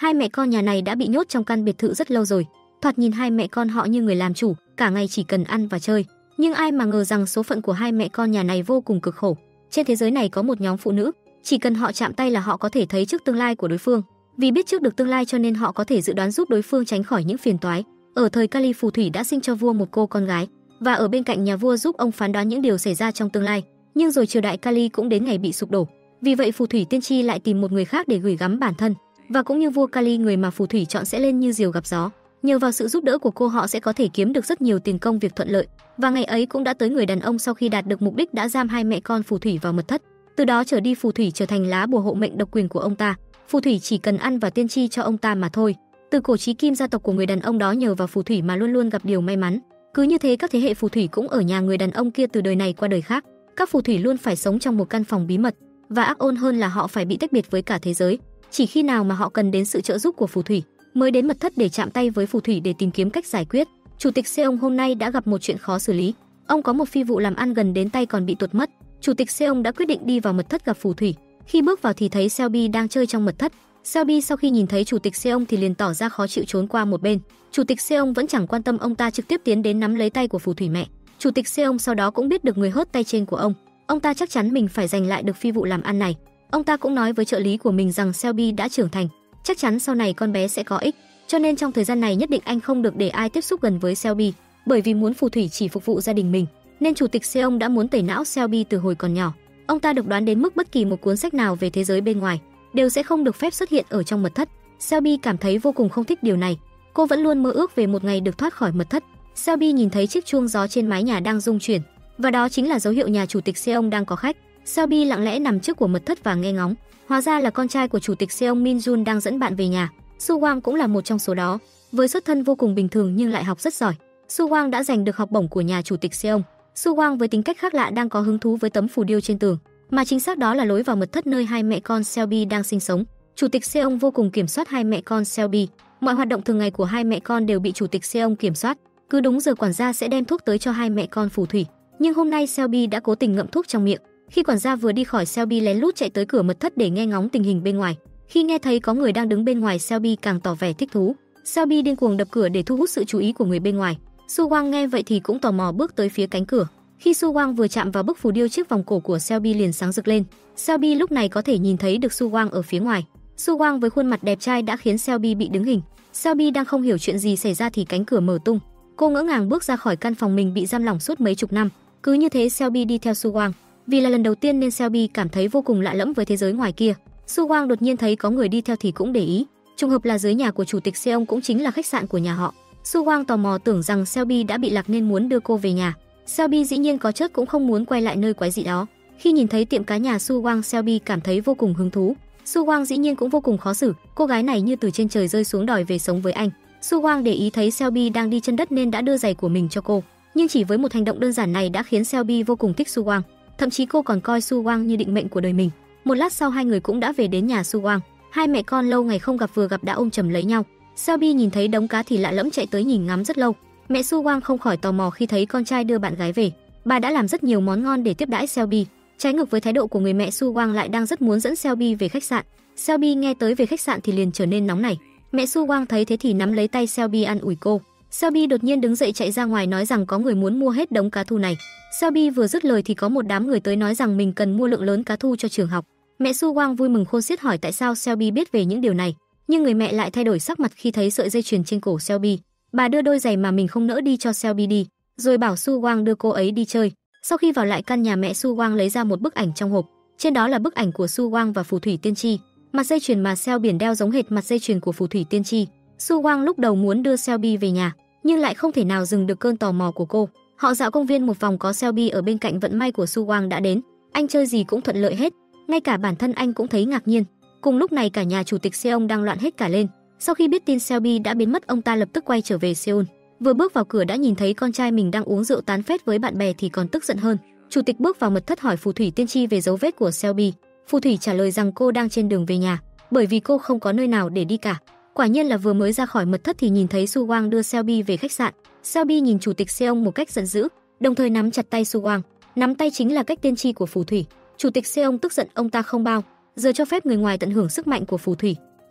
Hai mẹ con nhà này đã bị nhốt trong căn biệt thự rất lâu rồi. Thoạt nhìn hai mẹ con họ như người làm chủ, cả ngày chỉ cần ăn và chơi. Nhưng ai mà ngờ rằng số phận của hai mẹ con nhà này vô cùng cực khổ. Trên thế giới này có một nhóm phụ nữ, chỉ cần họ chạm tay là họ có thể thấy trước tương lai của đối phương. Vì biết trước được tương lai cho nên họ có thể dự đoán giúp đối phương tránh khỏi những phiền toái. Ở thời Kali, phù thủy đã sinh cho vua một cô con gái và ở bên cạnh nhà vua giúp ông phán đoán những điều xảy ra trong tương lai. Nhưng rồi triều đại Kali cũng đến ngày bị sụp đổ. Vì vậy phù thủy tiên tri lại tìm một người khác để gửi gắm bản thân. Và cũng như vua Kali, người mà phù thủy chọn sẽ lên như diều gặp gió. Nhờ vào sự giúp đỡ của cô, họ sẽ có thể kiếm được rất nhiều tiền, công việc thuận lợi. Và ngày ấy cũng đã tới, người đàn ông sau khi đạt được mục đích đã giam hai mẹ con phù thủy vào mật thất. Từ đó trở đi phù thủy trở thành lá bùa hộ mệnh độc quyền của ông ta. Phù thủy chỉ cần ăn và tiên tri cho ông ta mà thôi. Từ cổ chí kim, gia tộc của người đàn ông đó nhờ vào phù thủy mà luôn luôn gặp điều may mắn. Cứ như thế các thế hệ phù thủy cũng ở nhà người đàn ông kia từ đời này qua đời khác. Các phù thủy luôn phải sống trong một căn phòng bí mật, và ác ôn hơn là họ phải bị tách biệt với cả thế giới. Chỉ khi nào mà họ cần đến sự trợ giúp của phù thủy mới đến mật thất để chạm tay với phù thủy để tìm kiếm cách giải quyết. Chủ tịch Seong hôm nay đã gặp một chuyện khó xử lý. Ông có một phi vụ làm ăn gần đến tay còn bị tuột mất. Chủ tịch Seong đã quyết định đi vào mật thất gặp phù thủy. Khi bước vào thì thấy Selby đang chơi trong mật thất. Selby sau khi nhìn thấy chủ tịch Seong thì liền tỏ ra khó chịu trốn qua một bên. Chủ tịch Seong vẫn chẳng quan tâm ông ta, trực tiếp tiến đến nắm lấy tay của phù thủy mẹ. Chủ tịch Seong sau đó cũng biết được người hớt tay trên của ông ta chắc chắn mình phải giành lại được phi vụ làm ăn này. Ông ta cũng nói với trợ lý của mình rằng Selby đã trưởng thành, chắc chắn sau này con bé sẽ có ích, cho nên trong thời gian này nhất định anh không được để ai tiếp xúc gần với Selby, bởi vì muốn phù thủy chỉ phục vụ gia đình mình, nên chủ tịch Seong đã muốn tẩy não Selby từ hồi còn nhỏ. Ông ta được đoán đến mức bất kỳ một cuốn sách nào về thế giới bên ngoài đều sẽ không được phép xuất hiện ở trong mật thất. Selby cảm thấy vô cùng không thích điều này. Cô vẫn luôn mơ ước về một ngày được thoát khỏi mật thất. Selby nhìn thấy chiếc chuông gió trên mái nhà đang rung chuyển, và đó chính là dấu hiệu nhà chủ tịch Seong đang có khách. Selby lặng lẽ nằm trước của mật thất và nghe ngóng. Hóa ra là con trai của chủ tịch Seong, Min Jun, đang dẫn bạn về nhà. Su Wang cũng là một trong số đó. Với xuất thân vô cùng bình thường nhưng lại học rất giỏi, Su Wang đã giành được học bổng của nhà chủ tịch Seong. Su Wang với tính cách khác lạ đang có hứng thú với tấm phù điêu trên tường, mà chính xác đó là lối vào mật thất nơi hai mẹ con Selby đang sinh sống. Chủ tịch Seong vô cùng kiểm soát hai mẹ con Selby. Mọi hoạt động thường ngày của hai mẹ con đều bị chủ tịch Seong kiểm soát. Cứ đúng giờ quản gia sẽ đem thuốc tới cho hai mẹ con phù thủy. Nhưng hôm nay Selby đã cố tình ngậm thuốc trong miệng. Khi quản gia vừa đi khỏi, Selby lén lút chạy tới cửa mật thất để nghe ngóng tình hình bên ngoài. Khi nghe thấy có người đang đứng bên ngoài, Selby càng tỏ vẻ thích thú. Selby điên cuồng đập cửa để thu hút sự chú ý của người bên ngoài. Su Wang nghe vậy thì cũng tò mò bước tới phía cánh cửa. Khi Su Wang vừa chạm vào bức phù điêu, chiếc vòng cổ của Selby liền sáng rực lên. Selby lúc này có thể nhìn thấy được Su Wang ở phía ngoài. Su Wang với khuôn mặt đẹp trai đã khiến Selby bị đứng hình. Selby đang không hiểu chuyện gì xảy ra thì cánh cửa mở tung. Cô ngỡ ngàng bước ra khỏi căn phòng mình bị giam lỏng suốt mấy chục năm. Cứ như thế Selby đi theo Su Wang. Vì là lần đầu tiên nên Selby cảm thấy vô cùng lạ lẫm với thế giới ngoài kia. Su Wang đột nhiên thấy có người đi theo thì cũng để ý. Trùng hợp là dưới nhà của chủ tịch Seong cũng chính là khách sạn của nhà họ. Su Wang tò mò tưởng rằng Selby đã bị lạc nên muốn đưa cô về nhà. Selby dĩ nhiên có chớt cũng không muốn quay lại nơi quái dị đó. Khi nhìn thấy tiệm cá nhà Su Wang, Selby cảm thấy vô cùng hứng thú. Su Wang dĩ nhiên cũng vô cùng khó xử, cô gái này như từ trên trời rơi xuống đòi về sống với anh. Su Wang để ý thấy Selby đang đi chân đất nên đã đưa giày của mình cho cô. Nhưng chỉ với một hành động đơn giản này đã khiến Selby vô cùng thích Su Wang. Thậm chí cô còn coi Su Wang như định mệnh của đời mình. Một lát sau hai người cũng đã về đến nhà Su Wang. Hai mẹ con lâu ngày không gặp vừa gặp đã ôm chầm lấy nhau. Selby nhìn thấy đống cá thì lạ lẫm chạy tới nhìn ngắm rất lâu. Mẹ Su Wang không khỏi tò mò khi thấy con trai đưa bạn gái về. Bà đã làm rất nhiều món ngon để tiếp đãi Selby. Trái ngược với thái độ của người mẹ, Su Wang lại đang rất muốn dẫn Selby về khách sạn. Selby nghe tới về khách sạn thì liền trở nên nóng nảy. Mẹ Su Wang thấy thế thì nắm lấy tay Selby an ủi cô. Selby đột nhiên đứng dậy chạy ra ngoài nói rằng có người muốn mua hết đống cá thu này. Selby vừa dứt lời thì có một đám người tới nói rằng mình cần mua lượng lớn cá thu cho trường học. Mẹ Su Wang vui mừng khôn xiết hỏi tại sao Selby biết về những điều này, nhưng người mẹ lại thay đổi sắc mặt khi thấy sợi dây chuyền trên cổ Selby. Bà đưa đôi giày mà mình không nỡ đi cho Selby đi, rồi bảo Su Wang đưa cô ấy đi chơi. Sau khi vào lại căn nhà, mẹ Su Wang lấy ra một bức ảnh trong hộp. Trên đó là bức ảnh của Su Wang và phù thủy tiên tri. Mặt dây chuyền mà Sel biển đeo giống hệt mặt dây chuyền của phù thủy tiên tri. Su Wang lúc đầu muốn đưa Selby về nhà, nhưng lại không thể nào dừng được cơn tò mò của cô. Họ dạo công viên một vòng, có Selby ở bên cạnh. Vận may của Su Wang đã đến, anh chơi gì cũng thuận lợi hết, ngay cả bản thân anh cũng thấy ngạc nhiên. Cùng lúc này cả nhà chủ tịch Seong đang loạn hết cả lên. Sau khi biết tin Selby đã biến mất, ông ta lập tức quay trở về Seoul. Vừa bước vào cửa đã nhìn thấy con trai mình đang uống rượu tán phét với bạn bè thì còn tức giận hơn. Chủ tịch bước vào mật thất hỏi phù thủy tiên tri về dấu vết của Selby. Phù thủy trả lời rằng cô đang trên đường về nhà, bởi vì cô không có nơi nào để đi cả. Quả nhiên là vừa mới ra khỏi mật thất thì nhìn thấy Su Wang đưa Selby về khách sạn. Selby nhìn chủ tịch Seong một cách giận dữ, đồng thời nắm chặt tay Su Wang. Nắm tay chính là cách tiên tri của phù thủy. Chủ tịch Seong tức giận, ông ta không bao giờ cho phép người ngoài tận hưởng sức mạnh của phù thủy.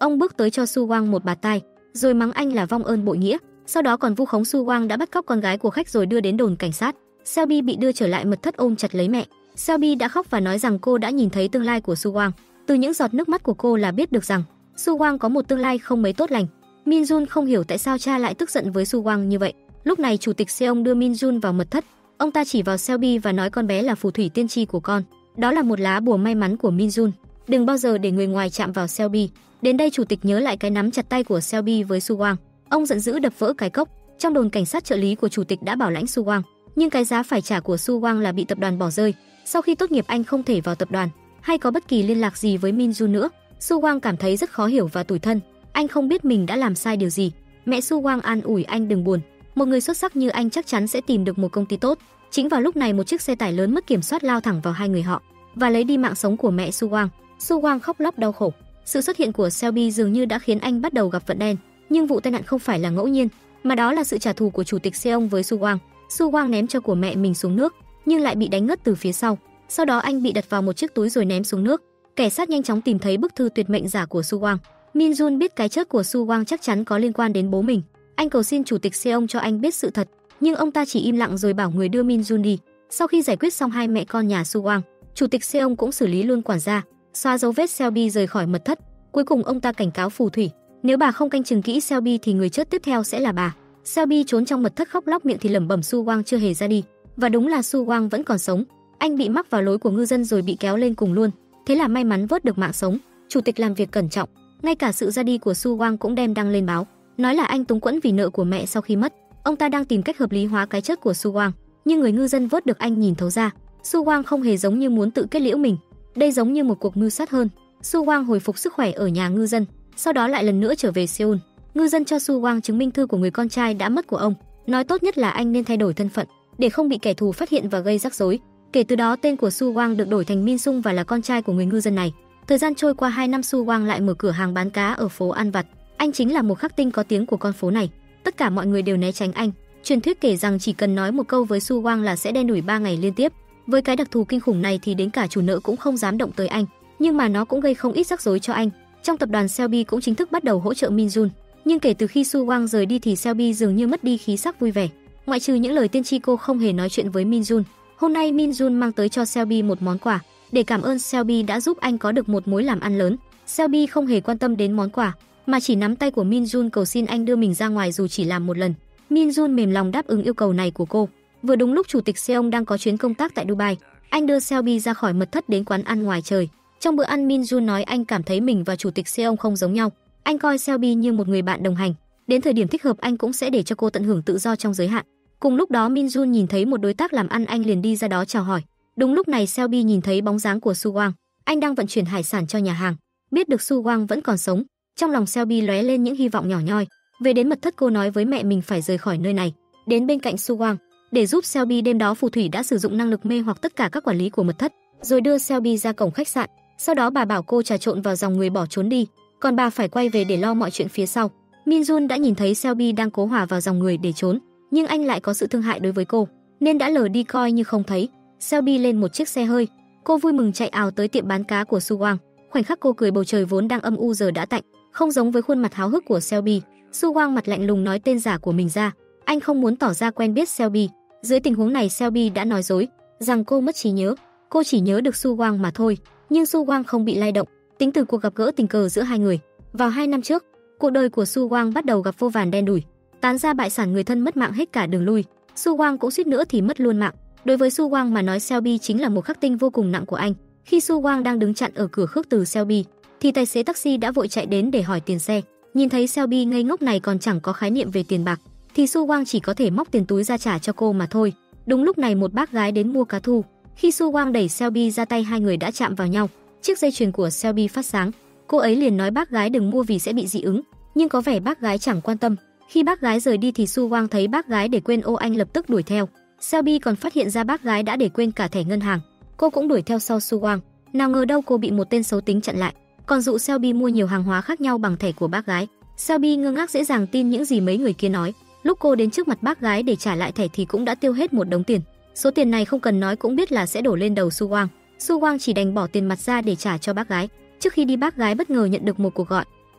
Ông bước tới cho Su Wang một bạt tai, rồi mắng anh là vong ơn bội nghĩa, sau đó còn vu khống Su Wang đã bắt cóc con gái của khách rồi đưa đến đồn cảnh sát. Selby bị đưa trở lại mật thất ôm chặt lấy mẹ. Selby đã khóc và nói rằng cô đã nhìn thấy tương lai của Su Wang. Từ những giọt nước mắt của cô là biết được rằng Su Wang có một tương lai không mấy tốt lành. Min Jun không hiểu tại sao cha lại tức giận với Su Wang như vậy. Lúc này chủ tịch Seong đưa Min Jun vào mật thất. Ông ta chỉ vào Selby và nói con bé là phù thủy tiên tri của con. Đó là một lá bùa may mắn của Min Jun. Đừng bao giờ để người ngoài chạm vào Selby. Đến đây chủ tịch nhớ lại cái nắm chặt tay của Selby với Su Wang. Ông giận dữ đập vỡ cái cốc. Trong đồn cảnh sát trợ lý của chủ tịch đã bảo lãnh Su Wang, nhưng cái giá phải trả của Su Wang là bị tập đoàn bỏ rơi. Sau khi tốt nghiệp anh không thể vào tập đoàn hay có bất kỳ liên lạc gì với Min Jun nữa. Su Wang cảm thấy rất khó hiểu và tủi thân. Anh không biết mình đã làm sai điều gì. Mẹ Su Wang an ủi anh đừng buồn. Một người xuất sắc như anh chắc chắn sẽ tìm được một công ty tốt. Chính vào lúc này một chiếc xe tải lớn mất kiểm soát lao thẳng vào hai người họ và lấy đi mạng sống của mẹ Su Wang. Su Wang khóc lóc đau khổ. Sự xuất hiện của Selby dường như đã khiến anh bắt đầu gặp vận đen. Nhưng vụ tai nạn không phải là ngẫu nhiên, mà đó là sự trả thù của chủ tịch Seong với Su Wang. Su Wang ném cho của mẹ mình xuống nước, nhưng lại bị đánh ngất từ phía sau. Sau đó anh bị đặt vào một chiếc túi rồi ném xuống nước. Cảnh sát nhanh chóng tìm thấy bức thư tuyệt mệnh giả của Su Wang. Min Jun biết cái chết của Su Wang chắc chắn có liên quan đến bố mình. Anh cầu xin chủ tịch Seong cho anh biết sự thật, nhưng ông ta chỉ im lặng rồi bảo người đưa Min Jun đi. Sau khi giải quyết xong hai mẹ con nhà Su Wang, chủ tịch Seong cũng xử lý luôn quản gia, xóa dấu vết Selby rời khỏi mật thất. Cuối cùng ông ta cảnh cáo phù thủy, nếu bà không canh chừng kỹ Selby thì người chết tiếp theo sẽ là bà. Selby trốn trong mật thất khóc lóc miệng thì lẩm bẩm Su Wang chưa hề ra đi, và đúng là Su Wang vẫn còn sống. Anh bị mắc vào lối của ngư dân rồi bị kéo lên cùng luôn, thế là may mắn vớt được mạng sống. Chủ tịch làm việc cẩn trọng, ngay cả sự ra đi của Su Wang cũng đem đăng lên báo, nói là anh túng quẫn vì nợ của mẹ sau khi mất. Ông ta đang tìm cách hợp lý hóa cái chết của Su Wang, nhưng người ngư dân vớt được anh nhìn thấu ra, Su Wang không hề giống như muốn tự kết liễu mình, đây giống như một cuộc mưu sát hơn. Su Wang hồi phục sức khỏe ở nhà ngư dân, sau đó lại lần nữa trở về Seoul. Ngư dân cho Su Wang chứng minh thư của người con trai đã mất của ông, nói tốt nhất là anh nên thay đổi thân phận để không bị kẻ thù phát hiện và gây rắc rối. Kể từ đó tên của Su Wang được đổi thành Min Sung và là con trai của người ngư dân này. Thời gian trôi qua 2 năm, Su Wang lại mở cửa hàng bán cá ở phố ăn vặt. Anh chính là một khắc tinh có tiếng của con phố này. Tất cả mọi người đều né tránh anh. Truyền thuyết kể rằng chỉ cần nói một câu với Su Wang là sẽ đen đủi 3 ngày liên tiếp. Với cái đặc thù kinh khủng này thì đến cả chủ nợ cũng không dám động tới anh. Nhưng mà nó cũng gây không ít rắc rối cho anh. Trong tập đoàn Selby cũng chính thức bắt đầu hỗ trợ Min Jun. Nhưng kể từ khi Su Wang rời đi thì Selby dường như mất đi khí sắc vui vẻ. Ngoại trừ những lời tiên tri, cô không hề nói chuyện với Min Jun. Hôm nay Min Jun mang tới cho Selby một món quà để cảm ơn Selby đã giúp anh có được một mối làm ăn lớn. Selby không hề quan tâm đến món quà, mà chỉ nắm tay của Min Jun cầu xin anh đưa mình ra ngoài dù chỉ làm một lần. Min Jun mềm lòng đáp ứng yêu cầu này của cô. Vừa đúng lúc chủ tịch Seong đang có chuyến công tác tại Dubai, anh đưa Selby ra khỏi mật thất đến quán ăn ngoài trời. Trong bữa ăn, Min Jun nói anh cảm thấy mình và chủ tịch Seong không giống nhau. Anh coi Selby như một người bạn đồng hành. Đến thời điểm thích hợp anh cũng sẽ để cho cô tận hưởng tự do trong giới hạn. Cùng lúc đó Min Jun nhìn thấy một đối tác làm ăn, anh liền đi ra đó chào hỏi. Đúng lúc này Selby nhìn thấy bóng dáng của Su Wang. Anh đang vận chuyển hải sản cho nhà hàng. Biết được Su Wang vẫn còn sống, trong lòng Selby lóe lên những hy vọng nhỏ nhoi. Về đến mật thất, cô nói với mẹ mình phải rời khỏi nơi này, đến bên cạnh Su Wang. Để giúp Selby, đêm đó phù thủy đã sử dụng năng lực mê hoặc tất cả các quản lý của mật thất, rồi đưa Selby ra cổng khách sạn. Sau đó bà bảo cô trà trộn vào dòng người bỏ trốn đi, còn bà phải quay về để lo mọi chuyện phía sau. Min Jun đã nhìn thấy Selby đang cố hòa vào dòng người để trốn, nhưng anh lại có sự thương hại đối với cô, nên đã lờ đi coi như không thấy. Selby lên một chiếc xe hơi, cô vui mừng chạy ào tới tiệm bán cá của Su Wang. Khoảnh khắc cô cười, bầu trời vốn đang âm u giờ đã tạnh, không giống với khuôn mặt háo hức của Selby. Su Wang mặt lạnh lùng nói tên giả của mình ra, anh không muốn tỏ ra quen biết Selby. Dưới tình huống này Selby đã nói dối rằng cô mất trí nhớ, cô chỉ nhớ được Su Wang mà thôi. Nhưng Su Wang không bị lay động, tính từ cuộc gặp gỡ tình cờ giữa hai người. Vào 2 năm trước, cuộc đời của Su Wang bắt đầu gặp vô vàn đen đủi, tán ra bại sản, người thân mất mạng hết cả đường lui. Su Wang cũng suýt nữa thì mất luôn mạng. Đối với Su Wang mà nói, Selby chính là một khắc tinh vô cùng nặng của anh. Khi Su Wang đang đứng chặn ở cửa khước từ Selby, thì tài xế taxi đã vội chạy đến để hỏi tiền xe. Nhìn thấy Selby ngây ngốc này còn chẳng có khái niệm về tiền bạc, thì Su Wang chỉ có thể móc tiền túi ra trả cho cô mà thôi. Đúng lúc này một bác gái đến mua cá thu. Khi Su Wang đẩy Selby ra, tay hai người đã chạm vào nhau. Chiếc dây chuyền của Selby phát sáng. Cô ấy liền nói bác gái đừng mua vì sẽ bị dị ứng, nhưng có vẻ bác gái chẳng quan tâm. Khi bác gái rời đi thì Su Wang thấy bác gái để quên ô, anh lập tức đuổi theo. Selby còn phát hiện ra bác gái đã để quên cả thẻ ngân hàng. Cô cũng đuổi theo sau Su Wang. Nào ngờ đâu cô bị một tên xấu tính chặn lại, còn dụ Selby mua nhiều hàng hóa khác nhau bằng thẻ của bác gái. Selby ngơ ngác dễ dàng tin những gì mấy người kia nói. Lúc cô đến trước mặt bác gái để trả lại thẻ thì cũng đã tiêu hết một đống tiền. Số tiền này không cần nói cũng biết là sẽ đổ lên đầu Su Wang. Su Wang chỉ đành bỏ tiền mặt ra để trả cho bác gái. Trước khi đi, bác gái bất ngờ nhận được một cuộc gọi.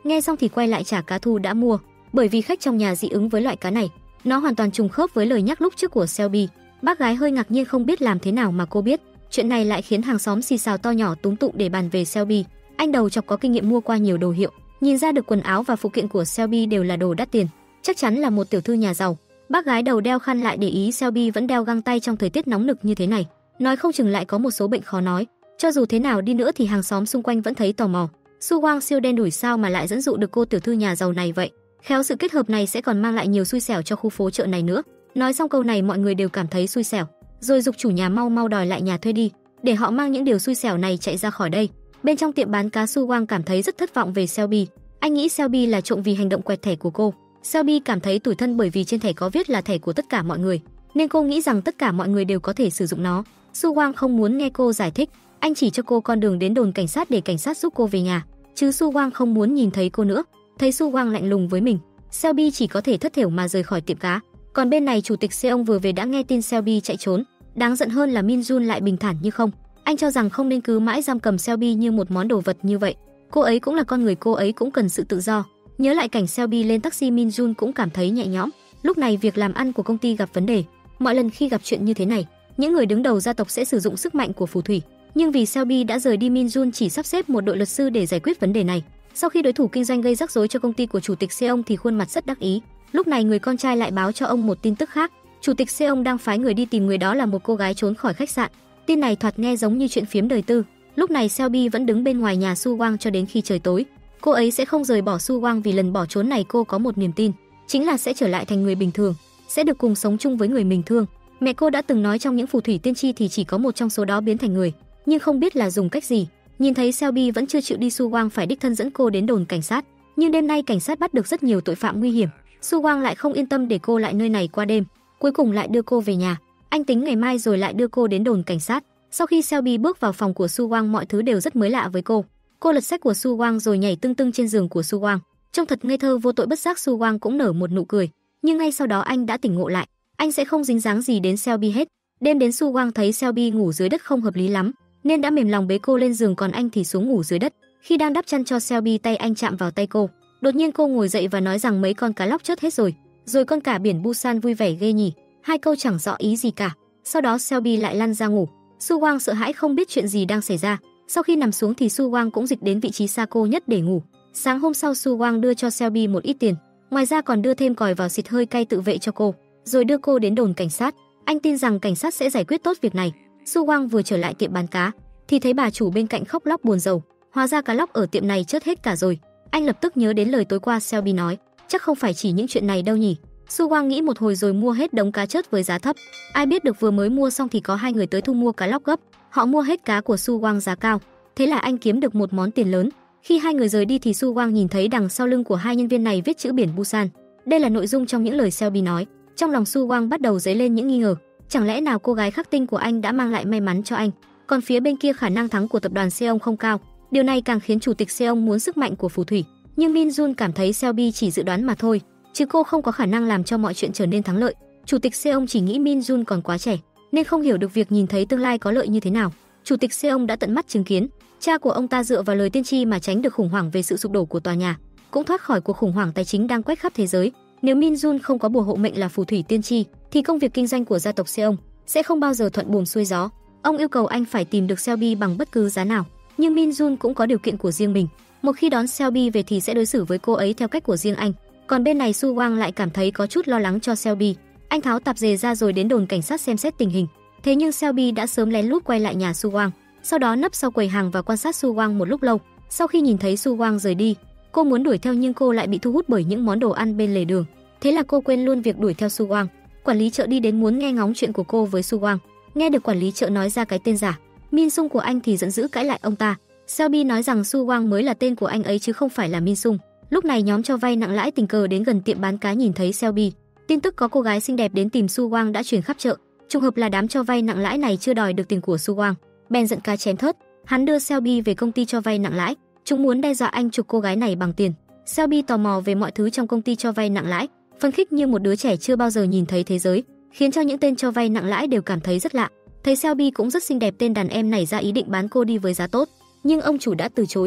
Nghe xong thì quay lại trả cá thu đã mua, bởi vì khách trong nhà dị ứng với loại cá này. Nó hoàn toàn trùng khớp với lời nhắc lúc trước của Selby. Bác gái hơi ngạc nhiên không biết làm thế nào mà cô biết. Chuyện này lại khiến hàng xóm xì xào to nhỏ túm tụng để bàn về Selby. Anh đầu chọc có kinh nghiệm mua qua nhiều đồ hiệu, nhìn ra được quần áo và phụ kiện của Selby đều là đồ đắt tiền, chắc chắn là một tiểu thư nhà giàu. Bác gái đầu đeo khăn lại để ý Selby vẫn đeo găng tay trong thời tiết nóng nực như thế này, nói không chừng lại có một số bệnh khó nói. Cho dù thế nào đi nữa thì hàng xóm xung quanh vẫn thấy tò mò. Su Wang siêu đen đủi sao mà lại dẫn dụ được cô tiểu thư nhà giàu này vậy? Khéo sự kết hợp này sẽ còn mang lại nhiều xui xẻo cho khu phố chợ này nữa. Nói xong câu này mọi người đều cảm thấy xui xẻo, rồi giục chủ nhà mau mau đòi lại nhà thuê đi, để họ mang những điều xui xẻo này chạy ra khỏi đây. Bên trong tiệm bán cá, Su Wang cảm thấy rất thất vọng về Selby. Anh nghĩ Selby là trộm vì hành động quẹt thẻ của cô. Selby cảm thấy tủi thân bởi vì trên thẻ có viết là thẻ của tất cả mọi người, nên cô nghĩ rằng tất cả mọi người đều có thể sử dụng nó. Su Wang không muốn nghe cô giải thích, anh chỉ cho cô con đường đến đồn cảnh sát để cảnh sát giúp cô về nhà, chứ Su Wang không muốn nhìn thấy cô nữa. Thấy Su Wang lạnh lùng với mình, Selby chỉ có thể thất thểu mà rời khỏi tiệm cá. Còn bên này chủ tịch Seong vừa về đã nghe tin Selby chạy trốn. Đáng giận hơn là Min Jun lại bình thản như không. Anh cho rằng không nên cứ mãi giam cầm Selby như một món đồ vật như vậy. Cô ấy cũng là con người, cô ấy cũng cần sự tự do. Nhớ lại cảnh Selby lên taxi, Min Jun cũng cảm thấy nhẹ nhõm. Lúc này việc làm ăn của công ty gặp vấn đề. Mọi lần khi gặp chuyện như thế này, những người đứng đầu gia tộc sẽ sử dụng sức mạnh của phù thủy. Nhưng vì Selby đã rời đi, Min Jun chỉ sắp xếp một đội luật sư để giải quyết vấn đề này. Sau khi đối thủ kinh doanh gây rắc rối cho công ty của chủ tịch Seong thì khuôn mặt rất đắc ý. Lúc này người con trai lại báo cho ông một tin tức khác. Chủ tịch Seong đang phái người đi tìm người, đó là một cô gái trốn khỏi khách sạn. Tin này thoạt nghe giống như chuyện phiếm đời tư. Lúc này Selby vẫn đứng bên ngoài nhà Su Wang cho đến khi trời tối. Cô ấy sẽ không rời bỏ Su Wang vì lần bỏ trốn này cô có một niềm tin, chính là sẽ trở lại thành người bình thường, sẽ được cùng sống chung với người mình thương. Mẹ cô đã từng nói trong những phù thủy tiên tri thì chỉ có một trong số đó biến thành người, nhưng không biết là dùng cách gì. Nhìn thấy Selby vẫn chưa chịu đi, Su Wang phải đích thân dẫn cô đến đồn cảnh sát. Nhưng đêm nay cảnh sát bắt được rất nhiều tội phạm nguy hiểm. Su Wang lại không yên tâm để cô lại nơi này qua đêm, cuối cùng lại đưa cô về nhà. Anh tính ngày mai rồi lại đưa cô đến đồn cảnh sát. Sau khi Selby bước vào phòng của Su Wang, mọi thứ đều rất mới lạ với cô. Cô lật sách của Su Wang rồi nhảy tưng tưng trên giường của Su Wang. Trông thật ngây thơ vô tội, bất giác Su Wang cũng nở một nụ cười. Nhưng ngay sau đó anh đã tỉnh ngộ lại, anh sẽ không dính dáng gì đến Selby hết. Đêm đến Su Wang thấy Selby ngủ dưới đất không hợp lý lắm, nên đã mềm lòng bế cô lên giường, còn anh thì xuống ngủ dưới đất. Khi đang đắp chăn cho Selby, tay anh chạm vào tay cô. Đột nhiên cô ngồi dậy và nói rằng mấy con cá lóc chết hết rồi. Rồi con cả biển Busan vui vẻ ghê nhỉ. Hai câu chẳng rõ ý gì cả. Sau đó Selby lại lăn ra ngủ. Su Wang sợ hãi không biết chuyện gì đang xảy ra. Sau khi nằm xuống thì Su Wang cũng dịch đến vị trí xa cô nhất để ngủ. Sáng hôm sau, Su Wang đưa cho Selby một ít tiền, ngoài ra còn đưa thêm còi vào xịt hơi cay tự vệ cho cô, rồi đưa cô đến đồn cảnh sát. Anh tin rằng cảnh sát sẽ giải quyết tốt việc này. Su Wang vừa trở lại tiệm bán cá thì thấy bà chủ bên cạnh khóc lóc buồn rầu. Hóa ra cá lóc ở tiệm này chết hết cả rồi. Anh lập tức nhớ đến lời tối qua Selby nói, chắc không phải chỉ những chuyện này đâu nhỉ. Su Wang nghĩ một hồi rồi mua hết đống cá chết với giá thấp. Ai biết được vừa mới mua xong thì có hai người tới thu mua cá lóc gấp. Họ mua hết cá của Su Wang giá cao. Thế là anh kiếm được một món tiền lớn. Khi hai người rời đi thì Su Wang nhìn thấy đằng sau lưng của hai nhân viên này viết chữ biển Busan. Đây là nội dung trong những lời Selby nói. Trong lòng Su Wang bắt đầu dấy lên những nghi ngờ. Chẳng lẽ nào cô gái khắc tinh của anh đã mang lại may mắn cho anh? Còn phía bên kia khả năng thắng của tập đoàn Seong không cao. Điều này càng khiến chủ tịch Seong muốn sức mạnh của phù thủy. Nhưng Min Jun cảm thấy Selby chỉ dự đoán mà thôi, chứ cô không có khả năng làm cho mọi chuyện trở nên thắng lợi. Chủ tịch Seong chỉ nghĩ Min Jun còn quá trẻ, nên không hiểu được việc nhìn thấy tương lai có lợi như thế nào. Chủ tịch Seong đã tận mắt chứng kiến, cha của ông ta dựa vào lời tiên tri mà tránh được khủng hoảng về sự sụp đổ của tòa nhà, cũng thoát khỏi cuộc khủng hoảng tài chính đang quét khắp thế giới. Nếu Min Jun không có bùa hộ mệnh là phù thủy tiên tri, thì công việc kinh doanh của gia tộc Seong sẽ không bao giờ thuận buồm xuôi gió. Ông yêu cầu anh phải tìm được Selby bằng bất cứ giá nào, nhưng Min Jun cũng có điều kiện của riêng mình. Một khi đón Selby về thì sẽ đối xử với cô ấy theo cách của riêng anh. Còn bên này Su Wang lại cảm thấy có chút lo lắng cho Selby. Anh tháo tạp dề ra rồi đến đồn cảnh sát xem xét tình hình. Thế nhưng Selby đã sớm lén lút quay lại nhà Su Wang, sau đó nấp sau quầy hàng và quan sát Su Wang một lúc lâu. Sau khi nhìn thấy Su Wang rời đi, cô muốn đuổi theo nhưng cô lại bị thu hút bởi những món đồ ăn bên lề đường. Thế là cô quên luôn việc đuổi theo Su Wang. Quản lý chợ đi đến muốn nghe ngóng chuyện của cô với Su Wang. Nghe được quản lý chợ nói ra cái tên giả Min Sung của anh thì giận dữ cãi lại ông ta. Selby nói rằng Su Wang mới là tên của anh ấy chứ không phải là Min Sung. Lúc này nhóm cho vay nặng lãi tình cờ đến gần tiệm bán cá nhìn thấy Selby. Tin tức có cô gái xinh đẹp đến tìm Su Wang đã truyền khắp chợ. Trùng hợp là đám cho vay nặng lãi này chưa đòi được tiền của Su Wang, bèn giận cá chém thớt. Hắn đưa Selby về công ty cho vay nặng lãi. Chúng muốn đe dọa anh chụp cô gái này bằng tiền. Selby tò mò về mọi thứ trong công ty cho vay nặng lãi, phấn khích như một đứa trẻ chưa bao giờ nhìn thấy thế giới, khiến cho những tên cho vay nặng lãi đều cảm thấy rất lạ. Thấy Selby cũng rất xinh đẹp, tên đàn em nảy ra ý định bán cô đi với giá tốt, nhưng ông chủ đã từ chối.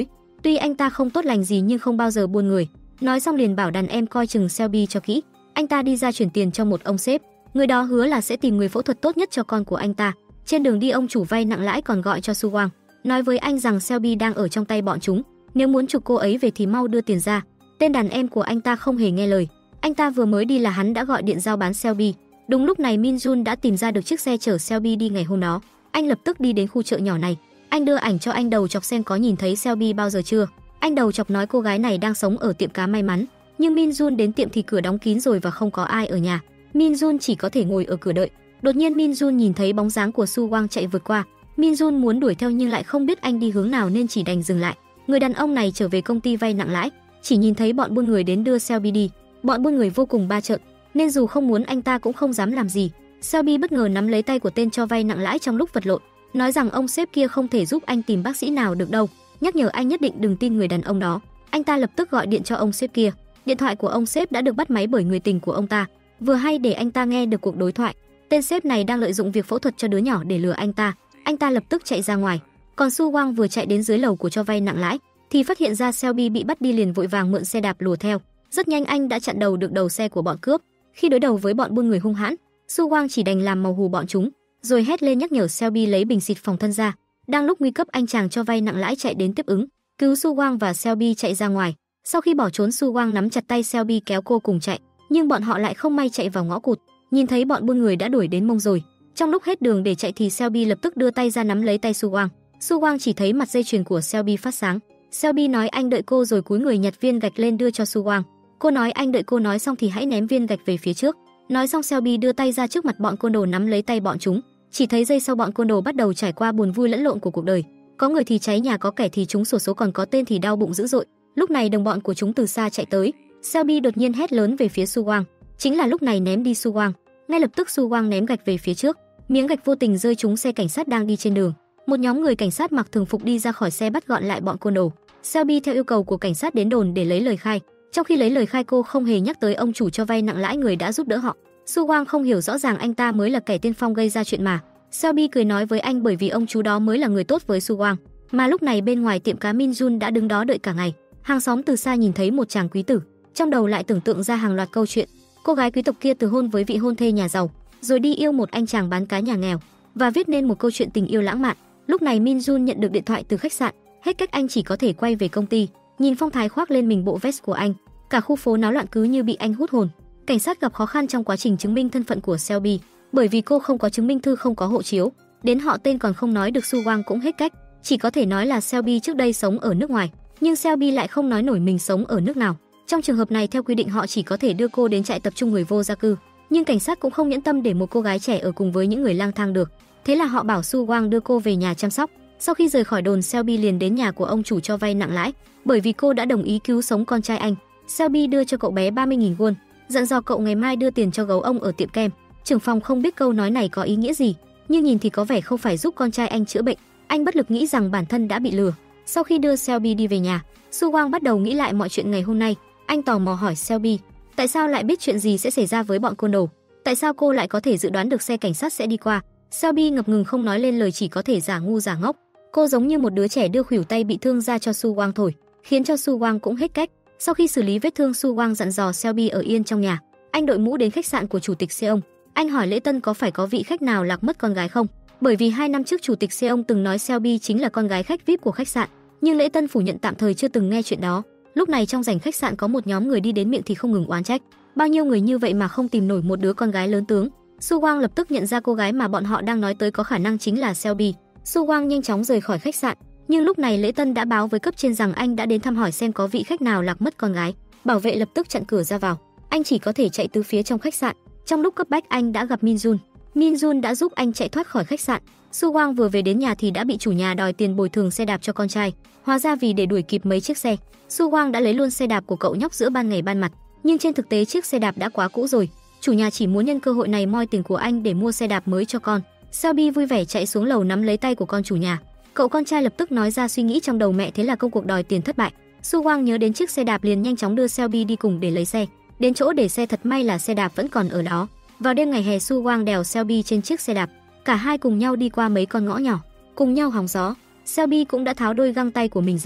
Tuy anh ta không tốt lành gì nhưng không bao giờ buôn người. Nói xong liền bảo đàn em coi chừng Selby cho kỹ. Anh ta đi ra chuyển tiền cho một ông sếp, người đó hứa là sẽ tìm người phẫu thuật tốt nhất cho con của anh ta. Trên đường đi ông chủ vay nặng lãi còn gọi cho Su Wang, nói với anh rằng Selby đang ở trong tay bọn chúng, nếu muốn chuộc cô ấy về thì mau đưa tiền ra. Tên đàn em của anh ta không hề nghe lời. Anh ta vừa mới đi là hắn đã gọi điện giao bán Selby. Đúng lúc này Min Jun đã tìm ra được chiếc xe chở Selby đi ngày hôm đó. Anh lập tức đi đến khu chợ nhỏ này. Anh đưa ảnh cho anh đầu chọc xem có nhìn thấy Selby bao giờ chưa. Anh đầu chọc nói cô gái này đang sống ở tiệm cá may mắn, nhưng Min Jun đến tiệm thì cửa đóng kín rồi và không có ai ở nhà. Min Jun chỉ có thể ngồi ở cửa đợi. Đột nhiên Min Jun nhìn thấy bóng dáng của Su Wang chạy vượt qua. Min Jun muốn đuổi theo nhưng lại không biết anh đi hướng nào nên chỉ đành dừng lại. Người đàn ông này trở về công ty vay nặng lãi, chỉ nhìn thấy bọn buôn người đến đưa Selby đi. Bọn buôn người vô cùng ba trợn, nên dù không muốn anh ta cũng không dám làm gì. Selby bất ngờ nắm lấy tay của tên cho vay nặng lãi trong lúc vật lộn, nói rằng ông sếp kia không thể giúp anh tìm bác sĩ nào được đâu, nhắc nhở anh nhất định đừng tin người đàn ông đó. Anh ta lập tức gọi điện cho ông sếp kia. Điện thoại của ông sếp đã được bắt máy bởi người tình của ông ta. Vừa hay để anh ta nghe được cuộc đối thoại. Tên sếp này đang lợi dụng việc phẫu thuật cho đứa nhỏ để lừa anh ta. Anh ta lập tức chạy ra ngoài. Còn Su Wang vừa chạy đến dưới lầu của cho vay nặng lãi thì phát hiện ra Selby bị bắt đi, liền vội vàng mượn xe đạp lùa theo. Rất nhanh anh đã chặn đầu được đầu xe của bọn cướp. Khi đối đầu với bọn buôn người hung hãn, Su Wang chỉ đành làm màu hù bọn chúng, rồi hét lên nhắc nhở Selby lấy bình xịt phòng thân ra. Đang lúc nguy cấp, anh chàng cho vay nặng lãi chạy đến tiếp ứng, cứu Su Wang và Selby chạy ra ngoài. Sau khi bỏ trốn, Su Wang nắm chặt tay Selby kéo cô cùng chạy, nhưng bọn họ lại không may chạy vào ngõ cụt. Nhìn thấy bọn buôn người đã đuổi đến mông rồi. Trong lúc hết đường để chạy thì Selby lập tức đưa tay ra nắm lấy tay Su Wang. Su Wang chỉ thấy mặt dây chuyền của Selby phát sáng. Selby nói anh đợi cô rồi cúi người nhặt viên gạch lên đưa cho Su Wang. Cô nói anh đợi cô nói xong thì hãy ném viên gạch về phía trước. Nói xong Selby đưa tay ra trước mặt bọn côn đồ nắm lấy tay bọn chúng. Chỉ thấy giây sau bọn côn đồ bắt đầu trải qua buồn vui lẫn lộn của cuộc đời. Có người thì cháy nhà, có kẻ thì trúng xổ số, còn có tên thì đau bụng dữ dội. Lúc này đồng bọn của chúng từ xa chạy tới. Selby đột nhiên hét lớn về phía Su Wang. Chính là lúc này ném đi Su Wang. Ngay lập tức Su Wang ném gạch về phía trước. Miếng gạch vô tình rơi trúng xe cảnh sát đang đi trên đường. Một nhóm người cảnh sát mặc thường phục đi ra khỏi xe bắt gọn lại bọn côn đồ. Selby theo yêu cầu của cảnh sát đến đồn để lấy lời khai. Trong khi lấy lời khai, cô không hề nhắc tới ông chủ cho vay nặng lãi, người đã giúp đỡ họ. Su Wang không hiểu rõ ràng anh ta mới là kẻ tiên phong gây ra chuyện mà. Selby cười nói với anh bởi vì ông chú đó mới là người tốt với Su Wang. Mà lúc này bên ngoài tiệm cá Min Jun đã đứng đó đợi cả ngày. Hàng xóm từ xa nhìn thấy một chàng quý tử, trong đầu lại tưởng tượng ra hàng loạt câu chuyện. Cô gái quý tộc kia từ hôn với vị hôn thê nhà giàu, rồi đi yêu một anh chàng bán cá nhà nghèo và viết nên một câu chuyện tình yêu lãng mạn. Lúc này Min Jun nhận được điện thoại từ khách sạn, hết cách anh chỉ có thể quay về công ty. Nhìn phong thái khoác lên mình bộ vest của anh, cả khu phố náo loạn cứ như bị anh hút hồn. Cảnh sát gặp khó khăn trong quá trình chứng minh thân phận của Selby, bởi vì cô không có chứng minh thư, không có hộ chiếu, đến họ tên còn không nói được. Su Wang cũng hết cách, chỉ có thể nói là Selby trước đây sống ở nước ngoài, nhưng Selby lại không nói nổi mình sống ở nước nào. Trong trường hợp này theo quy định họ chỉ có thể đưa cô đến trại tập trung người vô gia cư, nhưng cảnh sát cũng không nhẫn tâm để một cô gái trẻ ở cùng với những người lang thang được. Thế là họ bảo Su Wang đưa cô về nhà chăm sóc. Sau khi rời khỏi đồn, Selby liền đến nhà của ông chủ cho vay nặng lãi, bởi vì cô đã đồng ý cứu sống con trai anh. Selby đưa cho cậu bé 30.000 won, dặn dò cậu ngày mai đưa tiền cho gấu ông ở tiệm kem. Trưởng phòng không biết câu nói này có ý nghĩa gì, nhưng nhìn thì có vẻ không phải giúp con trai anh chữa bệnh. Anh bất lực nghĩ rằng bản thân đã bị lừa. Sau khi đưa Selby đi về nhà, Su Wang bắt đầu nghĩ lại mọi chuyện ngày hôm nay. Anh tò mò hỏi Selby, tại sao lại biết chuyện gì sẽ xảy ra với bọn côn đồ? Tại sao cô lại có thể dự đoán được xe cảnh sát sẽ đi qua? Selby ngập ngừng không nói lên lời, chỉ có thể giả ngu giả ngốc. Cô giống như một đứa trẻ đưa khuỷu tay bị thương ra cho Su Wang thổi, khiến cho Su Wang cũng hết cách. Sau khi xử lý vết thương, Su Wang dặn dò Selby ở yên trong nhà. Anh đội mũ đến khách sạn của chủ tịch Seong. Anh hỏi lễ tân có phải có vị khách nào lạc mất con gái không? Bởi vì 2 năm trước chủ tịch Seong từng nói Selby chính là con gái khách VIP của khách sạn, nhưng lễ tân phủ nhận tạm thời chưa từng nghe chuyện đó. Lúc này trong rảnh khách sạn có một nhóm người đi đến miệng thì không ngừng oán trách. Bao nhiêu người như vậy mà không tìm nổi một đứa con gái lớn tướng. Su Wang lập tức nhận ra cô gái mà bọn họ đang nói tới có khả năng chính là Selby. Su Wang nhanh chóng rời khỏi khách sạn, nhưng lúc này lễ tân đã báo với cấp trên rằng anh đã đến thăm hỏi xem có vị khách nào lạc mất con gái. Bảo vệ lập tức chặn cửa ra vào, anh chỉ có thể chạy từ phía trong khách sạn. Trong lúc cấp bách anh đã gặp Min Jun. Min Jun đã giúp anh chạy thoát khỏi khách sạn. Su Wang vừa về đến nhà thì đã bị chủ nhà đòi tiền bồi thường xe đạp cho con trai. Hóa ra vì để đuổi kịp mấy chiếc xe, Su Wang đã lấy luôn xe đạp của cậu nhóc giữa ban ngày ban mặt. Nhưng trên thực tế chiếc xe đạp đã quá cũ rồi. Chủ nhà chỉ muốn nhân cơ hội này moi tiền của anh để mua xe đạp mới cho con. Selby vui vẻ chạy xuống lầu nắm lấy tay của con chủ nhà. Cậu con trai lập tức nói ra suy nghĩ trong đầu mẹ, thế là công cuộc đòi tiền thất bại. Su Wang nhớ đến chiếc xe đạp liền nhanh chóng đưa Selby đi cùng để lấy xe. Đến chỗ để xe thật may là xe đạp vẫn còn ở đó. Vào đêm ngày hè, Su Wang đèo Selby trên chiếc xe đạp. Cả hai cùng nhau đi qua mấy con ngõ nhỏ, cùng nhau hóng gió. Selby cũng đã tháo đôi găng tay của mình ra.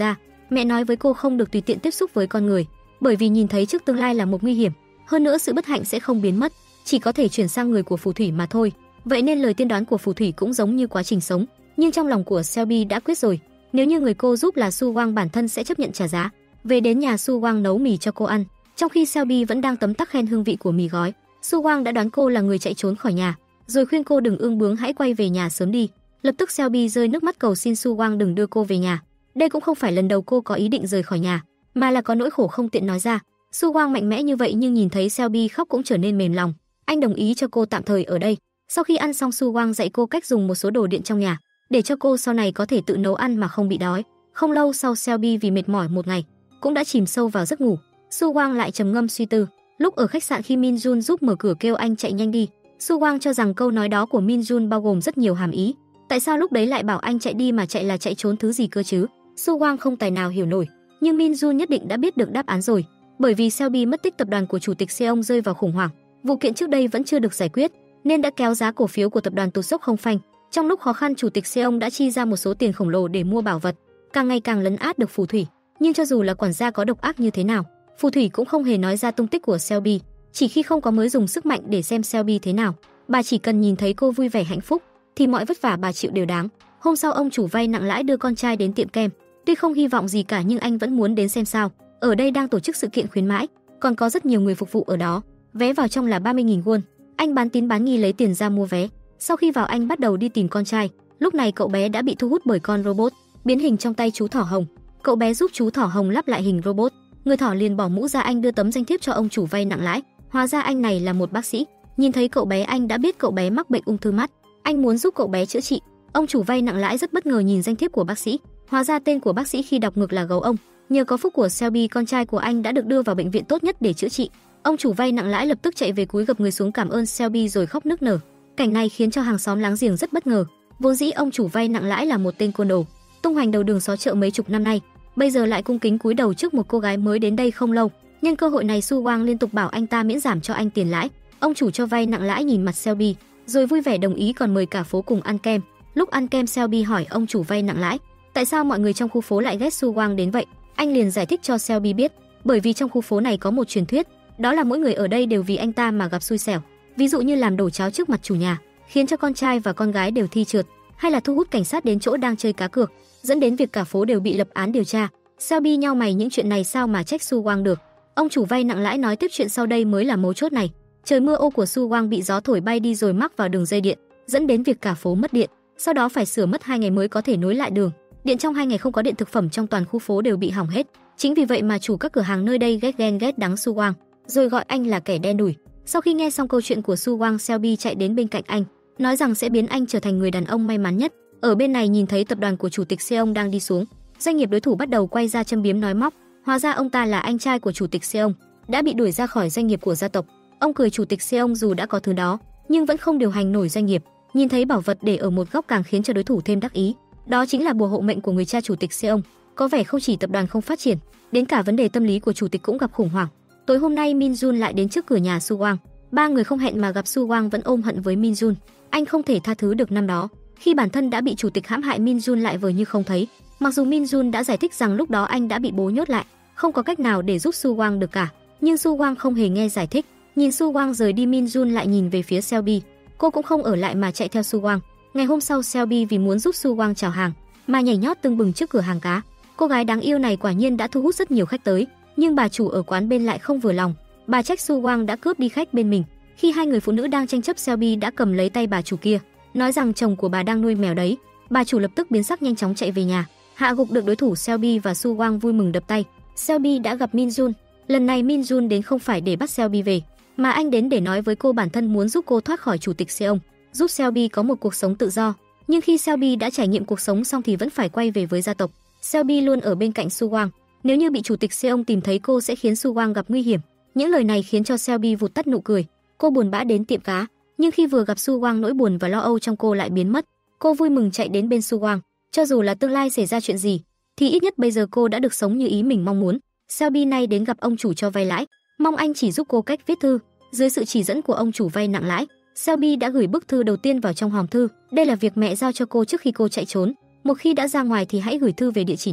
Mẹ nói với cô không được tùy tiện tiếp xúc với con người, bởi vì nhìn thấy trước tương lai là một nguy hiểm, hơn nữa sự bất hạnh sẽ không biến mất, chỉ có thể chuyển sang người của phù thủy mà thôi. Vậy nên lời tiên đoán của phù thủy cũng giống như quá trình sống, nhưng trong lòng của Selby đã quyết rồi, nếu như người cô giúp là Su Wang bản thân sẽ chấp nhận trả giá. Về đến nhà, Su Wang nấu mì cho cô ăn, trong khi Selby vẫn đang tấm tắc khen hương vị của mì gói. Su Wang đã đoán cô là người chạy trốn khỏi nhà, rồi khuyên cô đừng ương bướng, hãy quay về nhà sớm đi. Lập tức Selby rơi nước mắt cầu xin Su Wang đừng đưa cô về nhà. Đây cũng không phải lần đầu cô có ý định rời khỏi nhà, mà là có nỗi khổ không tiện nói ra. Su Wang mạnh mẽ như vậy nhưng nhìn thấy Selby khóc cũng trở nên mềm lòng. Anh đồng ý cho cô tạm thời ở đây. Sau khi ăn xong, Su Wang dạy cô cách dùng một số đồ điện trong nhà, để cho cô sau này có thể tự nấu ăn mà không bị đói. Không lâu sau, Selby vì mệt mỏi một ngày cũng đã chìm sâu vào giấc ngủ. Su Wang lại trầm ngâm suy tư. Lúc ở khách sạn, khi Min Jun giúp mở cửa kêu anh chạy nhanh đi, Su Wang cho rằng câu nói đó của Min Jun bao gồm rất nhiều hàm ý. Tại sao lúc đấy lại bảo anh chạy đi, mà chạy là chạy trốn thứ gì cơ chứ? Su Wang không tài nào hiểu nổi, nhưng Min Jun nhất định đã biết được đáp án rồi, bởi vì Selby mất tích, tập đoàn của chủ tịch Seong rơi vào khủng hoảng, vụ kiện trước đây vẫn chưa được giải quyết, nên đã kéo giá cổ phiếu của tập đoàn tụt dốc không phanh. Trong lúc khó khăn, chủ tịch Seong đã chi ra một số tiền khổng lồ để mua bảo vật, càng ngày càng lấn át được phù thủy. Nhưng cho dù là quản gia có độc ác như thế nào, phù thủy cũng không hề nói ra tung tích của Selby, chỉ khi không có mới dùng sức mạnh để xem Selby thế nào. Bà chỉ cần nhìn thấy cô vui vẻ hạnh phúc thì mọi vất vả bà chịu đều đáng. Hôm sau, ông chủ vay nặng lãi đưa con trai đến tiệm kem, tuy không hy vọng gì cả nhưng anh vẫn muốn đến xem sao. Ở đây đang tổ chức sự kiện khuyến mãi, còn có rất nhiều người phục vụ ở đó. Vé vào trong là 30.000 won. Anh bán tín bán nghi lấy tiền ra mua vé. Sau khi vào, anh bắt đầu đi tìm con trai. Lúc này cậu bé đã bị thu hút bởi con robot biến hình trong tay chú thỏ hồng. Cậu bé giúp chú thỏ hồng lắp lại hình robot. Người thỏ liền bỏ mũ ra. Anh đưa tấm danh thiếp cho ông chủ vay nặng lãi. Hóa ra anh này là một bác sĩ. Nhìn thấy cậu bé, anh đã biết cậu bé mắc bệnh ung thư mắt. Anh muốn giúp cậu bé chữa trị. Ông chủ vay nặng lãi rất bất ngờ nhìn danh thiếp của bác sĩ. Hóa ra tên của bác sĩ khi đọc ngược là gấu ông. Nhờ có phúc của Selby, con trai của anh đã được đưa vào bệnh viện tốt nhất để chữa trị. Ông chủ vay nặng lãi lập tức chạy về cúi gập người xuống cảm ơn Selby rồi khóc nức nở. Cảnh này khiến cho hàng xóm láng giềng rất bất ngờ. Vốn dĩ ông chủ vay nặng lãi là một tên côn đồ, tung hoành đầu đường xó chợ mấy chục năm nay, bây giờ lại cung kính cúi đầu trước một cô gái mới đến đây không lâu. Nhân cơ hội này, Su Wang liên tục bảo anh ta miễn giảm cho anh tiền lãi. Ông chủ cho vay nặng lãi nhìn mặt Selby, rồi vui vẻ đồng ý, còn mời cả phố cùng ăn kem. Lúc ăn kem, Selby hỏi ông chủ vay nặng lãi tại sao mọi người trong khu phố lại ghét Su Wang đến vậy. Anh liền giải thích cho Selby biết, bởi vì trong khu phố này có một truyền thuyết, đó là mỗi người ở đây đều vì anh ta mà gặp xui xẻo. Ví dụ như làm đổ cháo trước mặt chủ nhà, khiến cho con trai và con gái đều thi trượt, hay là thu hút cảnh sát đến chỗ đang chơi cá cược, dẫn đến việc cả phố đều bị lập án điều tra. Selby nhau mày, những chuyện này sao mà trách Su Wang được. Ông chủ vay nặng lãi nói tiếp, chuyện sau đây mới là mấu chốt này. Trời mưa, ô của Su Wang bị gió thổi bay đi rồi mắc vào đường dây điện, dẫn đến việc cả phố mất điện. Sau đó phải sửa mất 2 ngày mới có thể nối lại đường điện. Trong 2 ngày không có điện, thực phẩm trong toàn khu phố đều bị hỏng hết. Chính vì vậy mà chủ các cửa hàng nơi đây ghét đắng Su Wang, rồi gọi anh là kẻ đen đủi. Sau khi nghe xong câu chuyện của Su Wang, Selby chạy đến bên cạnh anh, nói rằng sẽ biến anh trở thành người đàn ông may mắn nhất. Ở bên này nhìn thấy tập đoàn của chủ tịch Seong đang đi xuống, doanh nghiệp đối thủ bắt đầu quay ra châm biếm nói móc. Hóa ra ông ta là anh trai của chủ tịch Seong, đã bị đuổi ra khỏi doanh nghiệp của gia tộc. Ông cười chủ tịch Seong dù đã có thứ đó, nhưng vẫn không điều hành nổi doanh nghiệp. Nhìn thấy bảo vật để ở một góc càng khiến cho đối thủ thêm đắc ý. Đó chính là bùa hộ mệnh của người cha chủ tịch Seong. Có vẻ không chỉ tập đoàn không phát triển, đến cả vấn đề tâm lý của chủ tịch cũng gặp khủng hoảng. Tối hôm nay, Min Jun lại đến trước cửa nhà Su Wang. Ba người không hẹn mà gặp. Su Wang vẫn ôm hận với Min Jun. Anh không thể tha thứ được năm đó, khi bản thân đã bị chủ tịch hãm hại, Min Jun lại vờ như không thấy. Mặc dù Min Jun đã giải thích rằng lúc đó anh đã bị bố nhốt lại, không có cách nào để giúp Su Wang được cả, nhưng Su Wang không hề nghe giải thích. Nhìn Su Wang rời đi, Min Jun lại nhìn về phía Selby. Cô cũng không ở lại mà chạy theo Su Wang. Ngày hôm sau, Selby vì muốn giúp Su Wang chào hàng mà nhảy nhót tưng bừng trước cửa hàng cá. Cô gái đáng yêu này quả nhiên đã thu hút rất nhiều khách tới, nhưng bà chủ ở quán bên lại không vừa lòng. Bà trách Su Wang đã cướp đi khách bên mình. Khi hai người phụ nữ đang tranh chấp, Selby đã cầm lấy tay bà chủ kia, nói rằng chồng của bà đang nuôi mèo đấy. Bà chủ lập tức biến sắc, nhanh chóng chạy về nhà, hạ gục được đối thủ. Selby và Su Wang vui mừng đập tay. Selby đã gặp Min Jun. Lần này Min Jun đến không phải để bắt Selby về, mà anh đến để nói với cô bản thân muốn giúp cô thoát khỏi chủ tịch Seong, giúp Selby có một cuộc sống tự do. Nhưng khi Selby đã trải nghiệm cuộc sống xong thì vẫn phải quay về với gia tộc. Selby luôn ở bên cạnh Su Wang. Nếu như bị chủ tịch Seong tìm thấy, cô sẽ khiến Su Wang gặp nguy hiểm. Những lời này khiến cho Selby vụt tắt nụ cười. Cô buồn bã đến tiệm cá, nhưng khi vừa gặp Su Wang, nỗi buồn và lo âu trong cô lại biến mất. Cô vui mừng chạy đến bên Su Wang. Cho dù là tương lai xảy ra chuyện gì, thì ít nhất bây giờ cô đã được sống như ý mình mong muốn. Selby nay đến gặp ông chủ cho vay lãi, mong anh chỉ giúp cô cách viết thư. Dưới sự chỉ dẫn của ông chủ vay nặng lãi, Selby đã gửi bức thư đầu tiên vào trong hòm thư. Đây là việc mẹ giao cho cô trước khi cô chạy trốn. Một khi đã ra ngoài thì hãy gửi thư về địa chỉ này.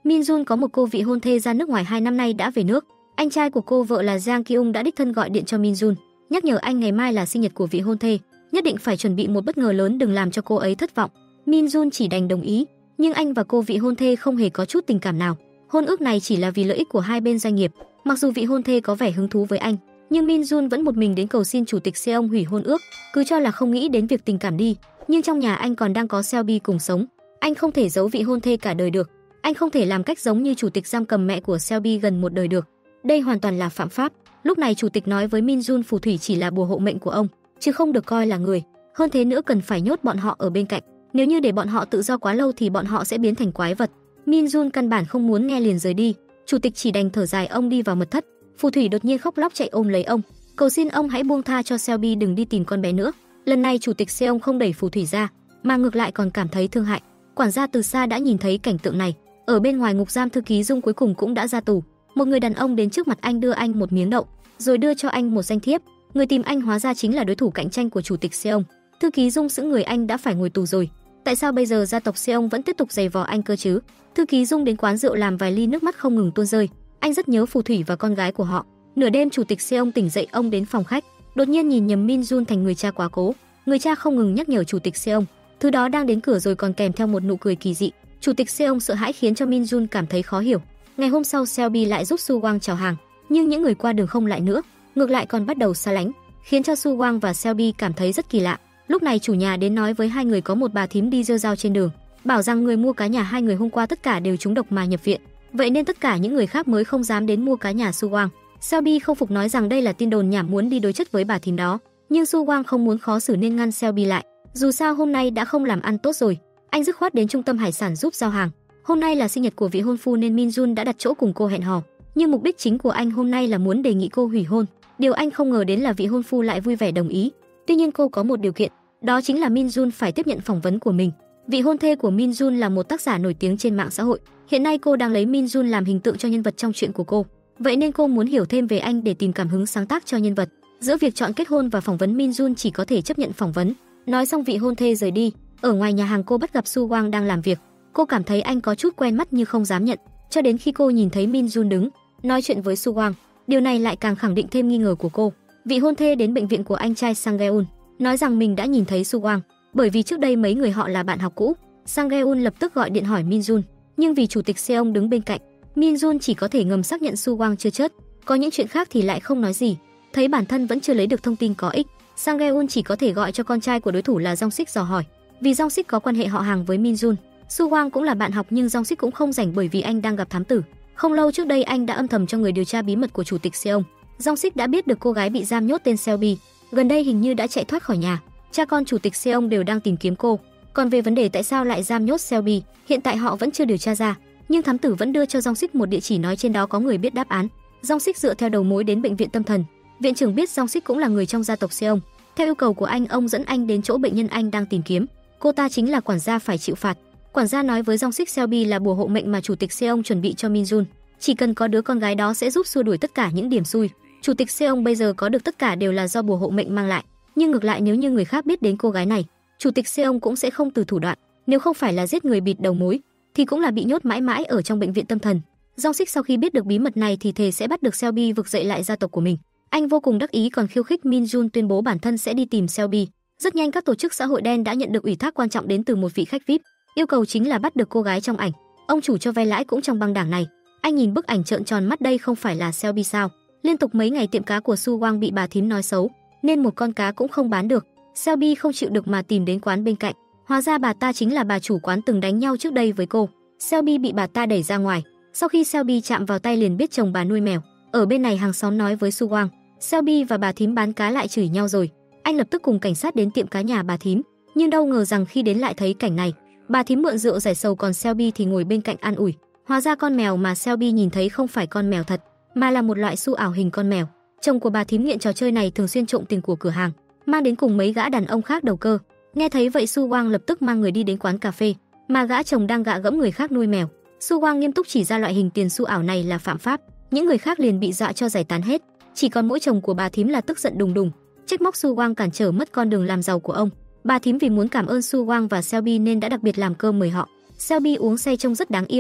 Min Jun có một cô vị hôn thê ra nước ngoài 2 năm nay đã về nước. Anh trai của cô vợ là Jang Kyung đã đích thân gọi điện cho Min Jun, nhắc nhở anh ngày mai là sinh nhật của vị hôn thê, nhất định phải chuẩn bị một bất ngờ lớn đừng làm cho cô ấy thất vọng. Min Jun chỉ đành đồng ý, nhưng anh và cô vị hôn thê không hề có chút tình cảm nào. Hôn ước này chỉ là vì lợi ích của hai bên doanh nghiệp. Mặc dù vị hôn thê có vẻ hứng thú với anh, nhưng Min Jun vẫn một mình đến cầu xin chủ tịch Seong hủy hôn ước, cứ cho là không nghĩ đến việc tình cảm đi. Nhưng trong nhà anh còn đang có Selby cùng sống, anh không thể giấu vị hôn thê cả đời được. Anh không thể làm cách giống như chủ tịch giam cầm mẹ của Selby gần một đời được. Đây hoàn toàn là phạm pháp. Lúc này chủ tịch nói với Min Jun phù thủy chỉ là bùa hộ mệnh của ông, chứ không được coi là người. Hơn thế nữa cần phải nhốt bọn họ ở bên cạnh. Nếu như để bọn họ tự do quá lâu thì bọn họ sẽ biến thành quái vật. Min Jun căn bản không muốn nghe liền rời đi. Chủ tịch chỉ đành thở dài ông đi vào mật thất. Phù thủy đột nhiên khóc lóc chạy ôm lấy ông, cầu xin ông hãy buông tha cho Selby đừng đi tìm con bé nữa. Lần này chủ tịch Seong không đẩy phù thủy ra, mà ngược lại còn cảm thấy thương hại. Quản gia từ xa đã nhìn thấy cảnh tượng này. Ở bên ngoài ngục giam thư ký Dung cuối cùng cũng đã ra tù. Một người đàn ông đến trước mặt anh đưa anh một miếng đậu, rồi đưa cho anh một danh thiếp. Người tìm anh hóa ra chính là đối thủ cạnh tranh của chủ tịch Seong. Thư ký Dung sững người, anh đã phải ngồi tù rồi, tại sao bây giờ gia tộc Seong vẫn tiếp tục giày vò anh cơ chứ? Thư ký Dung đến quán rượu làm vài ly, nước mắt không ngừng tuôn rơi. Anh rất nhớ phù thủy và con gái của họ. Nửa đêm chủ tịch Seong tỉnh dậy, ông đến phòng khách, đột nhiên nhìn nhầm Min Jun thành người cha quá cố. Người cha không ngừng nhắc nhở chủ tịch Seong, thứ đó đang đến cửa rồi, còn kèm theo một nụ cười kỳ dị. Chủ tịch Seong sợ hãi khiến cho Min Jun cảm thấy khó hiểu. Ngày hôm sau Selby lại giúp Su Wang chào hàng, nhưng những người qua đường không lại nữa, ngược lại còn bắt đầu xa lánh, khiến cho Su Wang và Selby cảm thấy rất kỳ lạ. Lúc này chủ nhà đến nói với hai người có một bà thím đi rêu rao trên đường, bảo rằng người mua cá nhà hai người hôm qua tất cả đều trúng độc mà nhập viện, vậy nên tất cả những người khác mới không dám đến mua cá nhà Su Wang. Selby không phục nói rằng đây là tin đồn nhảm, muốn đi đối chất với bà thím đó, nhưng Su Wang không muốn khó xử nên ngăn Selby lại. Dù sao hôm nay đã không làm ăn tốt rồi, anh dứt khoát đến trung tâm hải sản giúp giao hàng. Hôm nay là sinh nhật của vị hôn phu nên Min Jun đã đặt chỗ cùng cô hẹn hò, nhưng mục đích chính của anh hôm nay là muốn đề nghị cô hủy hôn. Điều anh không ngờ đến là vị hôn phu lại vui vẻ đồng ý. Tuy nhiên cô có một điều kiện, đó chính là Min Jun phải tiếp nhận phỏng vấn của mình. Vị hôn thê của Min Jun là một tác giả nổi tiếng trên mạng xã hội. Hiện nay cô đang lấy Min Jun làm hình tượng cho nhân vật trong chuyện của cô. Vậy nên cô muốn hiểu thêm về anh để tìm cảm hứng sáng tác cho nhân vật. Giữa việc chọn kết hôn và phỏng vấn, Min Jun chỉ có thể chấp nhận phỏng vấn. Nói xong vị hôn thê rời đi. Ở ngoài nhà hàng cô bắt gặp Su Wang đang làm việc. Cô cảm thấy anh có chút quen mắt nhưng không dám nhận, cho đến khi cô nhìn thấy Min Jun đứng nói chuyện với Su Wang. Điều này lại càng khẳng định thêm nghi ngờ của cô. Vị hôn thê đến bệnh viện của anh trai Sang Geun, nói rằng mình đã nhìn thấy Su Wang, bởi vì trước đây mấy người họ là bạn học cũ. Sang Geun lập tức gọi điện hỏi Min Jun, nhưng vì chủ tịch Seong đứng bên cạnh, Min Jun chỉ có thể ngầm xác nhận Su Wang chưa chết. Có những chuyện khác thì lại không nói gì. Thấy bản thân vẫn chưa lấy được thông tin có ích, Sang Geun chỉ có thể gọi cho con trai của đối thủ là Jong Sik dò hỏi, vì Jong Sik có quan hệ họ hàng với Min Jun. Su Wang cũng là bạn học nhưng Jong Sik cũng không rảnh bởi vì anh đang gặp thám tử. Không lâu trước đây anh đã âm thầm cho người điều tra bí mật của chủ tịch Seong. Jong Sik đã biết được cô gái bị giam nhốt tên Selby, gần đây hình như đã chạy thoát khỏi nhà. Cha con chủ tịch Seong đều đang tìm kiếm cô. Còn về vấn đề tại sao lại giam nhốt Selby, hiện tại họ vẫn chưa điều tra ra, nhưng thám tử vẫn đưa cho Jong Sik một địa chỉ, nói trên đó có người biết đáp án. Jong Sik dựa theo đầu mối đến bệnh viện tâm thần. Viện trưởng biết Jong Sik cũng là người trong gia tộc Seong. Theo yêu cầu của anh, ông dẫn anh đến chỗ bệnh nhân anh đang tìm kiếm. Cô ta chính là quản gia phải chịu phạt. Quản gia nói với Jong Sik Selby là bùa hộ mệnh mà chủ tịch Seong chuẩn bị cho Min Jun. Chỉ cần có đứa con gái đó sẽ giúp xua đuổi tất cả những điểm xui. Chủ tịch Seong bây giờ có được tất cả đều là do bùa hộ mệnh mang lại. Nhưng ngược lại nếu như người khác biết đến cô gái này, chủ tịch Seong cũng sẽ không từ thủ đoạn. Nếu không phải là giết người bịt đầu mối, thì cũng là bị nhốt mãi mãi ở trong bệnh viện tâm thần. Jong Sik sau khi biết được bí mật này thì thề sẽ bắt được Selby vực dậy lại gia tộc của mình. Anh vô cùng đắc ý còn khiêu khích Min Jun tuyên bố bản thân sẽ đi tìm Selby. Rất nhanh các tổ chức xã hội đen đã nhận được ủy thác quan trọng đến từ một vị khách VIP. Yêu cầu chính là bắt được cô gái trong ảnh. Ông chủ cho vay lãi cũng trong băng đảng này. Anh nhìn bức ảnh trợn tròn mắt, đây không phải là Selby sao? Liên tục mấy ngày tiệm cá của Su Wang bị bà thím nói xấu, nên một con cá cũng không bán được. Selby không chịu được mà tìm đến quán bên cạnh. Hóa ra bà ta chính là bà chủ quán từng đánh nhau trước đây với cô. Selby bị bà ta đẩy ra ngoài. Sau khi Selby chạm vào tay liền biết chồng bà nuôi mèo. Ở bên này hàng xóm nói với Su Wang, Selby và bà thím bán cá lại chửi nhau rồi. Anh lập tức cùng cảnh sát đến tiệm cá nhà bà thím, nhưng đâu ngờ rằng khi đến lại thấy cảnh này. Bà thím mượn rượu giải sầu còn Selby thì ngồi bên cạnh an ủi. Hóa ra con mèo mà Selby nhìn thấy không phải con mèo thật, mà là một loại su ảo hình con mèo. Chồng của bà thím nghiện trò chơi này, thường xuyên trộm tiền của cửa hàng, mang đến cùng mấy gã đàn ông khác đầu cơ. Nghe thấy vậy Su Wang lập tức mang người đi đến quán cà phê, mà gã chồng đang gạ gẫm người khác nuôi mèo. Su Wang nghiêm túc chỉ ra loại hình tiền su ảo này là phạm pháp, những người khác liền bị dọa cho giải tán hết. Chỉ còn mỗi chồng của bà thím là tức giận đùng đùng, trách móc Su Wang cản trở mất con đường làm giàu của ông. Bà thím vì muốn cảm ơn Su Wang và Selby nên đã đặc biệt làm cơm mời họ. Selby uống say trông rất đáng yêu.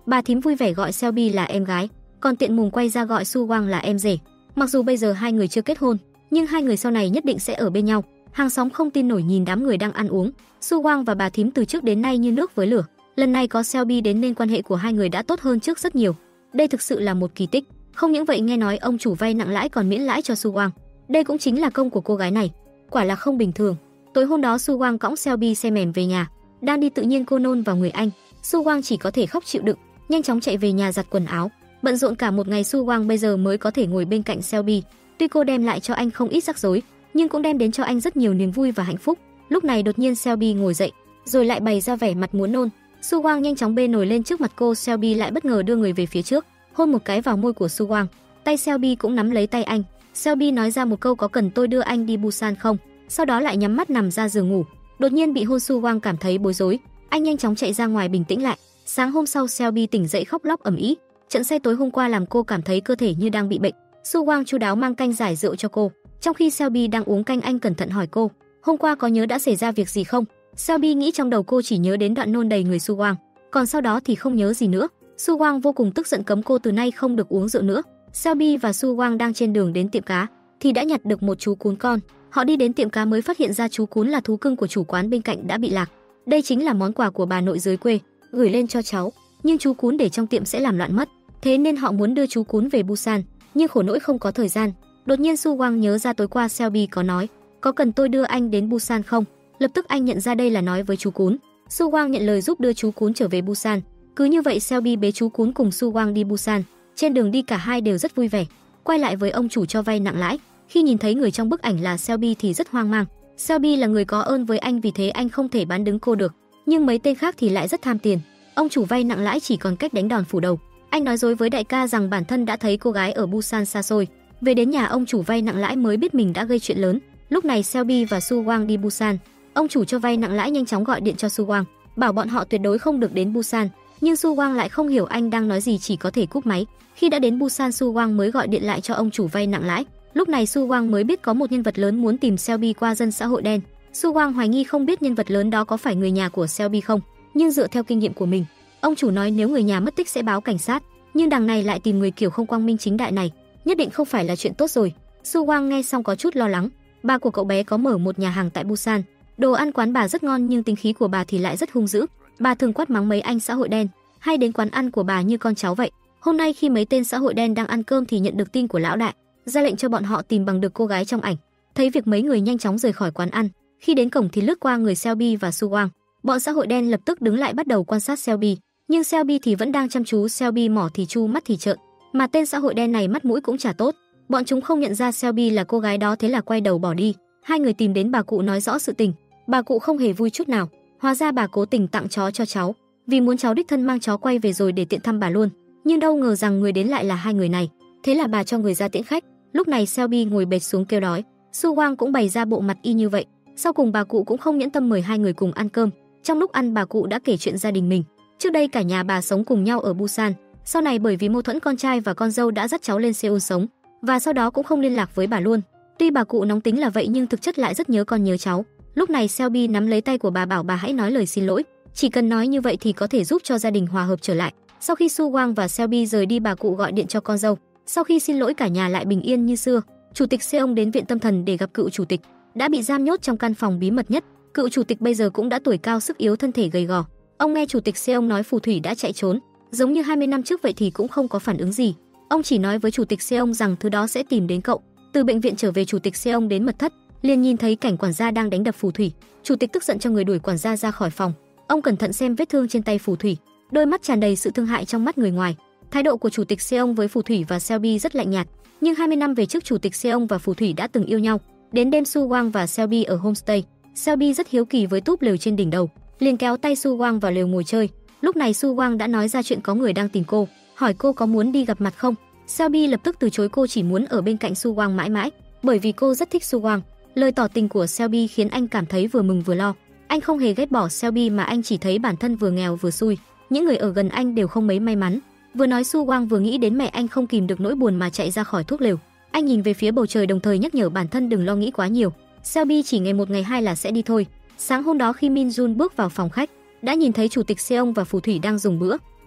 Bà thím vui vẻ gọi Selby là em gái, còn tiện mùng quay ra gọi Su Wang là em rể. Mặc dù bây giờ hai người chưa kết hôn, nhưng hai người sau này nhất định sẽ ở bên nhau. Hàng xóm không tin nổi nhìn đám người đang ăn uống. Su Wang và bà thím từ trước đến nay như nước với lửa. Lần này có Selby đến nên quan hệ của hai người đã tốt hơn trước rất nhiều. Đây thực sự là một kỳ tích. Không những vậy, nghe nói ông chủ vay nặng lãi còn miễn lãi cho Su Wang. Đây cũng chính là công của cô gái này. Quả là không bình thường. Tối hôm đó Su Wang cõng Selby xe mềm về nhà. Đang đi tự nhiên cô nôn vào người anh. Su Wang chỉ có thể khóc chịu đựng, nhanh chóng chạy về nhà giặt quần áo. Bận rộn cả một ngày, Su Wang bây giờ mới có thể ngồi bên cạnh Selby. Tuy cô đem lại cho anh không ít rắc rối, nhưng cũng đem đến cho anh rất nhiều niềm vui và hạnh phúc. Lúc này đột nhiên Selby ngồi dậy, rồi lại bày ra vẻ mặt muốn nôn. Su Wang nhanh chóng bê nồi lên trước mặt cô. Selby lại bất ngờ đưa người về phía trước, hôn một cái vào môi của Su Wang. Tay Selby cũng nắm lấy tay anh. Selby nói ra một câu có cần tôi đưa anh đi Busan không? Sau đó lại nhắm mắt nằm ra giường ngủ. Đột nhiên bị hôn, Su Wang cảm thấy bối rối. Anh nhanh chóng chạy ra ngoài bình tĩnh lại. Sáng hôm sau Selby tỉnh dậy khóc lóc ầm ĩ. Trận say tối hôm qua làm cô cảm thấy cơ thể như đang bị bệnh. Su Wang chu đáo mang canh giải rượu cho cô. Trong khi Selby đang uống canh, anh cẩn thận hỏi cô, hôm qua có nhớ đã xảy ra việc gì không? Selby nghĩ trong đầu cô chỉ nhớ đến đoạn nôn đầy người Su Wang, còn sau đó thì không nhớ gì nữa. Su Wang vô cùng tức giận cấm cô từ nay không được uống rượu nữa. Selby và Su Wang đang trên đường đến tiệm cá thì đã nhặt được một chú cún con. Họ đi đến tiệm cá mới phát hiện ra chú cún là thú cưng của chủ quán bên cạnh đã bị lạc. Đây chính là món quà của bà nội dưới quê gửi lên cho cháu, nhưng chú cún để trong tiệm sẽ làm loạn mất. Thế nên họ muốn đưa chú cún về Busan, nhưng khổ nỗi không có thời gian. Đột nhiên Su Wang nhớ ra tối qua Selby có nói, có cần tôi đưa anh đến Busan không? Lập tức anh nhận ra đây là nói với chú cún. Su Wang nhận lời giúp đưa chú cún trở về Busan. Cứ như vậy Selby bế chú cún cùng Su Wang đi Busan. Trên đường đi cả hai đều rất vui vẻ. Quay lại với ông chủ cho vay nặng lãi, khi nhìn thấy người trong bức ảnh là Selby thì rất hoang mang. Selby là người có ơn với anh, vì thế anh không thể bán đứng cô được. Nhưng mấy tên khác thì lại rất tham tiền. Ông chủ vay nặng lãi chỉ còn cách đánh đòn phủ đầu. Anh nói dối với đại ca rằng bản thân đã thấy cô gái ở Busan xa xôi. Về đến nhà, ông chủ vay nặng lãi mới biết mình đã gây chuyện lớn. Lúc này Selby và Su Wang đi Busan. Ông chủ cho vay nặng lãi nhanh chóng gọi điện cho Su Wang, bảo bọn họ tuyệt đối không được đến Busan. Nhưng Su Wang lại không hiểu anh đang nói gì, chỉ có thể cúp máy. Khi đã đến Busan, Su Wang mới gọi điện lại cho ông chủ vay nặng lãi. Lúc này Su Wang mới biết có một nhân vật lớn muốn tìm Selby qua dân xã hội đen. Su Wang hoài nghi không biết nhân vật lớn đó có phải người nhà của Selby không, nhưng dựa theo kinh nghiệm của mình, ông chủ nói nếu người nhà mất tích sẽ báo cảnh sát, nhưng đằng này lại tìm người kiểu không quang minh chính đại này, nhất định không phải là chuyện tốt rồi. Su Wang nghe xong có chút lo lắng. Bà của cậu bé có mở một nhà hàng tại Busan, đồ ăn quán bà rất ngon, nhưng tính khí của bà thì lại rất hung dữ. Bà thường quát mắng mấy anh xã hội đen hay đến quán ăn của bà như con cháu vậy. Hôm nay khi mấy tên xã hội đen đang ăn cơm thì nhận được tin của lão đại, ra lệnh cho bọn họ tìm bằng được cô gái trong ảnh. Thấy việc mấy người nhanh chóng rời khỏi quán ăn. Khi đến cổng thì lướt qua người Selby và Su Wang. Bọn xã hội đen lập tức đứng lại bắt đầu quan sát Selby, nhưng Selby thì vẫn đang chăm chú. Selby mỏ thì chu, mắt thì trợn, mà tên xã hội đen này mắt mũi cũng chả tốt. Bọn chúng không nhận ra Selby là cô gái đó, thế là quay đầu bỏ đi. Hai người tìm đến bà cụ nói rõ sự tình. Bà cụ không hề vui chút nào. Hóa ra bà cố tình tặng chó cho cháu, vì muốn cháu đích thân mang chó quay về rồi để tiện thăm bà luôn. Nhưng đâu ngờ rằng người đến lại là hai người này. Thế là bà cho người ra tiễn khách. Lúc này Selby ngồi bệt xuống kêu đói. Su Wang cũng bày ra bộ mặt y như vậy. Sau cùng bà cụ cũng không nhẫn tâm mời hai người cùng ăn cơm. Trong lúc ăn, bà cụ đã kể chuyện gia đình mình. Trước đây cả nhà bà sống cùng nhau ở Busan. Sau này bởi vì mâu thuẫn, con trai và con dâu đã dắt cháu lên Seoul sống, và sau đó cũng không liên lạc với bà luôn. Tuy bà cụ nóng tính là vậy nhưng thực chất lại rất nhớ con nhớ cháu. Lúc này Selby nắm lấy tay của bà bảo bà hãy nói lời xin lỗi. Chỉ cần nói như vậy thì có thể giúp cho gia đình hòa hợp trở lại. Sau khi Su Wang và Selby rời đi, bà cụ gọi điện cho con dâu. Sau khi xin lỗi, cả nhà lại bình yên như xưa. Chủ tịch Seong đến viện tâm thần để gặp cựu chủ tịch, đã bị giam nhốt trong căn phòng bí mật nhất. Cựu chủ tịch bây giờ cũng đã tuổi cao sức yếu, thân thể gầy gò. Ông nghe chủ tịch Seong nói phù thủy đã chạy trốn, giống như 20 năm trước vậy, thì cũng không có phản ứng gì. Ông chỉ nói với chủ tịch Seong rằng thứ đó sẽ tìm đến cậu. Từ bệnh viện trở về, chủ tịch Seong đến mật thất, liền nhìn thấy cảnh quản gia đang đánh đập phù thủy. Chủ tịch tức giận cho người đuổi quản gia ra khỏi phòng. Ông cẩn thận xem vết thương trên tay phù thủy, đôi mắt tràn đầy sự thương hại trong mắt người ngoài. Thái độ của chủ tịch Seong với phù thủy và Selby rất lạnh nhạt, nhưng 20 năm về trước chủ tịch Seong và phù thủy đã từng yêu nhau. Đến đêm Su Wang và Selby ở homestay, Selby rất hiếu kỳ với túp lều trên đỉnh đầu, liền kéo tay Su Wang vào lều ngồi chơi. Lúc này Su Wang đã nói ra chuyện có người đang tìm cô, hỏi cô có muốn đi gặp mặt không. Selby lập tức từ chối, cô chỉ muốn ở bên cạnh Su Wang mãi mãi, bởi vì cô rất thích Su Wang. Lời tỏ tình của Selby khiến anh cảm thấy vừa mừng vừa lo. Anh không hề ghét bỏ Selby mà anh chỉ thấy bản thân vừa nghèo vừa xui, những người ở gần anh đều không mấy may mắn. Vừa nói Su Wang vừa nghĩ đến mẹ anh, không kìm được nỗi buồn mà chạy ra khỏi thuốc lều. Anh nhìn về phía bầu trời, đồng thời nhắc nhở bản thân đừng lo nghĩ quá nhiều. Selby chỉ ngày một ngày hai là sẽ đi thôi. Sáng hôm đó khi Min Jun bước vào phòng khách, đã nhìn thấy chủ tịch Seong và phù thủy đang dùng bữa.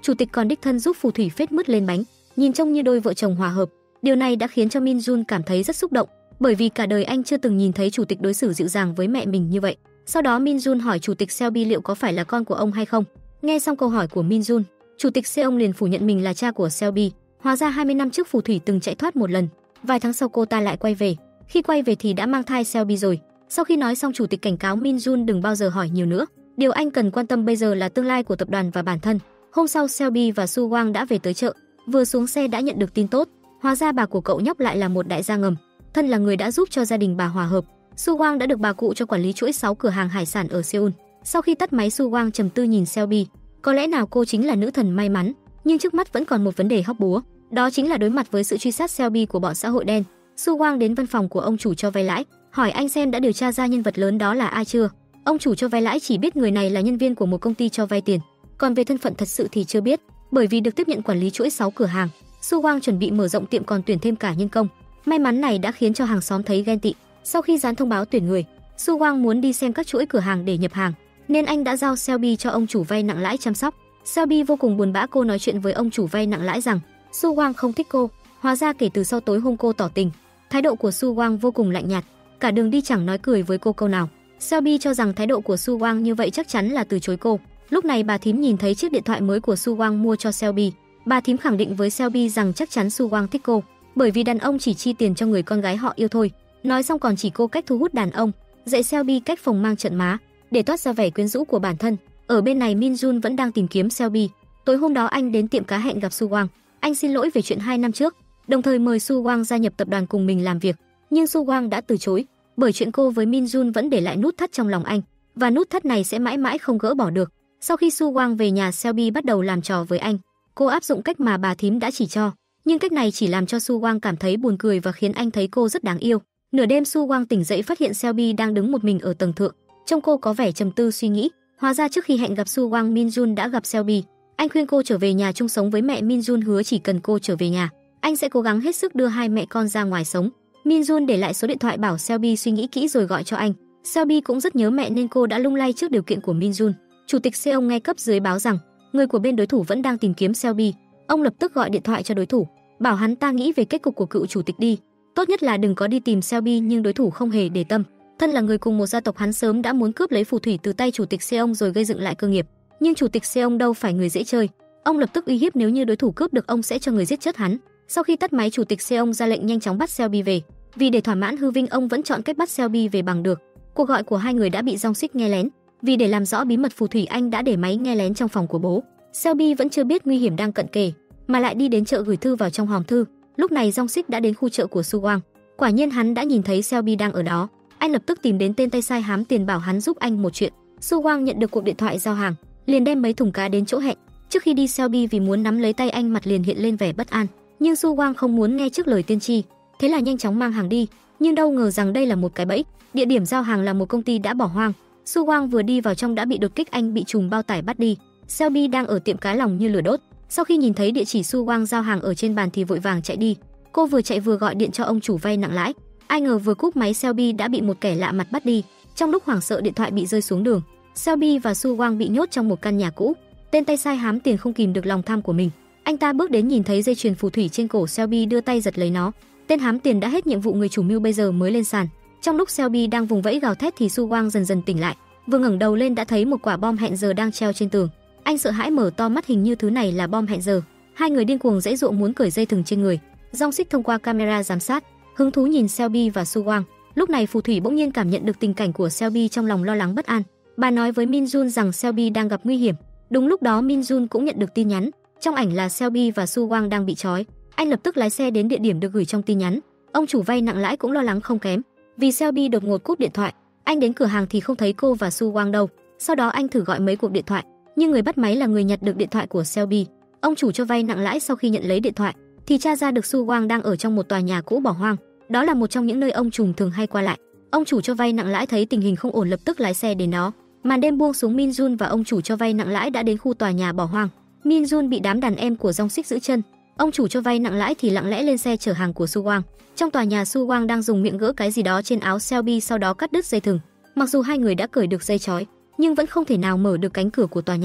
chủ tịch còn đích thân giúp phù thủy phết mứt lên bánh, nhìn trông như đôi vợ chồng hòa hợp. Điều này đã khiến cho Min Jun cảm thấy rất xúc động, bởi vì cả đời anh chưa từng nhìn thấy chủ tịch đối xử dịu dàng với mẹ mình như vậy. Sau đó Min Jun hỏi chủ tịch Selby liệu có phải là con của ông hay không. Nghe xong câu hỏi của Min Jun, chủ tịch Seong liền phủ nhận mình là cha của Selby. Hóa ra 20 năm trước phù thủy từng chạy thoát một lần, vài tháng sau cô ta lại quay về. Khi quay về thì đã mang thai Selby rồi. Sau khi nói xong, chủ tịch cảnh cáo Min Jun đừng bao giờ hỏi nhiều nữa. Điều anh cần quan tâm bây giờ là tương lai của tập đoàn và bản thân. Hôm sau Selby và Su Wang đã về tới chợ. Vừa xuống xe đã nhận được tin tốt. Hóa ra bà của cậu nhóc lại là một đại gia ngầm, thân là người đã giúp cho gia đình bà hòa hợp. Su Wang đã được bà cụ cho quản lý chuỗi 6 cửa hàng hải sản ở Seoul. Sau khi tắt máy, Su Wang trầm tư nhìn Selby. Có lẽ nào cô chính là nữ thần may mắn, nhưng trước mắt vẫn còn một vấn đề hóc búa, đó chính là đối mặt với sự truy sát Selby của bọn xã hội đen. Su Wang đến văn phòng của ông chủ cho vay lãi, hỏi anh xem đã điều tra ra nhân vật lớn đó là ai chưa. Ông chủ cho vay lãi chỉ biết người này là nhân viên của một công ty cho vay tiền, còn về thân phận thật sự thì chưa biết, bởi vì được tiếp nhận quản lý chuỗi 6 cửa hàng. Su Wang chuẩn bị mở rộng tiệm còn tuyển thêm cả nhân công. May mắn này đã khiến cho hàng xóm thấy ghen tị. Sau khi dán thông báo tuyển người, Su Wang muốn đi xem các chuỗi cửa hàng để nhập hàng, nên anh đã giao Selby cho ông chủ vay nặng lãi chăm sóc. Selby vô cùng buồn bã, cô nói chuyện với ông chủ vay nặng lãi rằng Su Wang không thích cô. Hóa ra kể từ sau tối hôm cô tỏ tình, thái độ của Su Wang vô cùng lạnh nhạt, cả đường đi chẳng nói cười với cô câu nào. Selby cho rằng thái độ của Su Wang như vậy chắc chắn là từ chối cô. Lúc này bà thím nhìn thấy chiếc điện thoại mới của Su Wang mua cho Selby. Bà thím khẳng định với Selby rằng chắc chắn Su Wang thích cô, bởi vì đàn ông chỉ chi tiền cho người con gái họ yêu thôi. Nói xong còn chỉ cô cách thu hút đàn ông, dạy Selby cách phòng mang trận má để toát ra vẻ quyến rũ của bản thân. Ở bên này Min Jun vẫn đang tìm kiếm Selby. Tối hôm đó anh đến tiệm cá hẹn gặp Su Wang. Anh xin lỗi về chuyện 2 năm trước, đồng thời mời Su Wang gia nhập tập đoàn cùng mình làm việc, nhưng Su Wang đã từ chối, bởi chuyện cô với Min Jun vẫn để lại nút thắt trong lòng anh, và nút thắt này sẽ mãi mãi không gỡ bỏ được. Sau khi Su Wang về nhà, Selby bắt đầu làm trò với anh. Cô áp dụng cách mà bà thím đã chỉ cho, nhưng cách này chỉ làm cho Su Wang cảm thấy buồn cười và khiến anh thấy cô rất đáng yêu. Nửa đêm Su Wang tỉnh dậy phát hiện Selby đang đứng một mình ở tầng thượng, trông cô có vẻ trầm tư suy nghĩ. Hóa ra trước khi hẹn gặp Su Wang, Min Jun đã gặp Selby. Anh khuyên cô trở về nhà chung sống với mẹ. Min Jun hứa chỉ cần cô trở về nhà, anh sẽ cố gắng hết sức đưa hai mẹ con ra ngoài sống. Min Jun để lại số điện thoại bảo Selby suy nghĩ kỹ rồi gọi cho anh. Selby cũng rất nhớ mẹ nên cô đã lung lay trước điều kiện của Min Jun. Chủ tịch Seong nghe cấp dưới báo rằng người của bên đối thủ vẫn đang tìm kiếm Selby. Ông lập tức gọi điện thoại cho đối thủ, bảo hắn ta nghĩ về kết cục của cựu chủ tịch đi. Tốt nhất là đừng có đi tìm Selby, nhưng đối thủ không hề để tâm. Thân là người cùng một gia tộc, hắn sớm đã muốn cướp lấy phù thủy từ tay chủ tịch Seong rồi gây dựng lại cơ nghiệp. Nhưng chủ tịch Seong đâu phải người dễ chơi. Ông lập tức uy hiếp nếu như đối thủ cướp được ông sẽ cho người giết chết hắn. Sau khi tắt máy, chủ tịch Seong ra lệnh nhanh chóng bắt Selby về. Vì để thỏa mãn hư vinh, ông vẫn chọn cách bắt Selby về bằng được. Cuộc gọi của hai người đã bị Jong Sik nghe lén. Vì để làm rõ bí mật phù thủy, anh đã để máy nghe lén trong phòng của bố. Selby vẫn chưa biết nguy hiểm đang cận kề, mà lại đi đến chợ gửi thư vào trong hòm thư. Lúc này Jong Sik đã đến khu chợ của Su Wang. Quả nhiên hắn đã nhìn thấy Selby đang ở đó. Anh lập tức tìm đến tên tay sai hám tiền bảo hắn giúp anh một chuyện. Su Wang nhận được cuộc điện thoại giao hàng, liền đem mấy thùng cá đến chỗ hẹn. Trước khi đi, Selby vì muốn nắm lấy tay anh, mặt liền hiện lên vẻ bất an. Nhưng Su Wang không muốn nghe trước lời tiên tri, thế là nhanh chóng mang hàng đi. Nhưng đâu ngờ rằng đây là một cái bẫy. Địa điểm giao hàng là một công ty đã bỏ hoang. Su Wang vừa đi vào trong đã bị đột kích, anh bị trùm bao tải bắt đi. Selby đang ở tiệm cá lòng như lửa đốt. Sau khi nhìn thấy địa chỉ Su Wang giao hàng ở trên bàn thì vội vàng chạy đi. Cô vừa chạy vừa gọi điện cho ông chủ vay nặng lãi. Ai ngờ vừa cúp máy, Selby đã bị một kẻ lạ mặt bắt đi. Trong lúc hoảng sợ, điện thoại bị rơi xuống đường. Selby và Su Wang bị nhốt trong một căn nhà cũ. Tên tay sai hám tiền không kìm được lòng tham của mình. Anh ta bước đến nhìn thấy dây chuyền phù thủy trên cổ Selby, đưa tay giật lấy nó. Tên hám tiền đã hết nhiệm vụ người chủ mưu, bây giờ mới lên sàn. Trong lúc Selby đang vùng vẫy gào thét thì Su Wang dần dần tỉnh lại. Vừa ngẩng đầu lên đã thấy một quả bom hẹn giờ đang treo trên tường. Anh sợ hãi mở to mắt, hình như thứ này là bom hẹn giờ. Hai người điên cuồng giãy giụa muốn cởi dây thừng trên người. Jong Sik thông qua camera giám sát hứng thú nhìn Selby và Su Wang. Lúc này phù thủy bỗng nhiên cảm nhận được tình cảnh của Selby, trong lòng lo lắng bất an. Bà nói với Min Jun rằng Selby đang gặp nguy hiểm. Đúng lúc đó Min Jun cũng nhận được tin nhắn. Trong ảnh là Selby và Su Wang đang bị trói. Anh lập tức lái xe đến địa điểm được gửi trong tin nhắn. Ông chủ vay nặng lãi cũng lo lắng không kém, vì Selby đột ngột cúp điện thoại. Anh đến cửa hàng thì không thấy cô và Su Wang đâu. Sau đó anh thử gọi mấy cuộc điện thoại, nhưng người bắt máy là người nhặt được điện thoại của Selby. Ông chủ cho vay nặng lãi sau khi nhận lấy điện thoại thì tra ra được Su Wang đang ở trong một tòa nhà cũ bỏ hoang. Đó là một trong những nơi ông trùm thường hay qua lại. Ông chủ cho vay nặng lãi thấy tình hình không ổn, lập tức lái xe đến đó. Màn đêm buông xuống, Min Jun và ông chủ cho vay nặng lãi đã đến khu tòa nhà bỏ hoang. Min Jun bị đám đàn em của Jong Sik giữ chân. Ông chủ cho vay nặng lãi thì lặng lẽ lên xe chở hàng của Su Wang. Trong tòa nhà, Su Wang đang dùng miệng gỡ cái gì đó trên áo Selby, sau đó cắt đứt dây thừng. Mặc dù hai người đã cởi được dây trói, nhưng vẫn không thể nào mở được cánh cửa của tòa nhà.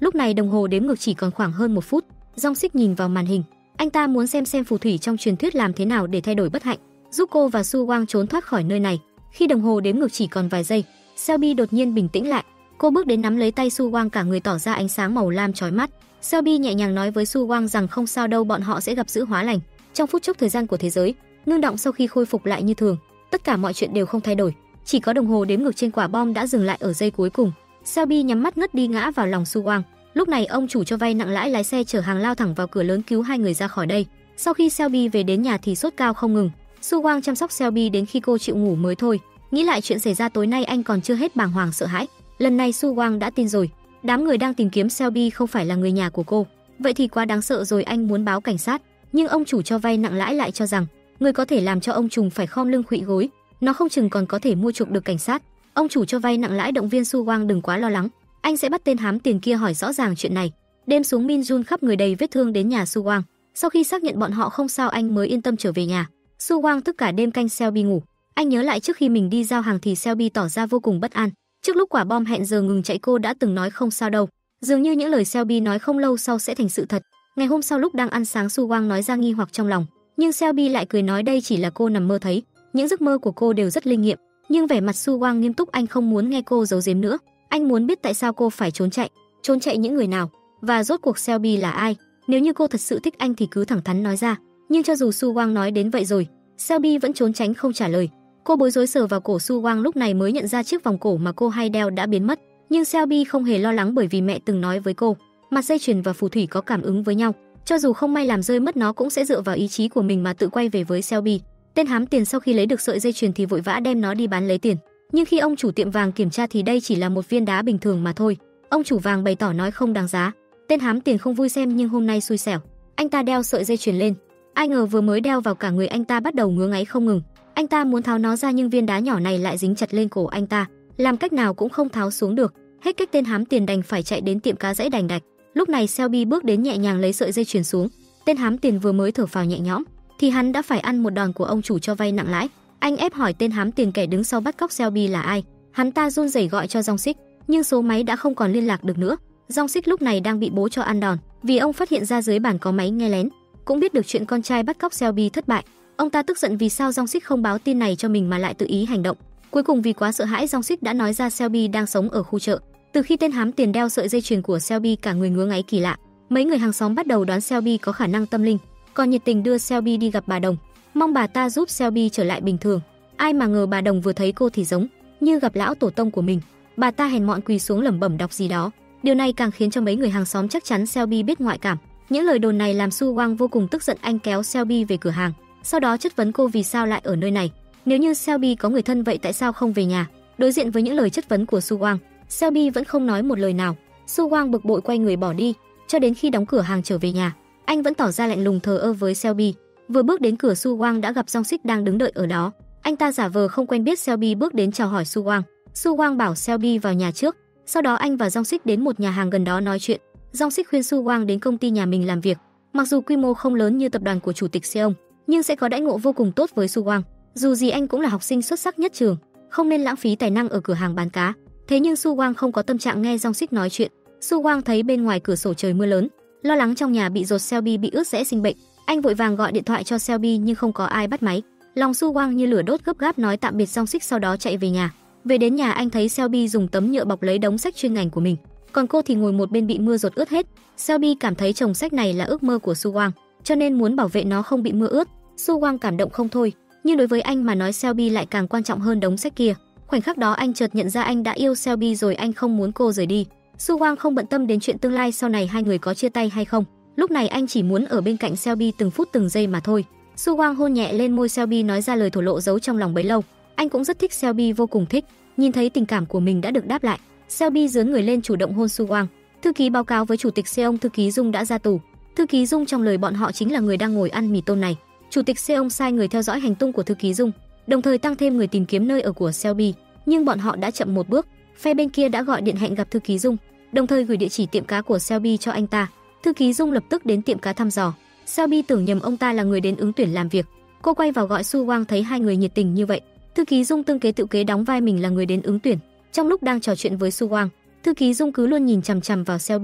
Lúc này đồng hồ đếm ngược chỉ còn khoảng hơn 1 phút. Dong Sik nhìn vào màn hình, anh ta muốn xem phù thủy trong truyền thuyết làm thế nào để thay đổi bất hạnh, giúp cô và Su Wang trốn thoát khỏi nơi này. Khi đồng hồ đếm ngược chỉ còn vài giây, Selby đột nhiên bình tĩnh lại. Cô bước đến nắm lấy tay Su Wang, cả người tỏ ra ánh sáng màu lam chói mắt. Selby nhẹ nhàng nói với Su Wang rằng không sao đâu, bọn họ sẽ gặp giữ hóa lành. Trong phút chốc thời gian của thế giới ngưng động sau khi khôi phục lại như thường, tất cả mọi chuyện đều không thay đổi, chỉ có đồng hồ đếm ngược trên quả bom đã dừng lại ở giây cuối cùng. Selby nhắm mắt ngất đi ngã vào lòng Su Wang. Lúc này ông chủ cho vay nặng lãi lái xe chở hàng lao thẳng vào cửa lớn cứu hai người ra khỏi đây. Sau khi Selby về đến nhà thì sốt cao không ngừng. Su Wang chăm sóc Selby đến khi cô chịu ngủ mới thôi. Nghĩ lại chuyện xảy ra tối nay, anh còn chưa hết bàng hoàng sợ hãi. Lần này Su Wang đã tin rồi, đám người đang tìm kiếm Selby không phải là người nhà của cô. Vậy thì quá đáng sợ rồi, anh muốn báo cảnh sát. Nhưng ông chủ cho vay nặng lãi lại cho rằng người có thể làm cho ông trùng phải khom lưng khuỵu gối, nó không chừng còn có thể mua chuộc được cảnh sát. Ông chủ cho vay nặng lãi động viên Su Wang đừng quá lo lắng, anh sẽ bắt tên hám tiền kia hỏi rõ ràng chuyện này. Đêm xuống, Min Jun khắp người đầy vết thương đến nhà Su Wang. Sau khi xác nhận bọn họ không sao, anh mới yên tâm trở về nhà. Su Wang thức cả đêm canh Selby ngủ. Anh nhớ lại trước khi mình đi giao hàng thì Selby tỏ ra vô cùng bất an. Trước lúc quả bom hẹn giờ ngừng chạy, cô đã từng nói không sao đâu. Dường như những lời Selby nói không lâu sau sẽ thành sự thật. Ngày hôm sau lúc đang ăn sáng, Su Wang nói ra nghi hoặc trong lòng, nhưng Selby lại cười nói đây chỉ là cô nằm mơ thấy. Những giấc mơ của cô đều rất linh nghiệm. Nhưng vẻ mặt Su Wang nghiêm túc, anh không muốn nghe cô giấu giếm nữa. Anh muốn biết tại sao cô phải trốn chạy những người nào, và rốt cuộc Selby là ai. Nếu như cô thật sự thích anh thì cứ thẳng thắn nói ra. Nhưng cho dù Su Wang nói đến vậy rồi, Selby vẫn trốn tránh không trả lời. Cô bối rối sờ vào cổ Su Wang, lúc này mới nhận ra chiếc vòng cổ mà cô hay đeo đã biến mất. Nhưng Selby không hề lo lắng, bởi vì mẹ từng nói với cô, mặt dây chuyền và phù thủy có cảm ứng với nhau, cho dù không may làm rơi mất nó cũng sẽ dựa vào ý chí của mình mà tự quay về với Selby. Tên hám tiền sau khi lấy được sợi dây chuyền thì vội vã đem nó đi bán lấy tiền. Nhưng khi ông chủ tiệm vàng kiểm tra thì đây chỉ là một viên đá bình thường mà thôi. Ông chủ vàng bày tỏ nói không đáng giá. Tên hám tiền không vui xem, nhưng hôm nay xui xẻo, anh ta đeo sợi dây chuyền lên. Ai ngờ vừa mới đeo vào, cả người anh ta bắt đầu ngứa ngáy không ngừng. Anh ta muốn tháo nó ra nhưng viên đá nhỏ này lại dính chặt lên cổ anh ta, làm cách nào cũng không tháo xuống được. Hết cách, tên hám tiền đành phải chạy đến tiệm cá dãy đành đạch. Lúc này Selby bước đến nhẹ nhàng lấy sợi dây chuyền xuống. Tên hám tiền vừa mới thở phào nhẹ nhõm thì hắn đã phải ăn một đòn của ông chủ cho vay nặng lãi. Anh ép hỏi tên hám tiền kẻ đứng sau bắt cóc Selby là ai. Hắn ta run rẩy gọi cho Dong Sik, nhưng số máy đã không còn liên lạc được nữa. Dong Sik lúc này đang bị bố cho ăn đòn, vì ông phát hiện ra dưới bàn có máy nghe lén, cũng biết được chuyện con trai bắt cóc Selby thất bại. Ông ta tức giận vì sao Dong Sik không báo tin này cho mình mà lại tự ý hành động. Cuối cùng vì quá sợ hãi, Dong Sik đã nói ra Selby đang sống ở khu chợ. Từ khi tên hám tiền đeo sợi dây chuyền của Selby, cả người ngứa ngáy kỳ lạ. Mấy người hàng xóm bắt đầu đoán Selby có khả năng tâm linh, còn nhiệt tình đưa Selby đi gặp bà Đồng, mong bà ta giúp Selby trở lại bình thường. Ai mà ngờ bà Đồng vừa thấy cô thì giống như gặp lão tổ tông của mình. Bà ta hèn mọn quỳ xuống lẩm bẩm đọc gì đó. Điều này càng khiến cho mấy người hàng xóm chắc chắn Selby biết ngoại cảm. Những lời đồn này làm Su Wang vô cùng tức giận. Anh kéo Selby về cửa hàng, sau đó chất vấn cô vì sao lại ở nơi này. Nếu như Selby có người thân vậy tại sao không về nhà? Đối diện với những lời chất vấn của Su Wang, Selby vẫn không nói một lời nào. Su Wang bực bội quay người bỏ đi, cho đến khi đóng cửa hàng trở về nhà, anh vẫn tỏ ra lạnh lùng thờ ơ với Selby. Vừa bước đến cửa, Su Wang đã gặp Dong Sik đang đứng đợi ở đó. Anh ta giả vờ không quen biết Selby bước đến chào hỏi Su Wang. Su Wang bảo Selby vào nhà trước, sau đó anh và Dong Sik đến một nhà hàng gần đó nói chuyện. Dong Sik khuyên Su Wang đến công ty nhà mình làm việc, mặc dù quy mô không lớn như tập đoàn của chủ tịch Seong, nhưng sẽ có đãi ngộ vô cùng tốt với Su Wang. Dù gì anh cũng là học sinh xuất sắc nhất trường, không nên lãng phí tài năng ở cửa hàng bán cá. Thế nhưng Su Wang không có tâm trạng nghe Dong Sik nói chuyện. Su Wang thấy bên ngoài cửa sổ trời mưa lớn, lo lắng trong nhà bị dột Selby bị ướt sẽ sinh bệnh. Anh vội vàng gọi điện thoại cho Selby nhưng không có ai bắt máy. Lòng Su Wang như lửa đốt, gấp gáp nói tạm biệt Dong Sik, sau đó chạy về nhà. Về đến nhà, anh thấy Selby dùng tấm nhựa bọc lấy đống sách chuyên ngành của mình, còn cô thì ngồi một bên bị mưa dột ướt hết. Selby cảm thấy chồng sách này là ước mơ của Su Wang, cho nên muốn bảo vệ nó không bị mưa ướt. Su Wang cảm động không thôi, nhưng đối với anh mà nói Selby lại càng quan trọng hơn đống sách kia. Khoảnh khắc đó anh chợt nhận ra anh đã yêu Selby rồi, anh không muốn cô rời đi. Su Wang không bận tâm đến chuyện tương lai sau này hai người có chia tay hay không. Lúc này anh chỉ muốn ở bên cạnh Selby từng phút từng giây mà thôi. Su Wang hôn nhẹ lên môi Selby, nói ra lời thổ lộ giấu trong lòng bấy lâu. Anh cũng rất thích Selby, vô cùng thích. Nhìn thấy tình cảm của mình đã được đáp lại, Selby giương người lên chủ động hôn Su Wang. Thư ký báo cáo với chủ tịch Seong thư ký Dung đã ra tù. Thư ký Dung trong lời bọn họ chính là người đang ngồi ăn mì tôm này. Chủ tịch Seong sai người theo dõi hành tung của thư ký Dung, đồng thời tăng thêm người tìm kiếm nơi ở của Selby, nhưng bọn họ đã chậm một bước. Phe bên kia đã gọi điện hẹn gặp thư ký Dung, đồng thời gửi địa chỉ tiệm cá của Selby cho anh ta. Thư ký Dung lập tức đến tiệm cá thăm dò. Selby tưởng nhầm ông ta là người đến ứng tuyển làm việc. Cô quay vào gọi Su Wang, thấy hai người nhiệt tình như vậy, thư ký Dung tương kế tự kế đóng vai mình là người đến ứng tuyển. Trong lúc đang trò chuyện với Su Wang, thư ký Dung cứ luôn nhìn chằm chằm vào Selby.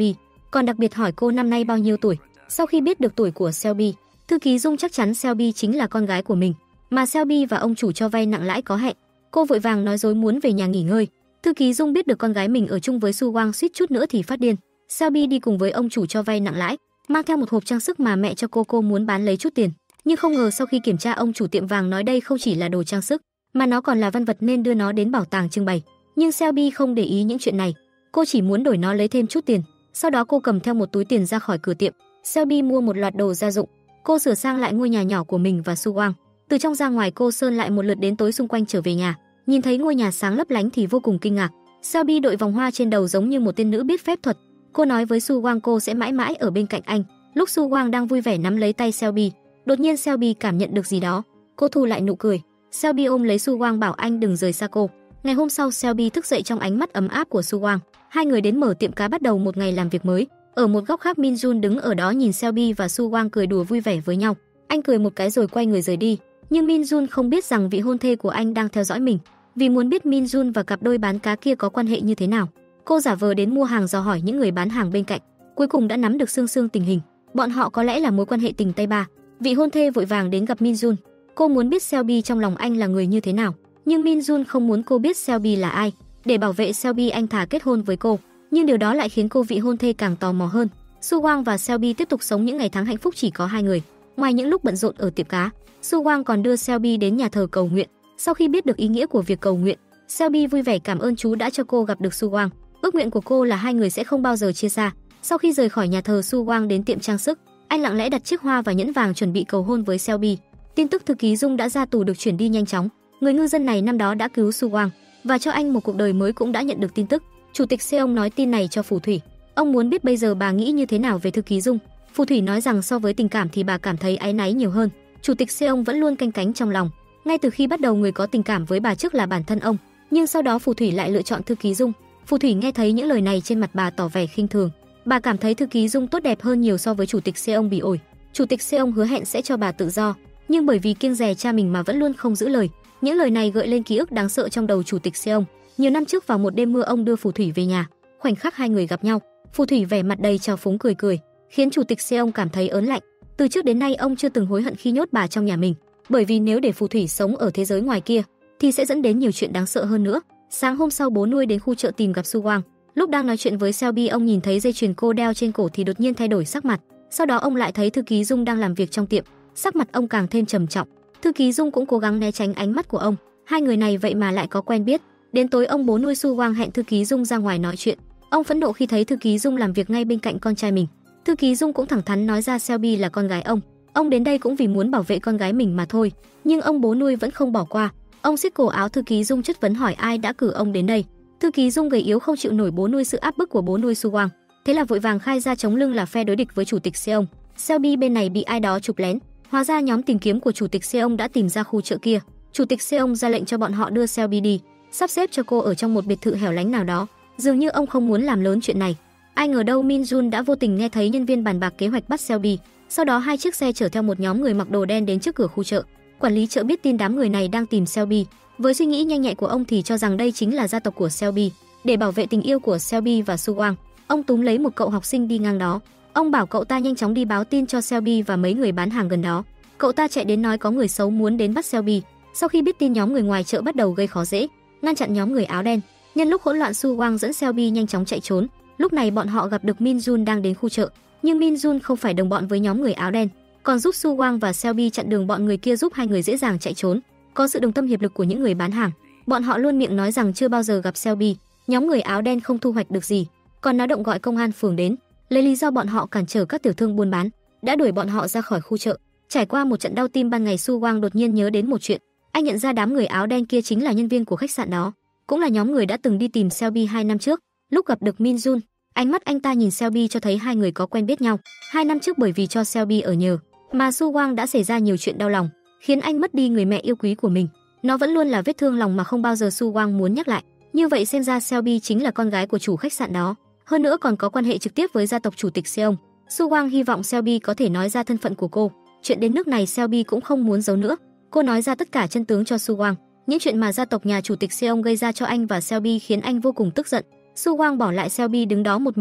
còn đặc biệt hỏi cô năm nay bao nhiêu tuổi. Sau khi biết được tuổi của Selby, thư ký Dung chắc chắn Selby chính là con gái của mình, mà Selby và ông chủ cho vay nặng lãi có hẹn. Cô vội vàng nói dối muốn về nhà nghỉ ngơi. Thư ký Dung biết được con gái mình ở chung với Su Wang suýt chút nữa thì phát điên. Selby đi cùng với ông chủ cho vay nặng lãi, mang theo một hộp trang sức mà mẹ cho cô muốn bán lấy chút tiền. Nhưng không ngờ sau khi kiểm tra, ông chủ tiệm vàng nói đây không chỉ là đồ trang sức, mà nó còn là văn vật nên đưa nó đến bảo tàng trưng bày. Nhưng Selby không để ý những chuyện này, cô chỉ muốn đổi nó lấy thêm chút tiền. Sau đó cô cầm theo một túi tiền ra khỏi cửa tiệm. Selby mua một loạt đồ gia dụng, cô sửa sang lại ngôi nhà nhỏ của mình và Su Wang. Từ trong ra ngoài cô sơn lại một lượt, đến tối xung quanh trở về nhà, nhìn thấy ngôi nhà sáng lấp lánh thì vô cùng kinh ngạc. Selby đội vòng hoa trên đầu giống như một tiên nữ biết phép thuật. Cô nói với Su Wang cô sẽ mãi mãi ở bên cạnh anh. Lúc Su Wang đang vui vẻ nắm lấy tay Selby, đột nhiên Selby cảm nhận được gì đó. Cô thu lại nụ cười. Selby ôm lấy Su Wang bảo anh đừng rời xa cô. Ngày hôm sau, Selby thức dậy trong ánh mắt ấm áp của Su Wang. Hai người đến mở tiệm cá bắt đầu một ngày làm việc mới. Ở một góc khác, Min Jun đứng ở đó nhìn Selby và Su Wang cười đùa vui vẻ với nhau. Anh cười một cái rồi quay người rời đi. Nhưng Min Jun không biết rằng vị hôn thê của anh đang theo dõi mình. Vì muốn biết Min Jun và cặp đôi bán cá kia có quan hệ như thế nào, cô giả vờ đến mua hàng dò hỏi những người bán hàng bên cạnh. Cuối cùng đã nắm được sương tình hình. Bọn họ có lẽ là mối quan hệ tình tay ba. Vị hôn thê vội vàng đến gặp Min Jun. Cô muốn biết Selby trong lòng anh là người như thế nào, nhưng Min Jun không muốn cô biết Selby là ai. Để bảo vệ Selby, anh thà kết hôn với cô, nhưng điều đó lại khiến cô vị hôn thê càng tò mò hơn. Su Wang và Selby tiếp tục sống những ngày tháng hạnh phúc chỉ có hai người. Ngoài những lúc bận rộn ở tiệm cá, Su Wang còn đưa Selby đến nhà thờ cầu nguyện. Sau khi biết được ý nghĩa của việc cầu nguyện, Selby vui vẻ cảm ơn Chúa đã cho cô gặp được Su Wang. Ước nguyện của cô là hai người sẽ không bao giờ chia xa. Sau khi rời khỏi nhà thờ, Su Wang đến tiệm trang sức. Anh lặng lẽ đặt chiếc hoa và nhẫn vàng chuẩn bị cầu hôn với Selby. Tin tức thư ký Dung đã ra tù được chuyển đi nhanh chóng. Người ngư dân này năm đó đã cứu Su Wang và cho anh một cuộc đời mới cũng đã nhận được tin tức. Chủ tịch Seong nói tin này cho Phù Thủy. Ông muốn biết bây giờ bà nghĩ như thế nào về thư ký Dung. Phù Thủy nói rằng so với tình cảm thì bà cảm thấy áy náy nhiều hơn. Chủ tịch Seong vẫn luôn canh cánh trong lòng. Ngay từ khi bắt đầu, người có tình cảm với bà trước là bản thân ông, nhưng sau đó Phù Thủy lại lựa chọn thư ký Dung. Phù Thủy nghe thấy những lời này, trên mặt bà tỏ vẻ khinh thường. Bà cảm thấy thư ký Dung tốt đẹp hơn nhiều so với chủ tịch Seong bị ổi. Chủ tịch Seong hứa hẹn sẽ cho bà tự do, nhưng bởi vì kiêng dè cha mình mà vẫn luôn không giữ lời. Những lời này gợi lên ký ức đáng sợ trong đầu chủ tịch Seong. Nhiều năm trước, vào một đêm mưa, ông đưa Phù Thủy về nhà. Khoảnh khắc hai người gặp nhau, Phù Thủy vẻ mặt đầy trào phúng cười, khiến chủ tịch Seong cảm thấy ớn lạnh. Từ trước đến nay ông chưa từng hối hận khi nhốt bà trong nhà mình, bởi vì nếu để Phù Thủy sống ở thế giới ngoài kia thì sẽ dẫn đến nhiều chuyện đáng sợ hơn nữa. Sáng hôm sau, bố nuôi đến khu chợ tìm gặp Su Wang. Lúc đang nói chuyện với Selby, ông nhìn thấy dây chuyền cô đeo trên cổ thì đột nhiên thay đổi sắc mặt. Sau đó ông lại thấy thư ký Dung đang làm việc trong tiệm, sắc mặt ông càng thêm trầm trọng. Thư ký Dung cũng cố gắng né tránh ánh mắt của ông. Hai người này vậy mà lại có quen biết. Đến tối, ông bố nuôi Su Wang hẹn thư ký Dung ra ngoài nói chuyện. Ông phẫn nộ khi thấy thư ký Dung làm việc ngay bên cạnh con trai mình. Thư ký Dung cũng thẳng thắn nói ra Selby là con gái ông. Ông đến đây cũng vì muốn bảo vệ con gái mình mà thôi. Nhưng ông bố nuôi vẫn không bỏ qua. Ông siết cổ áo thư ký Dung chất vấn hỏi ai đã cử ông đến đây. Thư ký Dung gầy yếu không chịu nổi bố nuôi sự áp bức của bố nuôi Su Wang, thế là vội vàng khai ra chống lưng là phe đối địch với chủ tịch Seong. Selby bên này bị ai đó chụp lén. Hóa ra nhóm tìm kiếm của chủ tịch Seong đã tìm ra khu chợ kia. Chủ tịch Seong ra lệnh cho bọn họ đưa Selby đi, sắp xếp cho cô ở trong một biệt thự hẻo lánh nào đó. Dường như ông không muốn làm lớn chuyện này. Ai ngờ đâu Min Jun đã vô tình nghe thấy nhân viên bàn bạc kế hoạch bắt Selby. Sau đó hai chiếc xe chở theo một nhóm người mặc đồ đen đến trước cửa khu chợ. Quản lý chợ biết tin đám người này đang tìm Selby. Với suy nghĩ nhanh nhạy của ông thì cho rằng đây chính là gia tộc của Selby. Để bảo vệ tình yêu của Selby và Su Wang, ông túm lấy một cậu học sinh đi ngang đó. Ông bảo cậu ta nhanh chóng đi báo tin cho Selby và mấy người bán hàng gần đó. Cậu ta chạy đến nói có người xấu muốn đến bắt Selby. Sau khi biết tin, nhóm người ngoài chợ bắt đầu gây khó dễ, ngăn chặn nhóm người áo đen. Nhân lúc hỗn loạn, Su Wang dẫn Selby nhanh chóng chạy trốn. Lúc này bọn họ gặp được Min Jun đang đến khu chợ, nhưng Min Jun không phải đồng bọn với nhóm người áo đen, còn giúp Su Wang và Selby chặn đường bọn người kia, giúp hai người dễ dàng chạy trốn. Có sự đồng tâm hiệp lực của những người bán hàng, bọn họ luôn miệng nói rằng chưa bao giờ gặp Selby. Nhóm người áo đen không thu hoạch được gì, còn náo động gọi công an phường đến, lấy lý do bọn họ cản trở các tiểu thương buôn bán, đã đuổi bọn họ ra khỏi khu chợ. Trải qua một trận đau tim ban ngày, Su Wang đột nhiên nhớ đến một chuyện. Anh nhận ra đám người áo đen kia chính là nhân viên của khách sạn đó, cũng là nhóm người đã từng đi tìm Selby 2 năm trước. Lúc gặp được Min Jun, ánh mắt anh ta nhìn Selby cho thấy hai người có quen biết nhau. 2 năm trước bởi vì cho Selby ở nhờ mà Su Wang đã xảy ra nhiều chuyện đau lòng, khiến anh mất đi người mẹ yêu quý của mình. Nó vẫn luôn là vết thương lòng mà không bao giờ Su Wang muốn nhắc lại. Như vậy xem ra Selby chính là con gái của chủ khách sạn đó, hơn nữa còn có quan hệ trực tiếp với gia tộc chủ tịch Seong. Su Wang hy vọng Selby có thể nói ra thân phận của cô. Chuyện đến nước này Selby cũng không muốn giấu nữa. Cô nói ra tất cả chân tướng cho Su Wang. Những chuyện mà gia tộc nhà chủ tịch Seong gây ra cho anh và Selby khiến anh vô cùng tức giận. Su Wang bỏ lại Selby đứng đó một mình.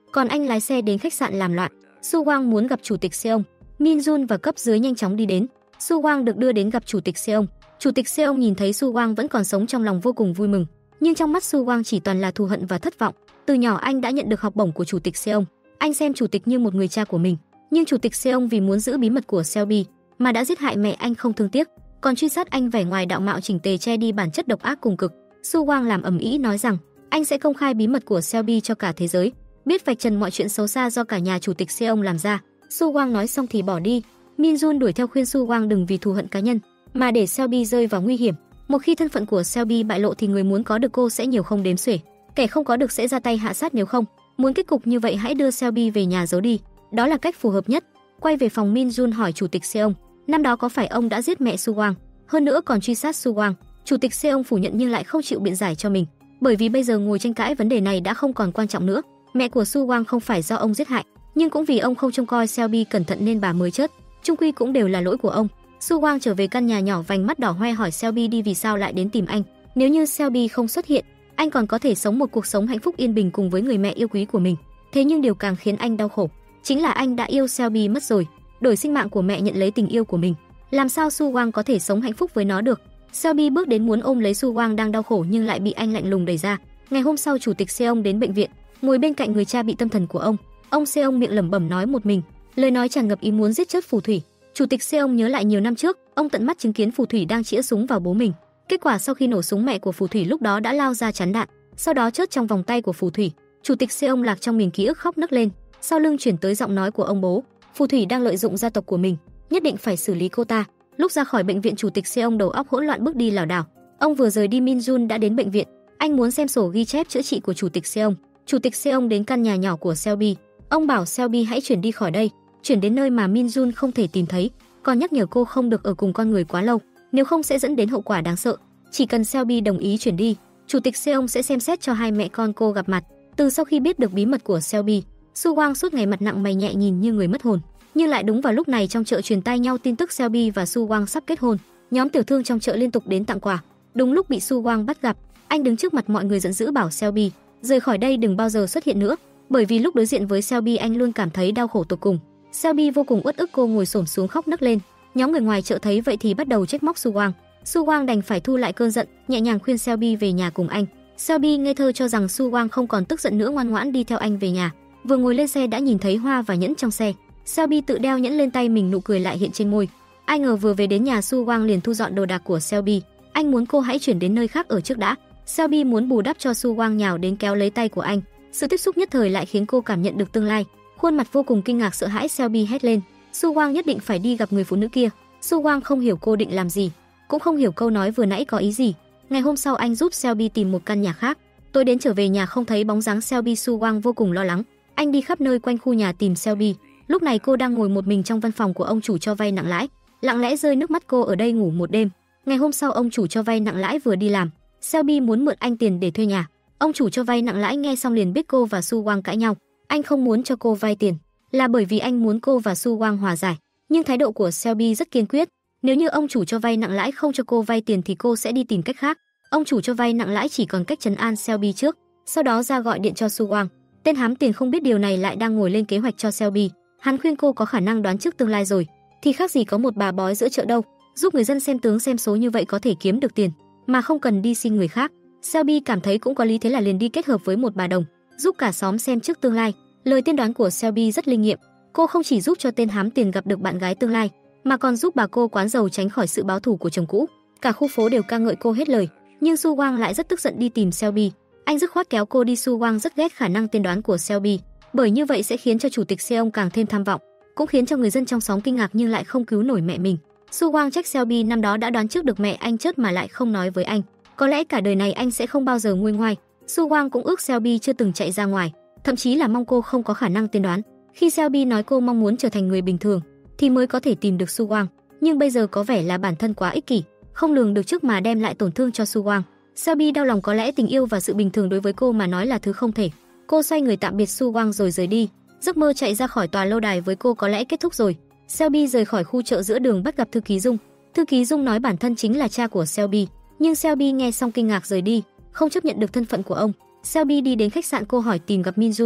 còn anh lái xe đến khách sạn làm loạn. Su Wang muốn gặp chủ tịch Seong. Min Jun và cấp dưới nhanh chóng đi đến. Su Wang được đưa đến gặp chủ tịch Seong. Chủ tịch Seong nhìn thấy Su Wang vẫn còn sống trong lòng vô cùng vui mừng, nhưng trong mắt Su Wang chỉ toàn là thù hận và thất vọng. Từ nhỏ anh đã nhận được học bổng của chủ tịch Seong. Anh xem chủ tịch như một người cha của mình, nhưng chủ tịch Seong vì muốn giữ bí mật của Selby mà đã giết hại mẹ anh không thương tiếc, còn truy sát anh vẻ ngoài đạo mạo chỉnh tề che đi bản chất độc ác cùng cực. Su Wang làm ầm ĩ nói rằng anh sẽ công khai bí mật của Selby cho cả thế giới, biết vạch trần mọi chuyện xấu xa do cả nhà chủ tịch Seong làm ra. Su Wang nói xong thì bỏ đi. Min Jun đuổi theo khuyên Su Wang đừng vì thù hận cá nhân mà để Selby rơi vào nguy hiểm. Một khi thân phận của Selby bại lộ thì người muốn có được cô sẽ nhiều không đếm xuể, kẻ không có được sẽ ra tay hạ sát nếu không. Muốn kết cục như vậy hãy đưa Selby về nhà giấu đi, đó là cách phù hợp nhất. Quay về phòng, Min Jun hỏi chủ tịch Seong, năm đó có phải ông đã giết mẹ Su Wang, hơn nữa còn truy sát Su Wang? Chủ tịch Seong phủ nhận nhưng lại không chịu biện giải cho mình, bởi vì bây giờ ngồi tranh cãi vấn đề này đã không còn quan trọng nữa. Mẹ của Su Wang không phải do ông giết hại, nhưng cũng vì ông không trông coi Selby cẩn thận nên bà mới chết. Chung quy cũng đều là lỗi của ông. Su Wang trở về căn nhà nhỏ, vành mắt đỏ hoe hỏi Selby đi vì sao lại đến tìm anh. Nếu như Selby không xuất hiện, anh còn có thể sống một cuộc sống hạnh phúc yên bình cùng với người mẹ yêu quý của mình. Thế nhưng điều càng khiến anh đau khổ chính là anh đã yêu Selby mất rồi, đổi sinh mạng của mẹ nhận lấy tình yêu của mình. Làm sao Su Wang có thể sống hạnh phúc với nó được? Selby bước đến muốn ôm lấy Su Wang đang đau khổ nhưng lại bị anh lạnh lùng đẩy ra. Ngày hôm sau, chủ tịch Seong đến bệnh viện, ngồi bên cạnh người cha bị tâm thần của ông. Ông Seong miệng lẩm bẩm nói một mình, lời nói tràn ngập ý muốn giết chết phù thủy. Chủ tịch Seong nhớ lại nhiều năm trước, ông tận mắt chứng kiến phù thủy đang chĩa súng vào bố mình. Kết quả sau khi nổ súng, mẹ của phù thủy lúc đó đã lao ra chắn đạn, sau đó chết trong vòng tay của phù thủy. Chủ tịch Seong lạc trong miền ký ức, khóc nấc lên. Sau lưng chuyển tới giọng nói của ông bố, phù thủy đang lợi dụng gia tộc của mình, nhất định phải xử lý cô ta. Lúc ra khỏi bệnh viện, chủ tịch Seong đầu óc hỗn loạn bước đi lảo đảo. Ông vừa rời đi, Min Jun đã đến bệnh viện. Anh muốn xem sổ ghi chép chữa trị của chủ tịch Seong. Chủ tịch Seong đến căn nhà nhỏ của Selby. Ông bảo Selby hãy chuyển đi khỏi đây, chuyển đến nơi mà Min Jun không thể tìm thấy, còn nhắc nhở cô không được ở cùng con người quá lâu, nếu không sẽ dẫn đến hậu quả đáng sợ. Chỉ cần Selby đồng ý chuyển đi, chủ tịch Seong sẽ xem xét cho hai mẹ con cô gặp mặt. Từ sau khi biết được bí mật của Selby, Su Wang suốt ngày mặt nặng mày nhẹ, nhìn như người mất hồn. Nhưng lại đúng vào lúc này, trong chợ truyền tai nhau tin tức Selby và Su Wang sắp kết hôn. Nhóm tiểu thương trong chợ liên tục đến tặng quà. Đúng lúc bị Su Wang bắt gặp, anh đứng trước mặt mọi người giận dữ bảo Selby rời khỏi đây, đừng bao giờ xuất hiện nữa. Bởi vì lúc đối diện với Selby, anh luôn cảm thấy đau khổ tột cùng. Selby vô cùng uất ức, cô ngồi xổm xuống khóc nấc lên. Nhóm người ngoài chợ thấy vậy thì bắt đầu trách móc Su Wang. Su Wang đành phải thu lại cơn giận, nhẹ nhàng khuyên Selby về nhà cùng anh. Selby ngây thơ cho rằng Su Wang không còn tức giận nữa, ngoan ngoãn đi theo anh về nhà. Vừa ngồi lên xe đã nhìn thấy hoa và nhẫn trong xe. Selby tự đeo nhẫn lên tay mình, nụ cười lại hiện trên môi. Ai ngờ vừa về đến nhà, Su Wang liền thu dọn đồ đạc của Selby. Anh muốn cô hãy chuyển đến nơi khác ở trước đã. Selby muốn bù đắp cho Su Wang, nhào đến kéo lấy tay của anh. Sự tiếp xúc nhất thời lại khiến cô cảm nhận được tương lai. Khuôn mặt vô cùng kinh ngạc sợ hãi, Selby hét lên, Su Wang nhất định phải đi gặp người phụ nữ kia. Su Wang không hiểu cô định làm gì, cũng không hiểu câu nói vừa nãy có ý gì. Ngày hôm sau, anh giúp Selby tìm một căn nhà khác. Tối đến trở về nhà không thấy bóng dáng Selby, Su Wang vô cùng lo lắng. Anh đi khắp nơi quanh khu nhà tìm Selby. Lúc này cô đang ngồi một mình trong văn phòng của ông chủ cho vay nặng lãi, lặng lẽ rơi nước mắt. Cô ở đây ngủ một đêm. Ngày hôm sau, ông chủ cho vay nặng lãi vừa đi làm, Selby muốn mượn anh tiền để thuê nhà. Ông chủ cho vay nặng lãi nghe xong liền biết cô và Su Wang cãi nhau. Anh không muốn cho cô vay tiền là bởi vì anh muốn cô và Su Wang hòa giải, nhưng thái độ của Selby rất kiên quyết. Nếu như ông chủ cho vay nặng lãi không cho cô vay tiền thì cô sẽ đi tìm cách khác. Ông chủ cho vay nặng lãi chỉ còn cách trấn an Selby trước, sau đó ra gọi điện cho Su Wang. Tên hám tiền không biết điều này lại đang ngồi lên kế hoạch cho Selby. Hắn khuyên cô có khả năng đoán trước tương lai rồi, thì khác gì có một bà bói giữa chợ đâu, giúp người dân xem tướng xem số, như vậy có thể kiếm được tiền mà không cần đi xin người khác. Selby cảm thấy cũng có lý, thế là liền đi kết hợp với một bà đồng, giúp cả xóm xem trước tương lai. Lời tiên đoán của Selby rất linh nghiệm. Cô không chỉ giúp cho tên hám tiền gặp được bạn gái tương lai, mà còn giúp bà cô quán giàu tránh khỏi sự báo thù của chồng cũ. Cả khu phố đều ca ngợi cô hết lời. Nhưng Su Wang lại rất tức giận đi tìm Selby. Anh dứt khoát kéo cô đi. Su Wang rất ghét khả năng tiên đoán của Selby, bởi như vậy sẽ khiến cho chủ tịch Seong càng thêm tham vọng, cũng khiến cho người dân trong xóm kinh ngạc nhưng lại không cứu nổi mẹ mình. Su Wang trách Selby năm đó đã đoán trước được mẹ anh chết mà lại không nói với anh. Có lẽ cả đời này anh sẽ không bao giờ nguôi ngoai. Su Wang cũng ước Selby chưa từng chạy ra ngoài, thậm chí là mong cô không có khả năng tiên đoán. Khi Selby nói cô mong muốn trở thành người bình thường thì mới có thể tìm được Su Wang, nhưng bây giờ có vẻ là bản thân quá ích kỷ, không lường được trước mà đem lại tổn thương cho Su Wang. Selby đau lòng, có lẽ tình yêu và sự bình thường đối với cô mà nói là thứ không thể. Cô xoay người tạm biệt Su Wang rồi rời đi. Giấc mơ chạy ra khỏi tòa lâu đài với cô có lẽ kết thúc rồi. Selby rời khỏi khu chợ, giữa đường bắt gặp thư ký Dung. Thư ký Dung nói bản thân chính là cha của Selby, nhưng Selby nghe xong kinh ngạc rời đi, không chấp nhận được thân phận của ông. Selby đi đến khách sạn, cô hỏi tìm gặp Min Jun.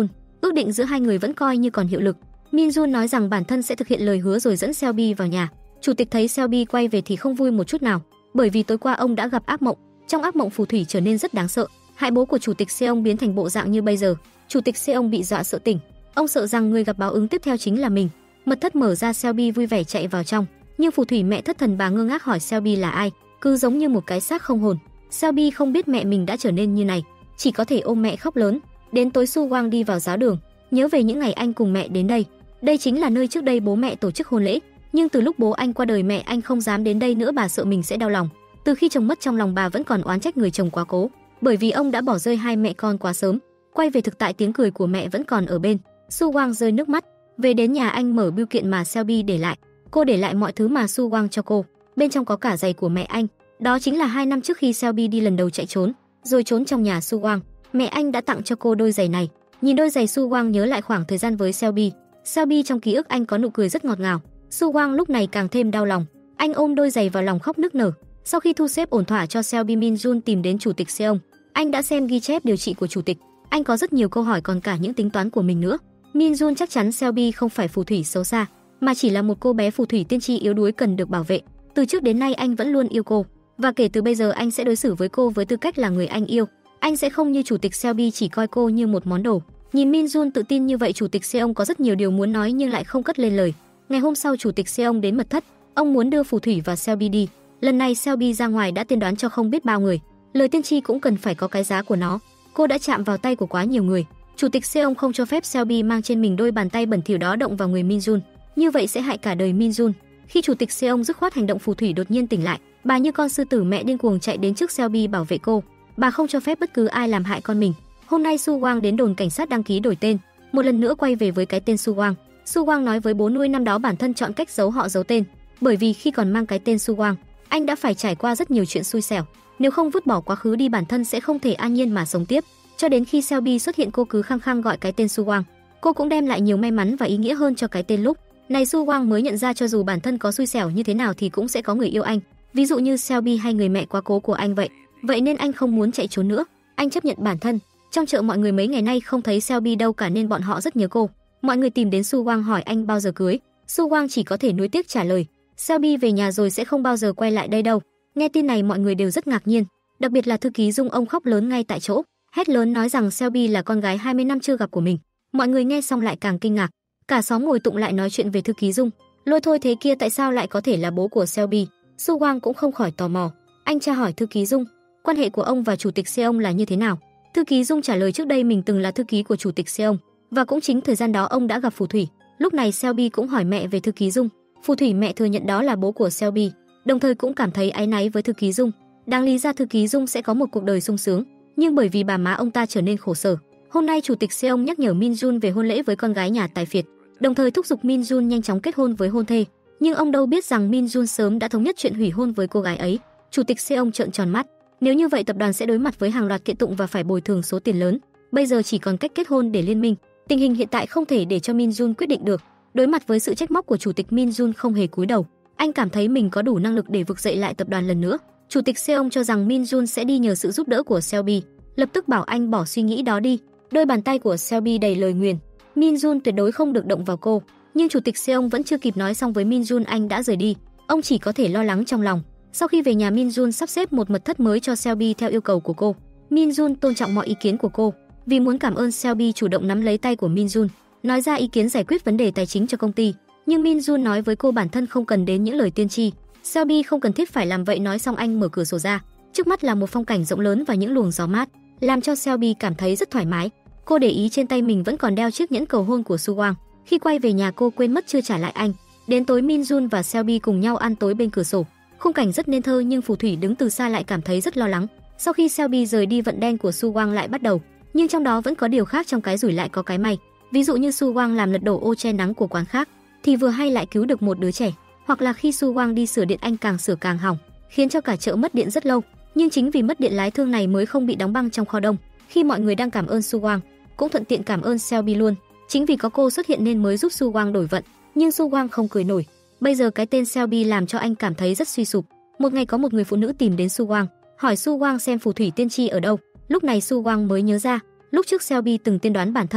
Ước định giữa hai người vẫn coi như còn hiệu lực. Min Jun nói rằng bản thân sẽ thực hiện lời hứa rồi dẫn Selby vào nhà. Chủ tịch thấy Selby quay về thì không vui một chút nào, bởi vì tối qua ông đã gặp ác mộng. Trong ác mộng phù thủy trở nên rất đáng sợ, hại bố của chủ tịch Seong biến thành bộ dạng như bây giờ. Chủ tịch Seong bị dọa sợ tỉnh, ông sợ rằng người gặp báo ứng tiếp theo chính là mình. Mật thất mở ra, Selby vui vẻ chạy vào trong, nhưng phù thủy mẹ thất thần bà ngơ ngác hỏi Selby là ai, cứ giống như một cái xác không hồn. Selby không biết mẹ mình đã trở nên như này, chỉ có thể ôm mẹ khóc lớn. Đến tối Su Wang đi vào giáo đường, nhớ về những ngày anh cùng mẹ đến đây. Đây chính là nơi trước đây bố mẹ tổ chức hôn lễ, nhưng từ lúc bố anh qua đời mẹ anh không dám đến đây nữa, bà sợ mình sẽ đau lòng. Từ khi chồng mất trong lòng bà vẫn còn oán trách người chồng quá cố, bởi vì ông đã bỏ rơi hai mẹ con quá sớm. Quay về thực tại tiếng cười của mẹ vẫn còn ở bên. Su Wang rơi nước mắt. Về đến nhà anh mở bưu kiện mà Selby để lại. Cô để lại mọi thứ mà Su Wang cho cô. Bên trong có cả giày của mẹ anh. Đó chính là 2 năm trước khi Selby đi lần đầu chạy trốn, rồi trốn trong nhà Su Wang. Mẹ anh đã tặng cho cô đôi giày này. Nhìn đôi giày, Su Wang nhớ lại khoảng thời gian với Selby. Selby trong ký ức anh có nụ cười rất ngọt ngào. Su Wang lúc này càng thêm đau lòng. Anh ôm đôi giày vào lòng khóc nức nở. Sau khi thu xếp ổn thỏa cho Selby, Min Jun tìm đến chủ tịch Seong. Anh đã xem ghi chép điều trị của chủ tịch. Anh có rất nhiều câu hỏi, còn cả những tính toán của mình nữa. Min Jun chắc chắn Selby không phải phù thủy xấu xa, mà chỉ là một cô bé phù thủy tiên tri yếu đuối cần được bảo vệ. Từ trước đến nay anh vẫn luôn yêu cô, và kể từ bây giờ anh sẽ đối xử với cô với tư cách là người anh yêu. Anh sẽ không như chủ tịch Selby chỉ coi cô như một món đồ. Nhìn Min Jun tự tin như vậy, chủ tịch Seong có rất nhiều điều muốn nói nhưng lại không cất lên lời. Ngày hôm sau, chủ tịch Seong đến mật thất, ông muốn đưa phù thủy và Selby đi. Lần này Selby ra ngoài đã tiên đoán cho không biết bao người. Lời tiên tri cũng cần phải có cái giá của nó. Cô đã chạm vào tay của quá nhiều người. Chủ tịch Seong không cho phép Selby mang trên mình đôi bàn tay bẩn thỉu đó động vào người Min Jun. Như vậy sẽ hại cả đời Min Jun. Khi chủ tịch Seong dứt khoát hành động, phù thủy đột nhiên tỉnh lại. Bà như con sư tử mẹ điên cuồng chạy đến trước Selby bảo vệ cô. Bà không cho phép bất cứ ai làm hại con mình. Hôm nay Su Wang đến đồn cảnh sát đăng ký đổi tên, một lần nữa quay về với cái tên Su Wang. Su Wang nói với bố nuôi năm đó bản thân chọn cách giấu họ giấu tên, bởi vì khi còn mang cái tên Su Wang, anh đã phải trải qua rất nhiều chuyện xui xẻo. Nếu không vứt bỏ quá khứ đi, bản thân sẽ không thể an nhiên mà sống tiếp. Cho đến khi Selby xuất hiện, cô cứ khăng khăng gọi cái tên Su Wang. Cô cũng đem lại nhiều may mắn và ý nghĩa hơn cho cái tên lúc này. Su Wang mới nhận ra cho dù bản thân có xui xẻo như thế nào thì cũng sẽ có người yêu anh, ví dụ như Selby hay người mẹ quá cố của anh vậy. Vậy nên anh không muốn chạy trốn nữa. Anh chấp nhận bản thân. Trong chợ mọi người mấy ngày nay không thấy Selby đâu cả nên bọn họ rất nhớ cô. Mọi người tìm đến Su Wang hỏi anh bao giờ cưới. Su Wang chỉ có thể nuối tiếc trả lời, Selby về nhà rồi sẽ không bao giờ quay lại đây đâu. Nghe tin này mọi người đều rất ngạc nhiên, đặc biệt là thư ký Dung. Ông khóc lớn ngay tại chỗ, hét lớn nói rằng Selby là con gái 20 năm chưa gặp của mình. Mọi người nghe xong lại càng kinh ngạc. Cả xóm ngồi tụng lại nói chuyện về thư ký Dung. Lôi thôi thế kia tại sao lại có thể là bố của Selby? Su Wang cũng không khỏi tò mò. Anh tra hỏi thư ký Dung, quan hệ của ông và chủ tịch Seong là như thế nào? Thư ký Dung trả lời trước đây mình từng là thư ký của chủ tịch Seong, và cũng chính thời gian đó ông đã gặp phù thủy. Lúc này Selby cũng hỏi mẹ về thư ký Dung. Phù thủy mẹ thừa nhận đó là bố của Selby, đồng thời cũng cảm thấy áy náy với thư ký Dung. Đáng lý ra thư ký Dung sẽ có một cuộc đời sung sướng, nhưng bởi vì bà má ông ta trở nên khổ sở. Hôm nay chủ tịch Seong nhắc nhở Min Jun về hôn lễ với con gái nhà tài phiệt, đồng thời thúc giục Min Jun nhanh chóng kết hôn với hôn thê. Nhưng ông đâu biết rằng Min Jun sớm đã thống nhất chuyện hủy hôn với cô gái ấy. Chủ tịch Seong trợn tròn mắt. Nếu như vậy tập đoàn sẽ đối mặt với hàng loạt kiện tụng và phải bồi thường số tiền lớn. Bây giờ chỉ còn cách kết hôn để liên minh. Tình hình hiện tại không thể để cho Min Jun quyết định được. Đối mặt với sự trách móc của chủ tịch, Min Jun không hề cúi đầu. Anh cảm thấy mình có đủ năng lực để vực dậy lại tập đoàn lần nữa. Chủ tịch Seong cho rằng Min Jun sẽ đi nhờ sự giúp đỡ của Selby, lập tức bảo anh bỏ suy nghĩ đó đi. Đôi bàn tay của Selby đầy lời nguyền. Min Jun tuyệt đối không được động vào cô. Nhưng chủ tịch Seong vẫn chưa kịp nói xong với Min Jun anh đã rời đi. Ông chỉ có thể lo lắng trong lòng. Sau khi về nhà, Min Jun sắp xếp một mật thất mới cho Selby theo yêu cầu của cô. Min Jun tôn trọng mọi ý kiến của cô. Vì muốn cảm ơn, Selby chủ động nắm lấy tay của Min Jun, nói ra ý kiến giải quyết vấn đề tài chính cho công ty. Nhưng Min Jun nói với cô bản thân không cần đến những lời tiên tri. Selby không cần thiết phải làm vậy. Nói xong anh mở cửa sổ ra. Trước mắt là một phong cảnh rộng lớn và những luồng gió mát, làm cho Selby cảm thấy rất thoải mái. Cô để ý trên tay mình vẫn còn đeo chiếc nhẫn cầu hôn của Su Wang. Khi quay về nhà cô quên mất chưa trả lại anh. Đến tối, Min Jun và Selby cùng nhau ăn tối bên cửa sổ. Khung cảnh rất nên thơ nhưng phù thủy đứng từ xa lại cảm thấy rất lo lắng. Sau khi Selby rời đi, vận đen của Su Wang lại bắt đầu. Nhưng trong đó vẫn có điều khác, trong cái rủi lại có cái may. Ví dụ như Su Wang làm lật đổ ô che nắng của quán khác thì vừa hay lại cứu được một đứa trẻ, hoặc là khi Su Wang đi sửa điện anh càng sửa càng hỏng, khiến cho cả chợ mất điện rất lâu. Nhưng chính vì mất điện lái thương này mới không bị đóng băng trong kho đông. Khi mọi người đang cảm ơn Su Wang, cũng thuận tiện cảm ơn Selby luôn. Chính vì có cô xuất hiện nên mới giúp Su Wang đổi vận. Nhưng Su Wang không cười nổi. Bây giờ cái tên Selby làm cho anh cảm thấy rất suy sụp. Một ngày có một người phụ nữ tìm đến Su Wang, hỏi Su Wang xem phù thủy tiên tri ở đâu. Lúc này Su Wang mới nhớ ra, lúc trước Selby từng tiên đoán bản thân.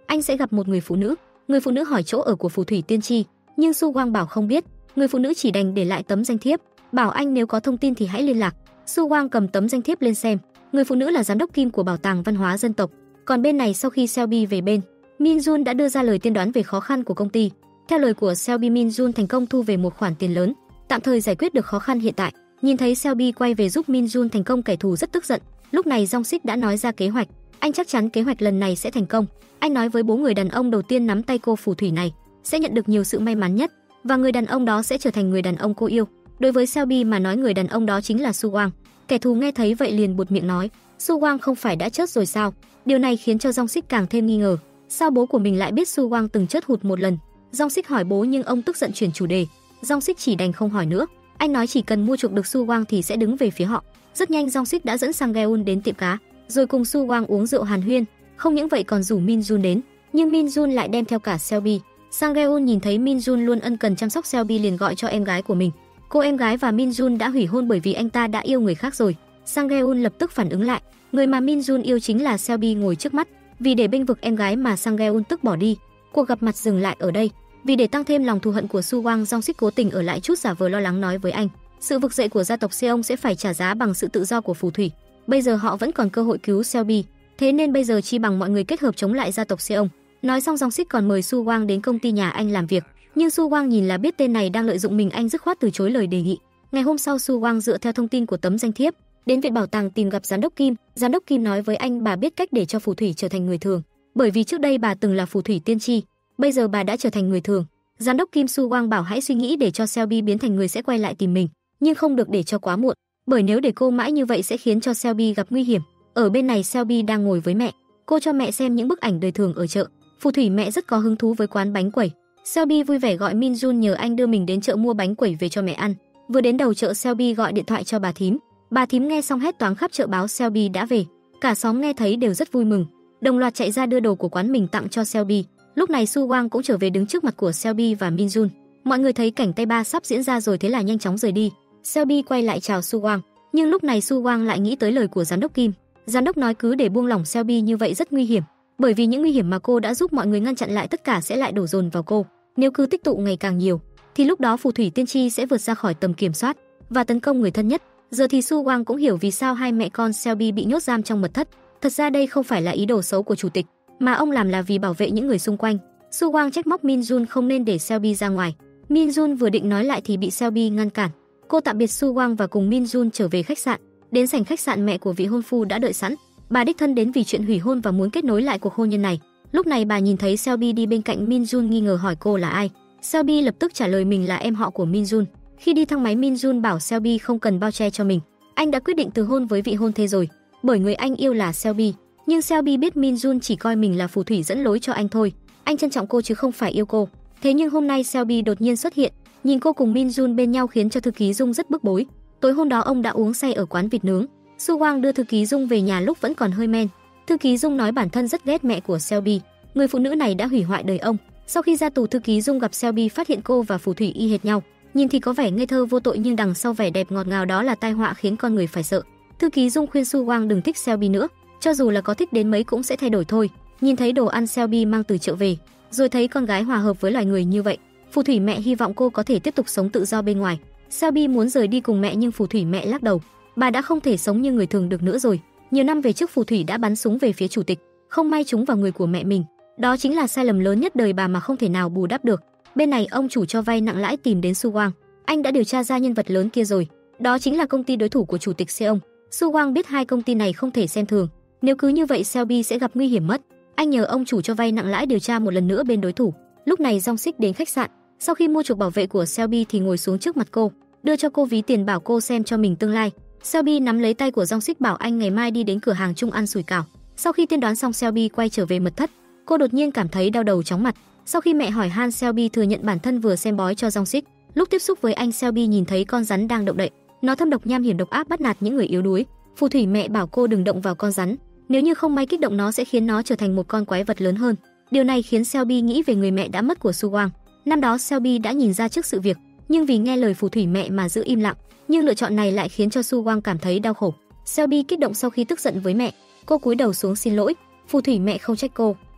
anh sẽ gặp một người phụ nữ. Người phụ nữ hỏi chỗ ở của phù thủy tiên tri, nhưng Su Wang bảo không biết. Người phụ nữ chỉ đành để lại tấm danh thiếp, bảo anh nếu có thông tin thì hãy liên lạc. Su Wang cầm tấm danh thiếp lên xem, người phụ nữ là giám đốc Kim của Bảo tàng Văn hóa Dân tộc. Còn bên này sau khi Selby về bên, Min Jun đã đưa ra lời tiên đoán về khó khăn của công ty. Theo lời của Selby, Min Jun thành công thu về một khoản tiền lớn, tạm thời giải quyết được khó khăn hiện tại. Nhìn thấy Selby quay về giúp Min Jun thành công, kẻ thù rất tức giận. Lúc này Jong Sik đã nói ra kế hoạch, anh chắc chắn kế hoạch lần này sẽ thành công. Anh nói với bố người đàn ông đầu tiên nắm tay cô phù thủy này sẽ nhận được nhiều sự may mắn nhất, và người đàn ông đó sẽ trở thành người đàn ông cô yêu. Đối với Selby mà nói, người đàn ông đó chính là Su Wang. Kẻ thù nghe thấy vậy liền buột miệng nói, Su Wang không phải đã chết rồi sao? Điều này khiến cho Jong Sik càng thêm nghi ngờ, sao bố của mình lại biết Su Wang từng chết hụt một lần? Jong Sik hỏi bố nhưng ông tức giận chuyển chủ đề. Jong Sik chỉ đành không hỏi nữa. Anh nói chỉ cần mua chuộc được Su Wang thì sẽ đứng về phía họ. Rất nhanh Jong Sik đã dẫn Sang Geun đến tiệm cá, rồi cùng Su Wang uống rượu hàn huyên. Không những vậy còn rủ Min Jun đến, nhưng Min Jun lại đem theo cả Selby. Sang Geun nhìn thấy Min Jun luôn ân cần chăm sóc Selby liền gọi cho em gái của mình. Cô em gái và Min Jun đã hủy hôn bởi vì anh ta đã yêu người khác rồi. Sang Geun lập tức phản ứng lại, người mà Min Jun yêu chính là Selby ngồi trước mắt. Vì để bênh vực em gái mà Sang Geun tức bỏ đi. Cuộc gặp mặt dừng lại ở đây. Vì để tăng thêm lòng thù hận của Su Wang, Jong Sik cố tình ở lại chút, giả vờ lo lắng nói với anh, sự vực dậy của gia tộc Seong sẽ phải trả giá bằng sự tự do của phù thủy. Bây giờ họ vẫn còn cơ hội cứu Selby, thế nên bây giờ chi bằng mọi người kết hợp chống lại gia tộc Seong. Nói xong Jong Sik còn mời Su Wang đến công ty nhà anh làm việc, nhưng Su Wang nhìn là biết tên này đang lợi dụng mình, anh dứt khoát từ chối lời đề nghị. Ngày hôm sau, Su Wang dựa theo thông tin của tấm danh thiếp đến viện bảo tàng tìm gặp giám đốc Kim. Giám đốc Kim nói với anh bà biết cách để cho phù thủy trở thành người thường, bởi vì trước đây bà từng là phù thủy tiên tri, bây giờ bà đã trở thành người thường. Giám đốc Kim Su Wang bảo hãy suy nghĩ để cho Selby biến thành người sẽ quay lại tìm mình, nhưng không được để cho quá muộn, bởi nếu để cô mãi như vậy sẽ khiến cho Selby gặp nguy hiểm. Ở bên này Selby đang ngồi với mẹ, cô cho mẹ xem những bức ảnh đời thường ở chợ. Phù thủy mẹ rất có hứng thú với quán bánh quẩy. Selby vui vẻ gọi Min Jun nhờ anh đưa mình đến chợ mua bánh quẩy về cho mẹ ăn. Vừa đến đầu chợ, Selby gọi điện thoại cho bà thím. Bà thím nghe xong hét toáng khắp chợ báo Selby đã về. Cả xóm nghe thấy đều rất vui mừng, đồng loạt chạy ra đưa đồ của quán mình tặng cho Selby. Lúc này Su Wang cũng trở về đứng trước mặt của Selby và Min Jun. Mọi người thấy cảnh tay ba sắp diễn ra rồi thế là nhanh chóng rời đi. Selby quay lại chào Su Wang, nhưng lúc này Su Wang lại nghĩ tới lời của giám đốc Kim. Giám đốc nói cứ để buông lỏng Selby như vậy rất nguy hiểm, bởi vì những nguy hiểm mà cô đã giúp mọi người ngăn chặn lại tất cả sẽ lại đổ dồn vào cô. Nếu cứ tích tụ ngày càng nhiều thì lúc đó phù thủy tiên tri sẽ vượt ra khỏi tầm kiểm soát và tấn công người thân nhất. Giờ thì Su Wang cũng hiểu vì sao hai mẹ con Selby bị nhốt giam trong mật thất. Thật ra đây không phải là ý đồ xấu của chủ tịch, mà ông làm là vì bảo vệ những người xung quanh. Su Wang trách móc Min Jun không nên để Selby ra ngoài. Min Jun vừa định nói lại thì bị Selby ngăn cản. Cô tạm biệt Su Wang và cùng Min Jun trở về khách sạn. Đến sảnh khách sạn, mẹ của vị hôn phu đã đợi sẵn. Bà đích thân đến vì chuyện hủy hôn và muốn kết nối lại cuộc hôn nhân này. Lúc này bà nhìn thấy Selby đi bên cạnh Min Jun, nghi ngờ hỏi cô là ai. Selby lập tức trả lời mình là em họ của Min Jun. Khi đi thang máy, Min Jun bảo Selby không cần bao che cho mình. Anh đã quyết định từ hôn với vị hôn thê rồi, bởi người anh yêu là Selby. Nhưng Selby biết Min Jun chỉ coi mình là phù thủy dẫn lối cho anh thôi. Anh trân trọng cô chứ không phải yêu cô. Thế nhưng hôm nay Selby đột nhiên xuất hiện, nhìn cô cùng Min Jun bên nhau khiến cho thư ký Dung rất bức bối. Tối hôm đó ông đã uống say ở quán vịt nướng. Su Wang đưa thư ký Dung về nhà lúc vẫn còn hơi men. Thư ký Dung nói bản thân rất ghét mẹ của Selby, người phụ nữ này đã hủy hoại đời ông. Sau khi ra tù, thư ký Dung gặp Selby phát hiện cô và phù thủy y hệt nhau. Nhìn thì có vẻ ngây thơ vô tội nhưng đằng sau vẻ đẹp ngọt ngào đó là tai họa khiến con người phải sợ. Thư ký Dung khuyên Su Wang đừng thích Selby nữa, cho dù là có thích đến mấy cũng sẽ thay đổi thôi. Nhìn thấy đồ ăn Selby mang từ chợ về, rồi thấy con gái hòa hợp với loài người như vậy, phù thủy mẹ hy vọng cô có thể tiếp tục sống tự do bên ngoài. Selby muốn rời đi cùng mẹ nhưng phù thủy mẹ lắc đầu, bà đã không thể sống như người thường được nữa rồi. Nhiều năm về trước phù thủy đã bắn súng về phía chủ tịch, không may trúng vào người của mẹ mình. Đó chính là sai lầm lớn nhất đời bà mà không thể nào bù đắp được. Bên này ông chủ cho vay nặng lãi tìm đến Su Wang. Anh đã điều tra ra nhân vật lớn kia rồi, đó chính là công ty đối thủ của chủ tịch Seong. Su Wang biết hai công ty này không thể xem thường, nếu cứ như vậy Selby sẽ gặp nguy hiểm mất. Anh nhờ ông chủ cho vay nặng lãi điều tra một lần nữa bên đối thủ. Lúc này Jong Sik đến khách sạn, sau khi mua chuộc bảo vệ của Selby thì ngồi xuống trước mặt cô, đưa cho cô ví tiền bảo cô xem cho mình tương lai. Selby nắm lấy tay của Jong Sik bảo anh ngày mai đi đến cửa hàng chung ăn sủi cảo. Sau khi tiên đoán xong, Selby quay trở về mật thất. Cô đột nhiên cảm thấy đau đầu chóng mặt. Sau khi mẹ hỏi han, Selby thừa nhận bản thân vừa xem bói cho Jong Sik. Lúc tiếp xúc với anh, Selby nhìn thấy con rắn đang động đậy. Nó thâm độc nham hiểm, độc ác, bắt nạt những người yếu đuối. Phù thủy mẹ bảo cô đừng động vào con rắn, nếu như không may kích động nó sẽ khiến nó trở thành một con quái vật lớn hơn. Điều này khiến Selby nghĩ về người mẹ đã mất của Su Wang. Năm đó Selby đã nhìn ra trước sự việc, nhưng vì nghe lời phù thủy mẹ mà giữ im lặng. Nhưng lựa chọn này lại khiến cho Su Wang cảm thấy đau khổ. Selby kích động sau khi tức giận với mẹ, cô cúi đầu xuống xin lỗi. Phù thủy mẹ không trách cô,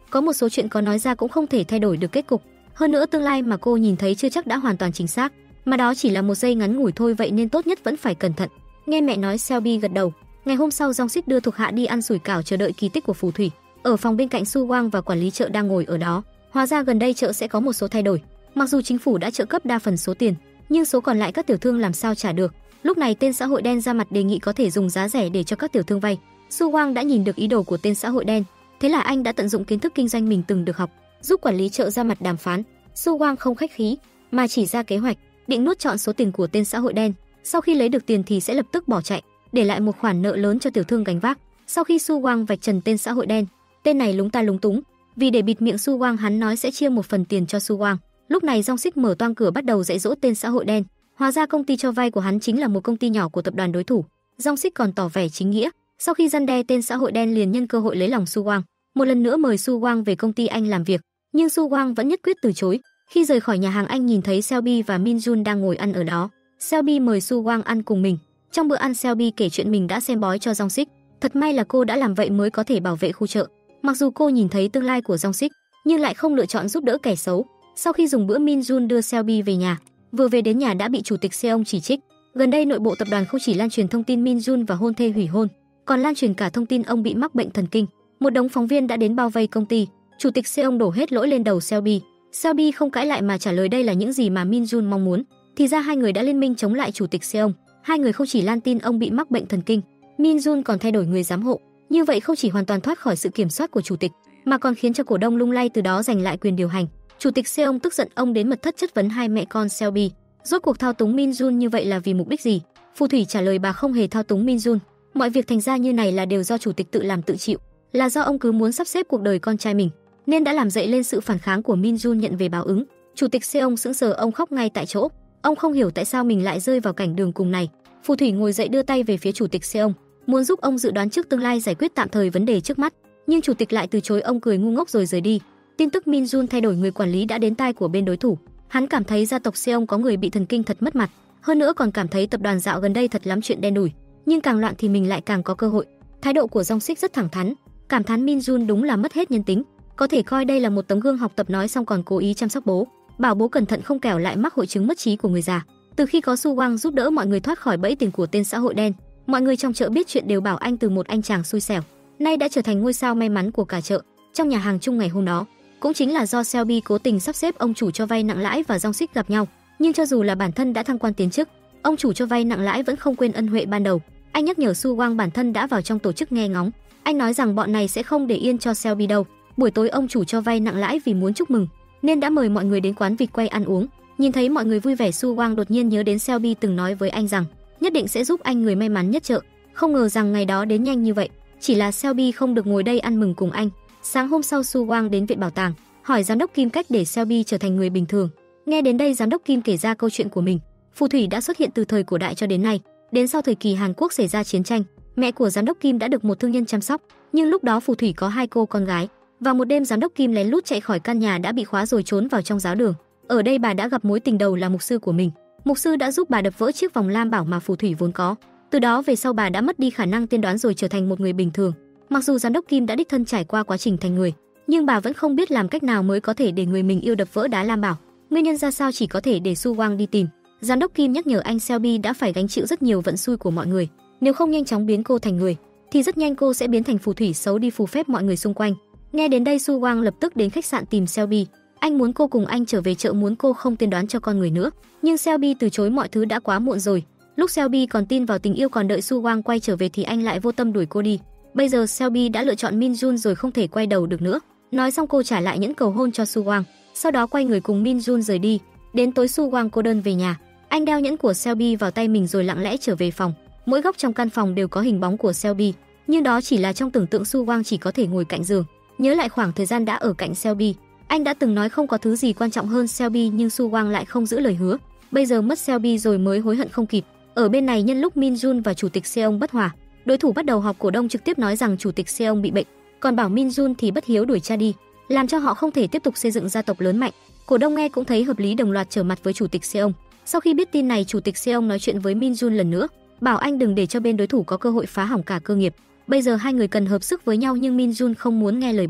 Có một số chuyện có nói ra cũng không thể thay đổi được kết cục. Hơn nữa tương lai mà cô nhìn thấy chưa chắc đã hoàn toàn chính xác, mà đó chỉ là một giây ngắn ngủi thôi, vậy nên tốt nhất vẫn phải cẩn thận. Nghe mẹ nói, Selby gật đầu. Ngày hôm sau, Jong Sik đưa thuộc hạ đi ăn sủi cảo chờ đợi kỳ tích của phù thủy. Ở phòng bên cạnh, Su Wang và quản lý chợ đang ngồi ở đó. Hóa ra gần đây chợ sẽ có một số thay đổi. Mặc dù chính phủ đã trợ cấp đa phần số tiền, nhưng số còn lại các tiểu thương làm sao trả được. Lúc này tên xã hội đen ra mặt đề nghị có thể dùng giá rẻ để cho các tiểu thương vay. Su Wang đã nhìn được ý đồ của tên xã hội đen, thế là anh đã tận dụng kiến thức kinh doanh mình từng được học, giúp quản lý chợ ra mặt đàm phán. Su Wang không khách khí, mà chỉ ra kế hoạch, định nuốt trọn số tiền của tên xã hội đen. Sau khi lấy được tiền thì sẽ lập tức bỏ chạy, để lại một khoản nợ lớn cho tiểu thương gánh vác. Sau khi Su Wang vạch trần tên xã hội đen, tên này lúng ta lúng túng, vì để bịt miệng Su Wang, hắn nói sẽ chia một phần tiền cho Su Wang. Lúc này Jong Sik mở toang cửa bắt đầu dạy dỗ tên xã hội đen. Hóa ra công ty cho vay của hắn chính là một công ty nhỏ của tập đoàn đối thủ. Jong Sik còn tỏ vẻ chính nghĩa, sau khi răn đe tên xã hội đen liền nhân cơ hội lấy lòng Su Wang, một lần nữa mời Su Wang về công ty anh làm việc, nhưng Su Wang vẫn nhất quyết từ chối. Khi rời khỏi nhà hàng, anh nhìn thấy Selby và Min Jun đang ngồi ăn ở đó. Selby mời Su Wang ăn cùng mình. Trong bữa ăn, Selby kể chuyện mình đã xem bói cho Jong Sik. Thật may là cô đã làm vậy mới có thể bảo vệ khu chợ. Mặc dù cô nhìn thấy tương lai của Jong Sik, nhưng lại không lựa chọn giúp đỡ kẻ xấu. Sau khi dùng bữa, Min Jun đưa Selby về nhà. Vừa về đến nhà đã bị chủ tịch Seong chỉ trích. Gần đây nội bộ tập đoàn không chỉ lan truyền thông tin Min Jun và hôn thê hủy hôn, còn lan truyền cả thông tin ông bị mắc bệnh thần kinh. Một đống phóng viên đã đến bao vây công ty. Chủ tịch Seong đổ hết lỗi lên đầu Selby. Selby không cãi lại mà trả lời đây là những gì mà Min Jun mong muốn. Thì ra hai người đã liên minh chống lại chủ tịch Seong. Hai người không chỉ lan tin ông bị mắc bệnh thần kinh, Min Jun còn thay đổi người giám hộ. Như vậy không chỉ hoàn toàn thoát khỏi sự kiểm soát của chủ tịch, mà còn khiến cho cổ đông lung lay từ đó giành lại quyền điều hành. Chủ tịch Seong tức giận, ông đến mật thất chất vấn hai mẹ con Selby. Rốt cuộc thao túng Min Jun như vậy là vì mục đích gì? Phù thủy trả lời bà không hề thao túng Min Jun. Mọi việc thành ra như này là đều do chủ tịch tự làm tự chịu, là do ông cứ muốn sắp xếp cuộc đời con trai mình, nên đã làm dậy lên sự phản kháng của Min Jun nhận về báo ứng. Chủ tịch Seong sững sờ, ông khóc ngay tại chỗ. Ông không hiểu tại sao mình lại rơi vào cảnh đường cùng này. Phù thủy ngồi dậy đưa tay về phía chủ tịch Seong, muốn giúp ông dự đoán trước tương lai, giải quyết tạm thời vấn đề trước mắt, nhưng chủ tịch lại từ chối. Ông cười ngu ngốc rồi rời đi. Tin tức Min Jun thay đổi người quản lý đã đến tai của bên đối thủ. Hắn cảm thấy gia tộc Seong có người bị thần kinh thật mất mặt, hơn nữa còn cảm thấy tập đoàn dạo gần đây thật lắm chuyện đen đủi, nhưng càng loạn thì mình lại càng có cơ hội. Thái độ của Jong Sik rất thẳng thắn, cảm thán Min Jun đúng là mất hết nhân tính, có thể coi đây là một tấm gương học tập. Nói xong còn cố ý chăm sóc bố, bảo bố cẩn thận không kẻo lại mắc hội chứng mất trí của người già. Từ khi có Su Wang giúp đỡ mọi người thoát khỏi bẫy tiền của tên xã hội đen, mọi người trong chợ biết chuyện đều bảo anh từ một anh chàng xui xẻo, nay đã trở thành ngôi sao may mắn của cả chợ. Trong nhà hàng chung ngày hôm đó, cũng chính là do Selby cố tình sắp xếp ông chủ cho vay nặng lãi và Jong Sik gặp nhau, nhưng cho dù là bản thân đã thăng quan tiến chức, ông chủ cho vay nặng lãi vẫn không quên ân huệ ban đầu. Anh nhắc nhở Su Wang bản thân đã vào trong tổ chức nghe ngóng. Anh nói rằng bọn này sẽ không để yên cho Selby đâu. Buổi tối ông chủ cho vay nặng lãi vì muốn chúc mừng nên đã mời mọi người đến quán vịt quay ăn uống. Nhìn thấy mọi người vui vẻ, Su Wang đột nhiên nhớ đến Selby từng nói với anh rằng nhất định sẽ giúp anh người may mắn nhất chợ. Không ngờ rằng ngày đó đến nhanh như vậy, chỉ là Selby không được ngồi đây ăn mừng cùng anh. Sáng hôm sau, Su Wang đến viện bảo tàng, hỏi giám đốc Kim cách để Selby trở thành người bình thường. Nghe đến đây, giám đốc Kim kể ra câu chuyện của mình. Phù thủy đã xuất hiện từ thời cổ đại cho đến nay. Đến sau thời kỳ Hàn Quốc xảy ra chiến tranh, mẹ của giám đốc Kim đã được một thương nhân chăm sóc, nhưng lúc đó phù thủy có 2 cô con gái. Vào một đêm, giám đốc Kim lén lút chạy khỏi căn nhà đã bị khóa rồi trốn vào trong giáo đường. Ở đây bà đã gặp mối tình đầu là mục sư của mình. Mục sư đã giúp bà đập vỡ chiếc vòng lam bảo mà phù thủy vốn có. Từ đó về sau bà đã mất đi khả năng tiên đoán rồi trở thành một người bình thường. Mặc dù giám đốc Kim đã đích thân trải qua quá trình thành người, nhưng bà vẫn không biết làm cách nào mới có thể để người mình yêu đập vỡ đá lam bảo. Nguyên nhân ra sao chỉ có thể để Su Wang đi tìm. Giám đốc Kim nhắc nhở anh Selby đã phải gánh chịu rất nhiều vận xui của mọi người. Nếu không nhanh chóng biến cô thành người, thì rất nhanh cô sẽ biến thành phù thủy xấu đi phù phép mọi người xung quanh. Nghe đến đây, Su Wang lập tức đến khách sạn tìm Selby. Anh muốn cô cùng anh trở về chợ, muốn cô không tiên đoán cho con người nữa. Nhưng Selby từ chối, mọi thứ đã quá muộn rồi. Lúc Selby còn tin vào tình yêu, còn đợi Su Wang quay trở về thì anh lại vô tâm đuổi cô đi. Bây giờ Selby đã lựa chọn Min Jun rồi, không thể quay đầu được nữa. Nói xong cô trả lại nhẫn cầu hôn cho Su Wang, sau đó quay người cùng Min Jun rời đi. Đến tối, Su Wang cô đơn về nhà. Anh đeo nhẫn của Selby vào tay mình rồi lặng lẽ trở về phòng. Mỗi góc trong căn phòng đều có hình bóng của Selby, nhưng đó chỉ là trong tưởng tượng. Su Wang chỉ có thể ngồi cạnh giường, nhớ lại khoảng thời gian đã ở cạnh Selby. Anh đã từng nói không có thứ gì quan trọng hơn Selby, nhưng Su Wang lại không giữ lời hứa. Bây giờ mất Selby rồi mới hối hận không kịp. Ở bên này, nhân lúc Min Jun và chủ tịch Seong bất hòa, đối thủ bắt đầu họp cổ đông trực tiếp nói rằng chủ tịch Seong bị bệnh, còn bảo Min Jun thì bất hiếu đuổi cha đi, làm cho họ không thể tiếp tục xây dựng gia tộc lớn mạnh. Cổ đông nghe cũng thấy hợp lý, đồng loạt trở mặt với chủ tịch Seong. Sau khi biết tin này, chủ tịch Seong nói chuyện với Min Jun lần nữa, bảo anh đừng để cho bên đối thủ có cơ hội phá hỏng cả cơ nghiệp. Bây giờ hai người cần hợp sức với nhau, nhưng Min Jun không muốn nghe lời bố.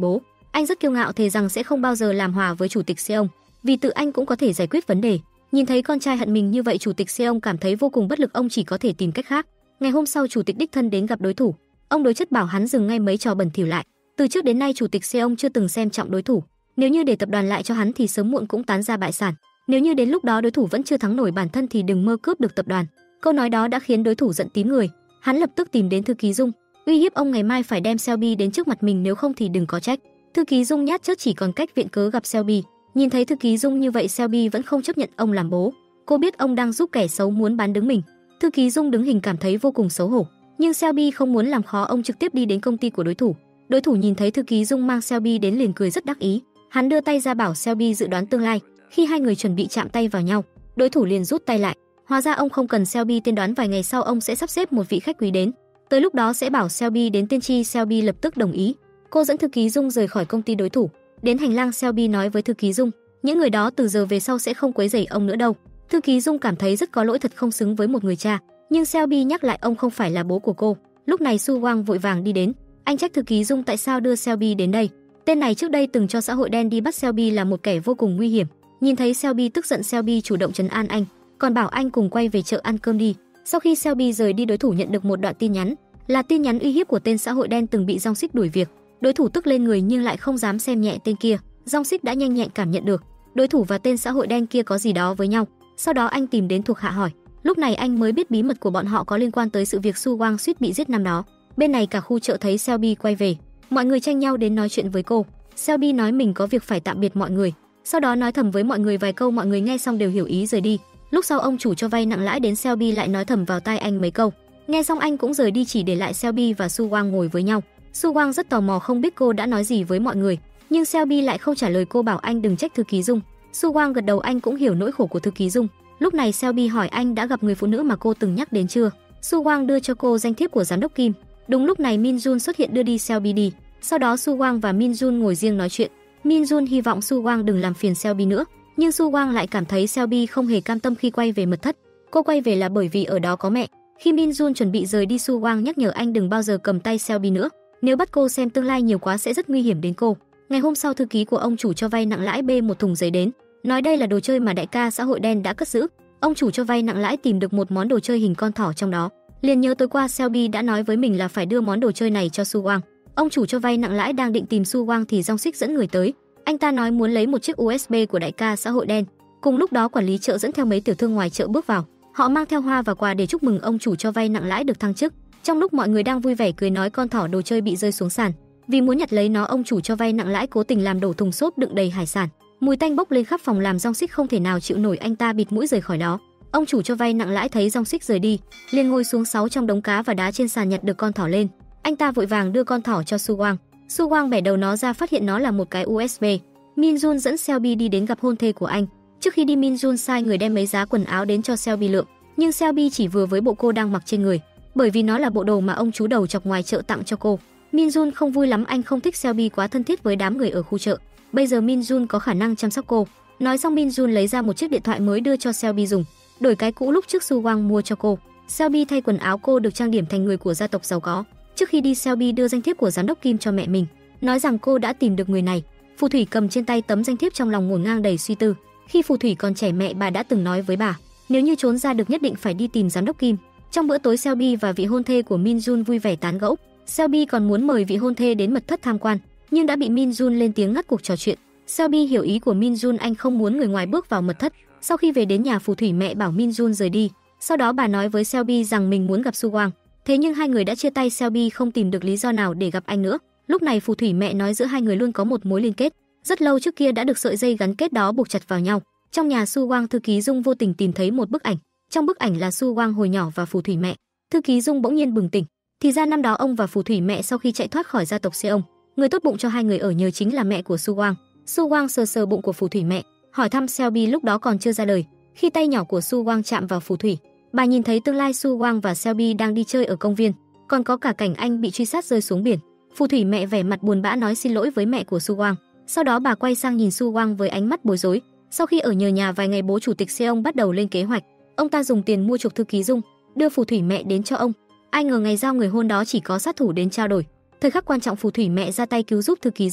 Anh rất kiêu ngạo thề rằng sẽ không bao giờ làm hòa với chủ tịch Seong, vì tự anh cũng có thể giải quyết vấn đề. Nhìn thấy con trai hận mình như vậy, chủ tịch Seong cảm thấy vô cùng bất lực, ông chỉ có thể tìm cách khác. Ngày hôm sau, chủ tịch đích thân đến gặp đối thủ. Ông đối chất bảo hắn dừng ngay mấy trò bẩn thỉu lại. Từ trước đến nay, chủ tịch Seong chưa từng xem trọng đối thủ. Nếu như để tập đoàn lại cho hắn thì sớm muộn cũng tán ra bại sản. Nếu như đến lúc đó đối thủ vẫn chưa thắng nổi bản thân thì đừng mơ cướp được tập đoàn. Câu nói đó đã khiến đối thủ giận tím người. Hắn lập tức tìm đến Thư Ký Dung, uy hiếp ông ngày mai phải đem Selby đến trước mặt mình, nếu không thì đừng có trách. Thư Ký Dung nhát chớt chỉ còn cách viện cớ gặp Selby. Nhìn thấy Thư Ký Dung như vậy, Selby vẫn không chấp nhận ông làm bố. Cô biết ông đang giúp kẻ xấu muốn bán đứng mình. Thư Ký Dung đứng hình cảm thấy vô cùng xấu hổ, nhưng Selby không muốn làm khó ông, trực tiếp đi đến công ty của đối thủ. Đối thủ nhìn thấy Thư Ký Dung mang Selby đến liền cười rất đắc ý. Hắn đưa tay ra bảo Selby dự đoán tương lai. Khi hai người chuẩn bị chạm tay vào nhau, đối thủ liền rút tay lại. Hóa ra ông không cần Selby tiên đoán, vài ngày sau ông sẽ sắp xếp một vị khách quý đến. Tới lúc đó sẽ bảo Selby đến tiên tri. Selby lập tức đồng ý. Cô dẫn Thư Ký Dung rời khỏi công ty đối thủ. Đến hành lang, Selby nói với Thư Ký Dung, những người đó từ giờ về sau sẽ không quấy rầy ông nữa đâu. Thư Ký Dung cảm thấy rất có lỗi, thật không xứng với một người cha. Nhưng Selby nhắc lại ông không phải là bố của cô. Lúc này Su Wang vội vàng đi đến. Anh trách Thư Ký Dung tại sao đưa Selby đến đây. Tên này trước đây từng cho xã hội đen đi bắt Selby, là một kẻ vô cùng nguy hiểm. Nhìn thấy Selby tức giận, Selby chủ động trấn an anh, còn bảo anh cùng quay về chợ ăn cơm đi. Sau khi Selby rời đi, đối thủ nhận được một đoạn tin nhắn, là tin nhắn uy hiếp của tên xã hội đen từng bị Dong Sik đuổi việc. Đối thủ tức lên người nhưng lại không dám xem nhẹ tên kia. Dong Sik đã nhanh nhẹn cảm nhận được đối thủ và tên xã hội đen kia có gì đó với nhau. Sau đó anh tìm đến thuộc hạ hỏi. Lúc này anh mới biết bí mật của bọn họ có liên quan tới sự việc Su Wang suýt bị giết năm đó. Bên này cả khu chợ thấy Selby quay về, mọi người tranh nhau đến nói chuyện với cô. Selby nói mình có việc phải tạm biệt mọi người, sau đó nói thầm với mọi người vài câu, mọi người nghe xong đều hiểu ý rời đi. Lúc sau ông chủ cho vay nặng lãi đến, Selby lại nói thầm vào tai anh mấy câu. Nghe xong anh cũng rời đi, chỉ để lại Selby và Su Wang ngồi với nhau. Su Wang rất tò mò không biết cô đã nói gì với mọi người, nhưng Selby lại không trả lời cô, bảo anh đừng trách Thư Ký Dung. Su Wang gật đầu, anh cũng hiểu nỗi khổ của Thư Ký Dung. Lúc này Selby hỏi anh đã gặp người phụ nữ mà cô từng nhắc đến chưa. Su Wang đưa cho cô danh thiếp của giám đốc Kim. Đúng lúc này Min Jun xuất hiện đưa đi Selby đi. Sau đó Su Wang và Min Jun ngồi riêng nói chuyện. Min Jun hy vọng Su Wang đừng làm phiền Selby nữa, nhưng Su Wang lại cảm thấy Selby không hề cam tâm khi quay về mật thất. Cô quay về là bởi vì ở đó có mẹ. Khi Min Jun chuẩn bị rời đi, Su Wang nhắc nhở anh đừng bao giờ cầm tay Selby nữa, nếu bắt cô xem tương lai nhiều quá sẽ rất nguy hiểm đến cô. Ngày hôm sau, thư ký của ông chủ cho vay nặng lãi bê một thùng giấy đến, nói đây là đồ chơi mà đại ca xã hội đen đã cất giữ. Ông chủ cho vay nặng lãi tìm được một món đồ chơi hình con thỏ trong đó, liền nhớ tối qua Selby đã nói với mình là phải đưa món đồ chơi này cho Su Wang. Ông chủ cho vay nặng lãi đang định tìm Su Wang thì Dong Sik dẫn người tới. Anh ta nói muốn lấy một chiếc USB của đại ca xã hội đen. Cùng lúc đó, quản lý chợ dẫn theo mấy tiểu thương ngoài chợ bước vào. Họ mang theo hoa và quà để chúc mừng ông chủ cho vay nặng lãi được thăng chức. Trong lúc mọi người đang vui vẻ cười nói, con thỏ đồ chơi bị rơi xuống sàn. Vì muốn nhặt lấy nó, ông chủ cho vay nặng lãi cố tình làm đổ thùng xốp đựng đầy hải sản. Mùi tanh bốc lên khắp phòng làm Dong Sik không thể nào chịu nổi, anh ta bịt mũi rời khỏi đó. Ông chủ cho vay nặng lãi thấy Dong Sik rời đi, liền ngồi xuống 6 trong đống cá và đá trên sàn nhặt được con thỏ lên. Anh ta vội vàng đưa con thỏ cho Su Wang. Su Wang bẻ đầu nó ra, phát hiện nó là một cái USB. Min Jun dẫn Selby đi đến gặp hôn thê của anh. Trước khi đi, Min Jun sai người đem mấy giá quần áo đến cho Selby lượm, nhưng Selby chỉ vừa với bộ cô đang mặc trên người, bởi vì nó là bộ đồ mà ông chú đầu chọc ngoài chợ tặng cho cô. Min Jun không vui lắm, anh không thích Selby quá thân thiết với đám người ở khu chợ. Bây giờ Min Jun có khả năng chăm sóc cô. Nói xong, Min Jun lấy ra một chiếc điện thoại mới đưa cho Selby dùng, đổi cái cũ lúc trước Su Wang mua cho cô. Selby thay quần áo cô được trang điểm thành người của gia tộc giàu có. Trước khi đi, Selby đưa danh thiếp của giám đốc Kim cho mẹ mình, nói rằng cô đã tìm được người này. Phù thủy cầm trên tay tấm danh thiếp, trong lòng ngổn ngang đầy suy tư. Khi phù thủy còn trẻ, mẹ bà đã từng nói với bà, nếu như trốn ra được nhất định phải đi tìm giám đốc Kim. Trong bữa tối, Selby và vị hôn thê của Min Jun vui vẻ tán gẫu. Selby còn muốn mời vị hôn thê đến mật thất tham quan, nhưng đã bị Min Jun lên tiếng ngắt cuộc trò chuyện. Selby hiểu ý của Min Jun, anh không muốn người ngoài bước vào mật thất. Sau khi về đến nhà, phù thủy mẹ bảo Min Jun rời đi. Sau đó bà nói với Selby rằng mình muốn gặp Su Wang. Thế nhưng hai người đã chia tay, Selby không tìm được lý do nào để gặp anh nữa. Lúc này phù thủy mẹ nói giữa hai người luôn có một mối liên kết, rất lâu trước kia đã được sợi dây gắn kết đó buộc chặt vào nhau. Trong nhà Su Wang, thư ký Dung vô tình tìm thấy một bức ảnh. Trong bức ảnh là Su Wang hồi nhỏ và phù thủy mẹ. Thư ký Dung bỗng nhiên bừng tỉnh, thì ra năm đó ông và phù thủy mẹ sau khi chạy thoát khỏi gia tộc Seong, người tốt bụng cho hai người ở nhờ chính là mẹ của Su Wang. Su Wang sờ sờ bụng của phù thủy mẹ, hỏi thăm Selby lúc đó còn chưa ra đời. Khi tay nhỏ của Su Wang chạm vào phù thủy, bà nhìn thấy tương lai Su Wang và Selby đang đi chơi ở công viên, còn có cả cảnh anh bị truy sát rơi xuống biển. Phù thủy mẹ vẻ mặt buồn bã nói xin lỗi với mẹ của Su Wang. Sau đó bà quay sang nhìn Su Wang với ánh mắt bối rối. Sau khi ở nhờ nhà vài ngày, bố chủ tịch Seong bắt đầu lên kế hoạch. Ông ta dùng tiền mua chuộc thư ký Dung, đưa phù thủy mẹ đến cho ông. Ai ngờ ngày giao người hôn đó chỉ có sát thủ đến trao đổi. Thời khắc quan trọng, phù thủy mẹ ra tay cứu giúp thư ký Dung.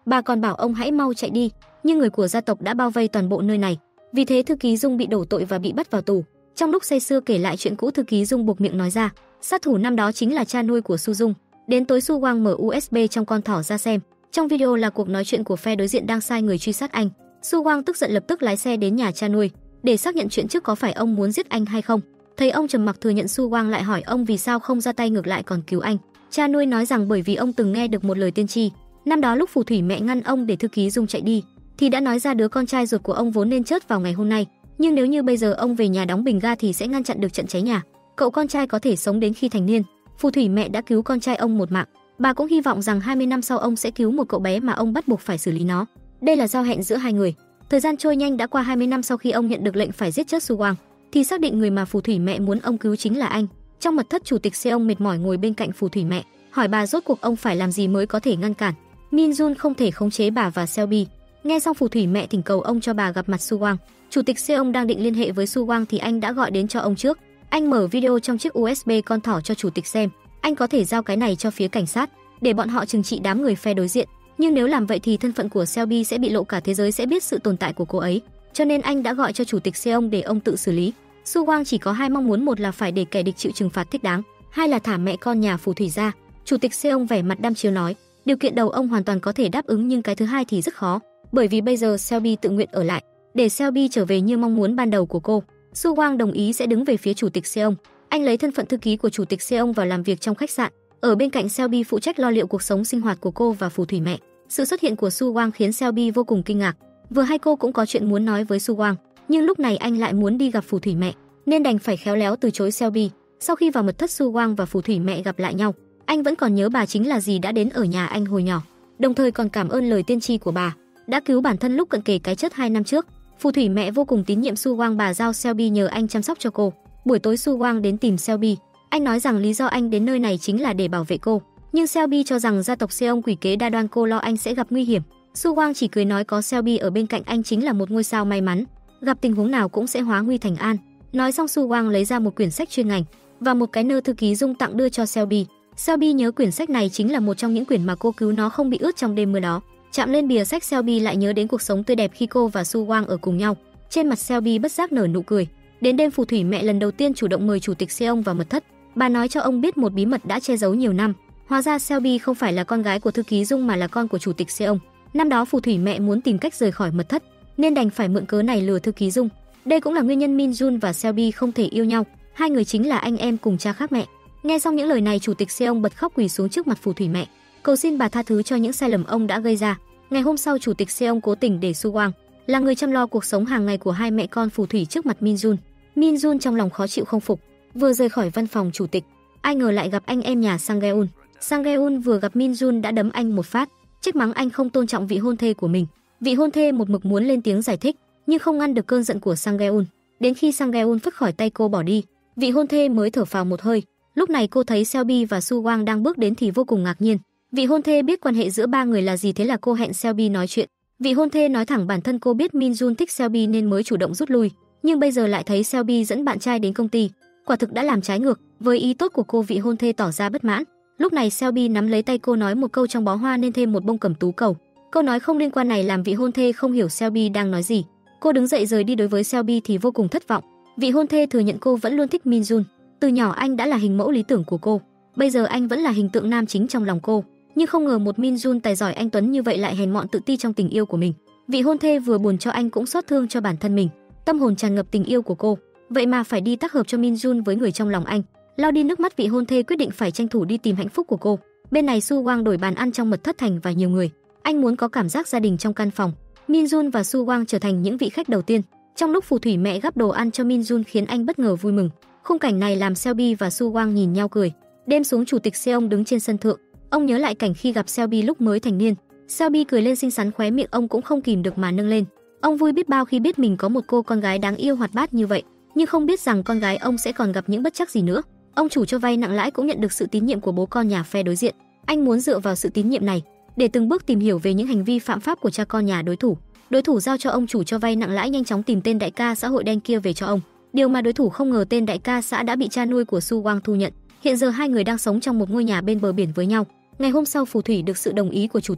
Bà còn bảo ông hãy mau chạy đi, nhưng người của gia tộc đã bao vây toàn bộ nơi này. Vì thế thư ký Dung bị đổ tội và bị bắt vào tù. Trong lúc say sưa kể lại chuyện cũ, thư ký Dung buộc miệng nói ra, sát thủ năm đó chính là cha nuôi của Su Dung. Đến tối Su Wang mở USB trong con thỏ ra xem. Trong video là cuộc nói chuyện của phe đối diện đang sai người truy sát anh. Su Wang tức giận lập tức lái xe đến nhà cha nuôi để xác nhận chuyện trước có phải ông muốn giết anh hay không. Thấy ông trầm mặc thừa nhận, Su Wang lại hỏi ông vì sao không ra tay ngược lại còn cứu anh. Cha nuôi nói rằng bởi vì ông từng nghe được một lời tiên tri. Năm đó lúc phù thủy mẹ ngăn ông để thư ký Dung chạy đi, thì đã nói ra đứa con trai ruột của ông vốn nên chết vào ngày hôm nay. Nhưng nếu như bây giờ ông về nhà đóng bình ga thì sẽ ngăn chặn được trận cháy nhà. Cậu con trai có thể sống đến khi thành niên. Phù thủy mẹ đã cứu con trai ông một mạng. Bà cũng hy vọng rằng 20 năm sau ông sẽ cứu một cậu bé mà ông bắt buộc phải xử lý nó. Đây là giao hẹn giữa hai người. Thời gian trôi nhanh, đã qua 20 năm sau khi ông nhận được lệnh phải giết chết Su Wang, thì xác định người mà phù thủy mẹ muốn ông cứu chính là anh. Trong mật thất, chủ tịch Seong mệt mỏi ngồi bên cạnh phù thủy mẹ, hỏi bà rốt cuộc ông phải làm gì mới có thể ngăn cản. Min Jun không thể khống chế bà và Selby. Nghe xong, phù thủy mẹ thỉnh cầu ông cho bà gặp mặt Su Wang. Chủ tịch Seong đang định liên hệ với Su Wang thì anh đã gọi đến cho ông trước. Anh mở video trong chiếc USB con thỏ cho chủ tịch xem. Anh có thể giao cái này cho phía cảnh sát để bọn họ trừng trị đám người phe đối diện. Nhưng nếu làm vậy thì thân phận của Selby sẽ bị lộ, cả thế giới sẽ biết sự tồn tại của cô ấy. Cho nên anh đã gọi cho chủ tịch Seong để ông tự xử lý. Su Wang chỉ có hai mong muốn, một là phải để kẻ địch chịu trừng phạt thích đáng, hai là thả mẹ con nhà phù thủy ra. Chủ tịch Seong vẻ mặt đăm chiêu nói, điều kiện đầu ông hoàn toàn có thể đáp ứng, nhưng cái thứ hai thì rất khó, bởi vì bây giờ Selby tự nguyện ở lại, để Selby trở về như mong muốn ban đầu của cô. Su Wang đồng ý sẽ đứng về phía chủ tịch Seong. Anh lấy thân phận thư ký của chủ tịch Seong vào làm việc trong khách sạn. Ở bên cạnh Selby phụ trách lo liệu cuộc sống sinh hoạt của cô và phù thủy mẹ. Sự xuất hiện của Su Wang khiến Selby vô cùng kinh ngạc. Vừa hay cô cũng có chuyện muốn nói với Su Wang, nhưng lúc này anh lại muốn đi gặp phù thủy mẹ, nên đành phải khéo léo từ chối Selby. Sau khi vào mật thất, Su Wang và phù thủy mẹ gặp lại nhau. Anh vẫn còn nhớ bà chính là dì đã đến ở nhà anh hồi nhỏ, đồng thời còn cảm ơn lời tiên tri của bà đã cứu bản thân lúc cận kề cái chết 2 năm trước. Phù thủy mẹ vô cùng tín nhiệm Su Wang, bà giao Selby nhờ anh chăm sóc cho cô. Buổi tối Su Wang đến tìm Selby. Anh nói rằng lý do anh đến nơi này chính là để bảo vệ cô, nhưng Selby cho rằng gia tộc Seong quỷ kế đa đoan, cô lo anh sẽ gặp nguy hiểm. Su Wang chỉ cười nói có Selby ở bên cạnh anh chính là một ngôi sao may mắn, gặp tình huống nào cũng sẽ hóa nguy thành an. Nói xong, Su Wang lấy ra một quyển sách chuyên ngành và một cái nơ thư ký Dung tặng đưa cho Selby. Selby nhớ quyển sách này chính là một trong những quyển mà cô cứu nó không bị ướt trong đêm mưa đó. Chạm lên bìa sách, Selby lại nhớ đến cuộc sống tươi đẹp khi cô và Su Wang ở cùng nhau. Trên mặt Selby bất giác nở nụ cười. Đến đêm, phù thủy mẹ lần đầu tiên chủ động mời chủ tịch Seong vào mật thất. Bà nói cho ông biết một bí mật đã che giấu nhiều năm. Hóa ra Selby không phải là con gái của thư ký Dung mà là con của chủ tịch Seong. Năm đó phù thủy mẹ muốn tìm cách rời khỏi mật thất, nên đành phải mượn cớ này lừa thư ký Dung. Đây cũng là nguyên nhân Min Jun và Selby không thể yêu nhau. Hai người chính là anh em cùng cha khác mẹ. Nghe xong những lời này, chủ tịch Seong bật khóc quỳ xuống trước mặt phù thủy mẹ, cầu xin bà tha thứ cho những sai lầm ông đã gây ra. Ngày hôm sau, chủ tịch Seong cố tình để Su Wang là người chăm lo cuộc sống hàng ngày của hai mẹ con phù thủy trước mặt Min Jun. Min Jun trong lòng khó chịu không phục, vừa rời khỏi văn phòng chủ tịch, ai ngờ lại gặp anh em nhà Sang Geun. Sang Geun vừa gặp Min Jun đã đấm anh một phát, trách mắng anh không tôn trọng vị hôn thê của mình. Vị hôn thê một mực muốn lên tiếng giải thích, nhưng không ngăn được cơn giận của Sang Geun. Đến khi Sang Geun phất khỏi tay cô bỏ đi, vị hôn thê mới thở phào một hơi. Lúc này cô thấy Selby và Su Wang đang bước đến thì vô cùng ngạc nhiên. Vị hôn thê biết quan hệ giữa ba người là gì, thế là cô hẹn Selby nói chuyện. Vị hôn thê nói thẳng bản thân cô biết Min Jun thích Selby nên mới chủ động rút lui, nhưng bây giờ lại thấy Selby dẫn bạn trai đến công ty, quả thực đã làm trái ngược với ý tốt của cô. Vị hôn thê tỏ ra bất mãn. Lúc này Selby nắm lấy tay cô nói một câu trong bó hoa nên thêm một bông cẩm tú cầu. Câu nói không liên quan này làm vị hôn thê không hiểu Selby đang nói gì. Cô đứng dậy rời đi. Đối với Selby thì vô cùng thất vọng. Vị hôn thê thừa nhận cô vẫn luôn thích Min Jun. Từ nhỏ anh đã là hình mẫu lý tưởng của cô, bây giờ anh vẫn là hình tượng nam chính trong lòng cô. Nhưng không ngờ một Min Jun tài giỏi anh tuấn như vậy lại hèn mọn tự ti trong tình yêu của mình. Vị hôn thê vừa buồn cho anh cũng xót thương cho bản thân mình. Tâm hồn tràn ngập tình yêu của cô, vậy mà phải đi tác hợp cho Min Jun với người trong lòng anh. Lau đi nước mắt, vị hôn thê quyết định phải tranh thủ đi tìm hạnh phúc của cô. Bên này Su Wang đổi bàn ăn trong mật thất thành và nhiều người. Anh muốn có cảm giác gia đình trong căn phòng. Min Jun và Su Wang trở thành những vị khách đầu tiên. Trong lúc phù thủy mẹ gắp đồ ăn cho Min Jun khiến anh bất ngờ vui mừng. Khung cảnh này làm Selby và Su Wang nhìn nhau cười. Đêm xuống, chủ tịch Seong đứng trên sân thượng. Ông nhớ lại cảnh khi gặp Selby lúc mới thành niên. Selby cười lên xinh xắn, khóe miệng ông cũng không kìm được mà nâng lên. Ông vui biết bao khi biết mình có một cô con gái đáng yêu hoạt bát như vậy, nhưng không biết rằng con gái ông sẽ còn gặp những bất trắc gì nữa. Ông chủ cho vay nặng lãi cũng nhận được sự tín nhiệm của bố con nhà phe đối diện. Anh muốn dựa vào sự tín nhiệm này để từng bước tìm hiểu về những hành vi phạm pháp của cha con nhà đối thủ. Đối thủ giao cho ông chủ cho vay nặng lãi nhanh chóng tìm tên đại ca xã hội đen kia về cho ông. Điều mà đối thủ không ngờ, tên đại ca xã đã bị cha nuôi của Su Wang thu nhận. Hiện giờ hai người đang sống trong một ngôi nhà bên bờ biển với nhau. Ngày hôm sau, phù thủy được sự đồng ý của chủ tịch,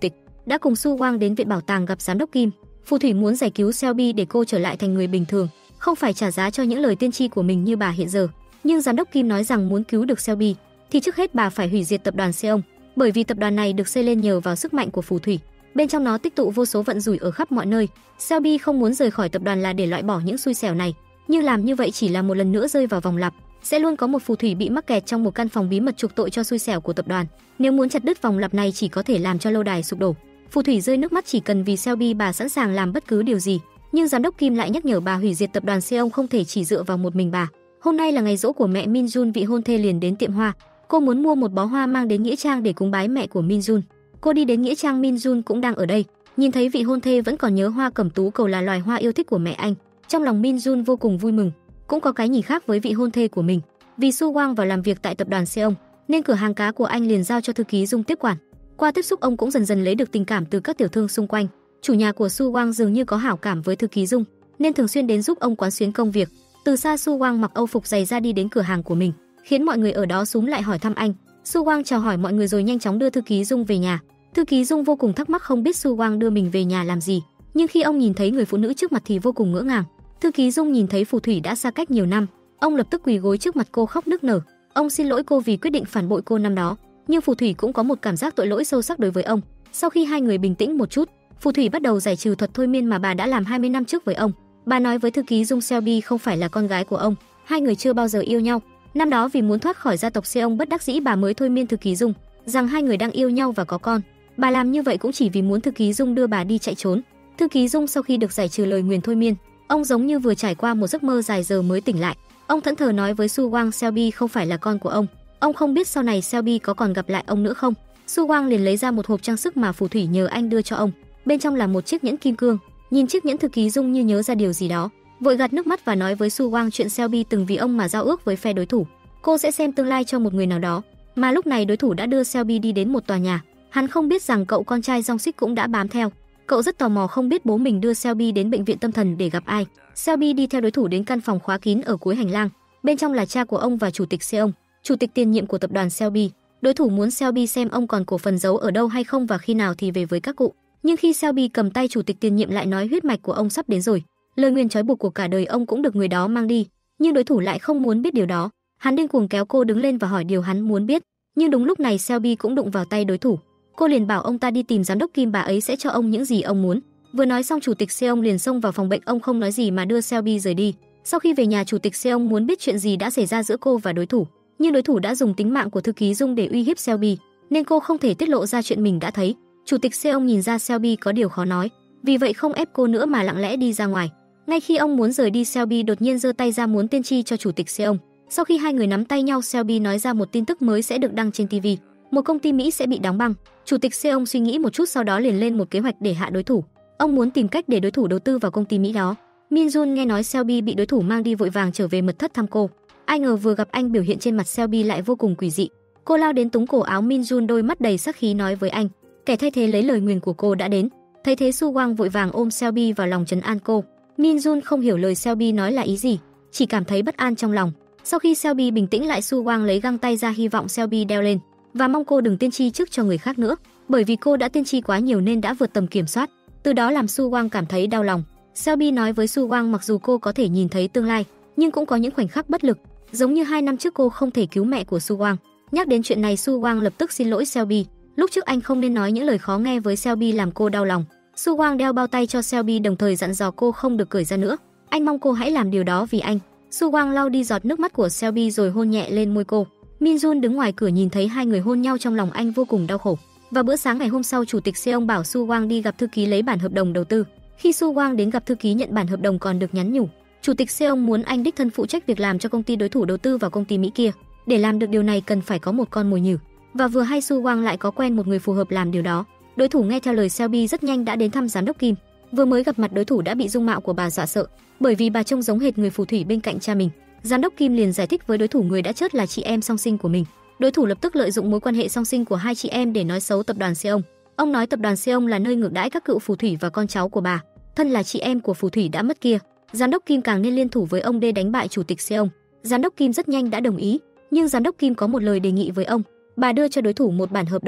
đã cùng Su Wang đến viện bảo tàng gặp giám đốc Kim. Phù thủy muốn giải cứu Selby để cô trở lại thành người bình thường, không phải trả giá cho những lời tiên tri của mình như bà hiện giờ. Nhưng giám đốc Kim nói rằng muốn cứu được Selby thì trước hết bà phải hủy diệt tập đoàn Seong, bởi vì tập đoàn này được xây lên nhờ vào sức mạnh của phù thủy. Bên trong nó tích tụ vô số vận rủi ở khắp mọi nơi. Selby không muốn rời khỏi tập đoàn là để loại bỏ những xui xẻo này, nhưng làm như vậy chỉ là một lần nữa rơi vào vòng lặp. Sẽ luôn có một phù thủy bị mắc kẹt trong một căn phòng bí mật chuộc tội cho xui xẻo của tập đoàn. Nếu muốn chặt đứt vòng lặp này chỉ có thể làm cho lâu đài sụp đổ. Phù thủy rơi nước mắt chỉ cần vì Selby bà sẵn sàng làm bất cứ điều gì. Nhưng giám đốc Kim lại nhắc nhở bà hủy diệt tập đoàn Seong không thể chỉ dựa vào một mình bà. Hôm nay là ngày giỗ của mẹ Min Jun, vị hôn thê liền đến tiệm hoa. Cô muốn mua một bó hoa mang đến nghĩa trang để cúng bái mẹ của Min Jun. Cô đi đến nghĩa trang, Min Jun cũng đang ở đây. Nhìn thấy vị hôn thê vẫn còn nhớ hoa cẩm tú cầu là loài hoa yêu thích của mẹ anh, trong lòng Min Jun vô cùng vui mừng. Cũng có cái nhìn khác với vị hôn thê của mình. Vì Su Wang vào làm việc tại tập đoàn Seong, nên cửa hàng cá của anh liền giao cho thư ký Dung tiếp quản. Qua tiếp xúc, ông cũng dần dần lấy được tình cảm từ các tiểu thương xung quanh. Chủ nhà của Su Wang dường như có hảo cảm với thư ký Dung, nên thường xuyên đến giúp ông quán xuyến công việc. Từ xa, Su Wang mặc âu phục dày ra đi đến cửa hàng của mình, khiến mọi người ở đó xúm lại hỏi thăm anh. Su Wang chào hỏi mọi người rồi nhanh chóng đưa thư ký Dung về nhà. Thư ký Dung vô cùng thắc mắc không biết Su Wang đưa mình về nhà làm gì, nhưng khi ông nhìn thấy người phụ nữ trước mặt thì vô cùng ngỡ ngàng. Thư ký Dung nhìn thấy phù thủy đã xa cách nhiều năm, ông lập tức quỳ gối trước mặt cô khóc nức nở. Ông xin lỗi cô vì quyết định phản bội cô năm đó, nhưng phù thủy cũng có một cảm giác tội lỗi sâu sắc đối với ông. Sau khi hai người bình tĩnh một chút, phù thủy bắt đầu giải trừ thuật thôi miên mà bà đã làm 20 năm trước với ông. Bà nói với thư ký Dung Selby không phải là con gái của ông, hai người chưa bao giờ yêu nhau. Năm đó vì muốn thoát khỏi gia tộc Seong bất đắc dĩ bà mới thôi miên thư ký Dung rằng hai người đang yêu nhau và có con. Bà làm như vậy cũng chỉ vì muốn thư ký Dung đưa bà đi chạy trốn. Thư ký Dung sau khi được giải trừ lời nguyền thôi miên, ông giống như vừa trải qua một giấc mơ dài giờ mới tỉnh lại. Ông thẫn thờ nói với Su Wang Selby không phải là con của ông. Ông không biết sau này Selby có còn gặp lại ông nữa không. Su Wang liền lấy ra một hộp trang sức mà phù thủy nhờ anh đưa cho ông. Bên trong là một chiếc nhẫn kim cương. Nhìn chiếc nhẫn, thư ký Dung như nhớ ra điều gì đó, vội gạt nước mắt và nói với Su Wang chuyện Selby từng vì ông mà giao ước với phe đối thủ. Cô sẽ xem tương lai cho một người nào đó. Mà lúc này đối thủ đã đưa Selby đi đến một tòa nhà. Hắn không biết rằng cậu con trai Jong Sik cũng đã bám theo. Cậu rất tò mò không biết bố mình đưa Selby đến bệnh viện tâm thần để gặp ai. Selby đi theo đối thủ đến căn phòng khóa kín ở cuối hành lang. Bên trong là cha của ông và chủ tịch Seong, chủ tịch tiền nhiệm của tập đoàn Selby. Đối thủ muốn Selby xem ông còn cổ phần giấu ở đâu hay không và khi nào thì về với các cụ. Nhưng khi Selby cầm tay chủ tịch tiền nhiệm lại nói huyết mạch của ông sắp đến rồi, lời nguyền trói buộc của cả đời ông cũng được người đó mang đi. Nhưng đối thủ lại không muốn biết điều đó. Hắn điên cuồng kéo cô đứng lên và hỏi điều hắn muốn biết. Nhưng đúng lúc này Selby cũng đụng vào tay đối thủ. Cô liền bảo ông ta đi tìm giám đốc Kim, bà ấy sẽ cho ông những gì ông muốn. Vừa nói xong, chủ tịch Seong liền xông vào phòng bệnh. Ông không nói gì mà đưa Selby rời đi. Sau khi về nhà, chủ tịch Seong muốn biết chuyện gì đã xảy ra giữa cô và đối thủ, nhưng đối thủ đã dùng tính mạng của thư ký Dung để uy hiếp Selby, nên cô không thể tiết lộ ra chuyện mình đã thấy. Chủ tịch Seong nhìn ra Selby có điều khó nói, vì vậy không ép cô nữa mà lặng lẽ đi ra ngoài. Ngay khi ông muốn rời đi, Selby đột nhiên giơ tay ra muốn tiên tri cho chủ tịch Seong. Sau khi hai người nắm tay nhau, Selby nói ra một tin tức mới sẽ được đăng trên TV. Một công ty Mỹ sẽ bị đóng băng. Chủ tịch Seong suy nghĩ một chút, sau đó liền lên một kế hoạch để hạ đối thủ. Ông muốn tìm cách để đối thủ đầu tư vào công ty Mỹ đó. Min Jun nghe nói Selby bị đối thủ mang đi vội vàng trở về mật thất thăm cô. Ai ngờ vừa gặp anh, biểu hiện trên mặt Selby lại vô cùng quỷ dị. Cô lao đến túm cổ áo Min Jun, đôi mắt đầy sát khí nói với anh, kẻ thay thế lấy lời nguyền của cô đã đến. Thấy thế, Su Wang vội vàng ôm Selby vào lòng trấn an cô. Min Jun không hiểu lời Selby nói là ý gì, chỉ cảm thấy bất an trong lòng. Sau khi Selby bình tĩnh lại, Su Wang lấy găng tay ra hy vọng Selby đeo lên và mong cô đừng tiên tri trước cho người khác nữa, bởi vì cô đã tiên tri quá nhiều nên đã vượt tầm kiểm soát. Từ đó làm Su Wang cảm thấy đau lòng. Selby nói với Su Wang mặc dù cô có thể nhìn thấy tương lai, nhưng cũng có những khoảnh khắc bất lực, giống như 2 năm trước cô không thể cứu mẹ của Su Wang. Nhắc đến chuyện này, Su Wang lập tức xin lỗi Selby. Lúc trước anh không nên nói những lời khó nghe với Selby làm cô đau lòng. Su Wang đeo bao tay cho Selby, đồng thời dặn dò cô không được cởi ra nữa. Anh mong cô hãy làm điều đó vì anh. Su Wang lau đi giọt nước mắt của Selby rồi hôn nhẹ lên môi cô. Min Jun đứng ngoài cửa nhìn thấy hai người hôn nhau, trong lòng anh vô cùng đau khổ. Vào bữa sáng ngày hôm sau, chủ tịch Seong bảo Su Wang đi gặp thư ký lấy bản hợp đồng đầu tư. Khi Su Wang đến gặp thư ký nhận bản hợp đồng, còn được nhắn nhủ chủ tịch Seong muốn anh đích thân phụ trách việc làm cho công ty đối thủ đầu tư vào công ty Mỹ kia. Để làm được điều này cần phải có một con mồi nhử, và vừa hay Su Wang lại có quen một người phù hợp làm điều đó. Đối thủ nghe theo lời Selby rất nhanh đã đến thăm giám đốc Kim. Vừa mới gặp mặt, đối thủ đã bị dung mạo của bà dọa sợ, bởi vì bà trông giống hệt người phù thủy bên cạnh cha mình. Giám đốc Kim liền giải thích với đối thủ người đã chết là chị em song sinh của mình. Đối thủ lập tức lợi dụng mối quan hệ song sinh của hai chị em để nói xấu tập đoàn Seong. Ông nói tập đoàn Seong là nơi ngược đãi các cựu phù thủy và con cháu của bà, thân là chị em của phù thủy đã mất kia. Giám đốc Kim càng nên liên thủ với ông để đánh bại chủ tịch Seong. Giám đốc Kim rất nhanh đã đồng ý, nhưng giám đốc Kim có một lời đề nghị với ông. Bà đưa cho đối thủ một bản hợp đồng,